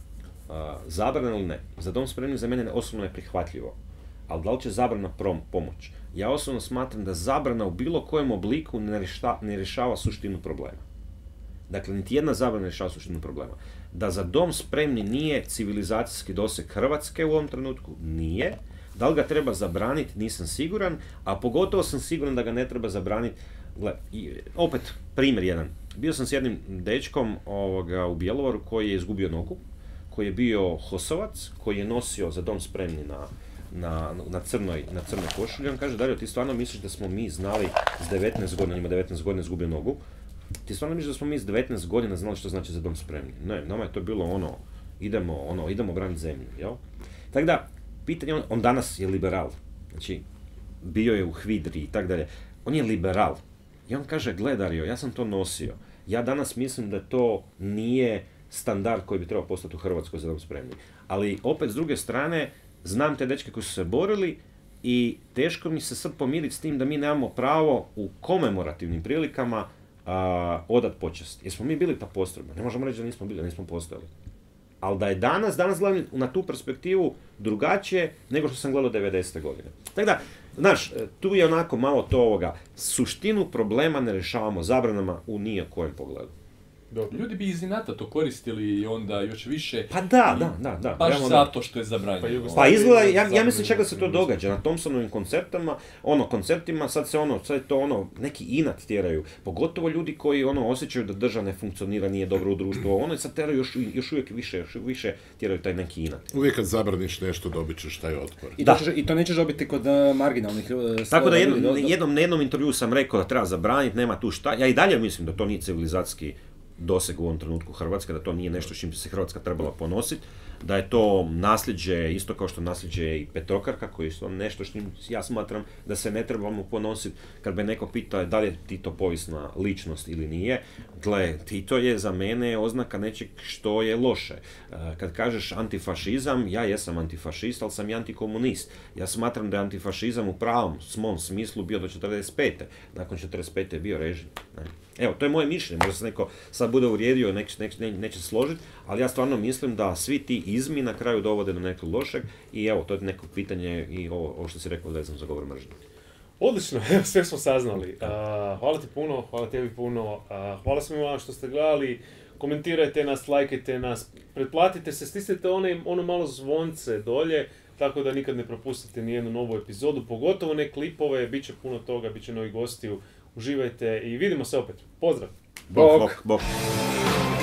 Zabrana ili ne? Za dom spremni za mene osobno je prihvatljivo, ali da li će zabrana pomoć? Ja osobno smatram da zabrana u bilo kojem obliku ne rješava suštinu problema. Dakle, niti jedna zabrana ne rješava suštinu problema. Da za dom spremni nije civilizacijski doseg Hrvatske u ovom trenutku, nije. Da li ga treba zabraniti, nisam siguran, a pogotovo sam siguran da ga ne treba zabraniti. Gle, opet, primjer jedan. Bio sam s jednim dečkom u Bjelovaru koji je izgubio nogu, koji je bio hosovac, koji je nosio za dom spremni na crnoj košulji. On kaže, Dario, ti stvarno misliš da smo mi znali s 19 godina, ima 19 godina izgubio nogu, ti stvarno misliš da smo mi s 19 godina znali što znači za dom spremni? Ne, nama je to bilo idemo braniti zemlju, jel? Tako da, pitanje, on danas je liberal, znači, bio je u HVIDRI i tako dalje, on je liberal. I on kaže, gle Dario, ja sam to nosio, ja danas mislim da to nije standard koji bi trebao postati u Hrvatskoj za dom spremni. Ali opet s druge strane, znam te dečke koji su se borili i teško mi se sad pomiriti s tim da mi nemamo pravo u komemorativnim prilikama odat počast. Jer smo mi bili ta postrojba, ne možemo reći da nismo bili, da nismo postojali. Ali da je danas gledam na tu perspektivu drugačije nego što sam gledao 90. godine. Tako da, znaš, tu je onako malo to suštinu problema ne rješavamo zabranama u nijekojem pogledu. Dobro. Ljudi bi iz inata to koristili i onda još više... Pa da. Baš zato što je zabranjeno. Pa izgleda, ja mislim čak da se to događa na Thompsonovim koncertima, sad to neki inat tjeraju. Pogotovo ljudi koji osjećaju da država ne funkcionira, nije dobro u društvu. Sad tjeraju još uvijek više tjeraju taj neki inat. Uvijek kad zabraniš nešto, dobit ćeš taj otpor. I to nećeš dobiti kod marginalnih... Tako da na jednom intervju sam rekao da treba zabraniti, nema tu šta. Ja i dalje mislim da to nije civilizacijski doseg u ovom trenutku Hrvatske, da to nije nešto s čim se Hrvatska trebala ponositi, da je to nasljeđe, isto kao što nasljeđe i Petrokarka, koji je nešto s čim ja smatram da se ne trebamo ponositi. Kad me neko pita da li je Tito povijesna ličnost ili nije, gle, Tito je za mene oznaka nečeg što je loše. Kad kažeš antifašizam, ja jesam antifašist, ali sam i antikomunist. Ja smatram da je antifašizam u pravom svom smislu bio do 45. Nakon 45. je bio režim. Evo, to je moje mišljenje, možda se neko sad bude uvrijedio, neće se složiti, ali ja stvarno mislim da svi ti izmi na kraju dovode do nekog lošeg i evo, to je neko pitanje i ovo što si rekao vezano za govor mržnje. Odlično, evo sve smo saznali. Hvala ti puno, hvala tebi puno, hvala svima vam što ste gledali, komentirajte nas, lajkajte nas, pretplatite se, stisnite ono malo zvonce dolje, tako da nikad ne propustite nijednu novu epizodu, pogotovo ne klipove, bit će puno toga, bit će novi gostiju. Uživajte i vidimo se opet. Pozdrav! Bok!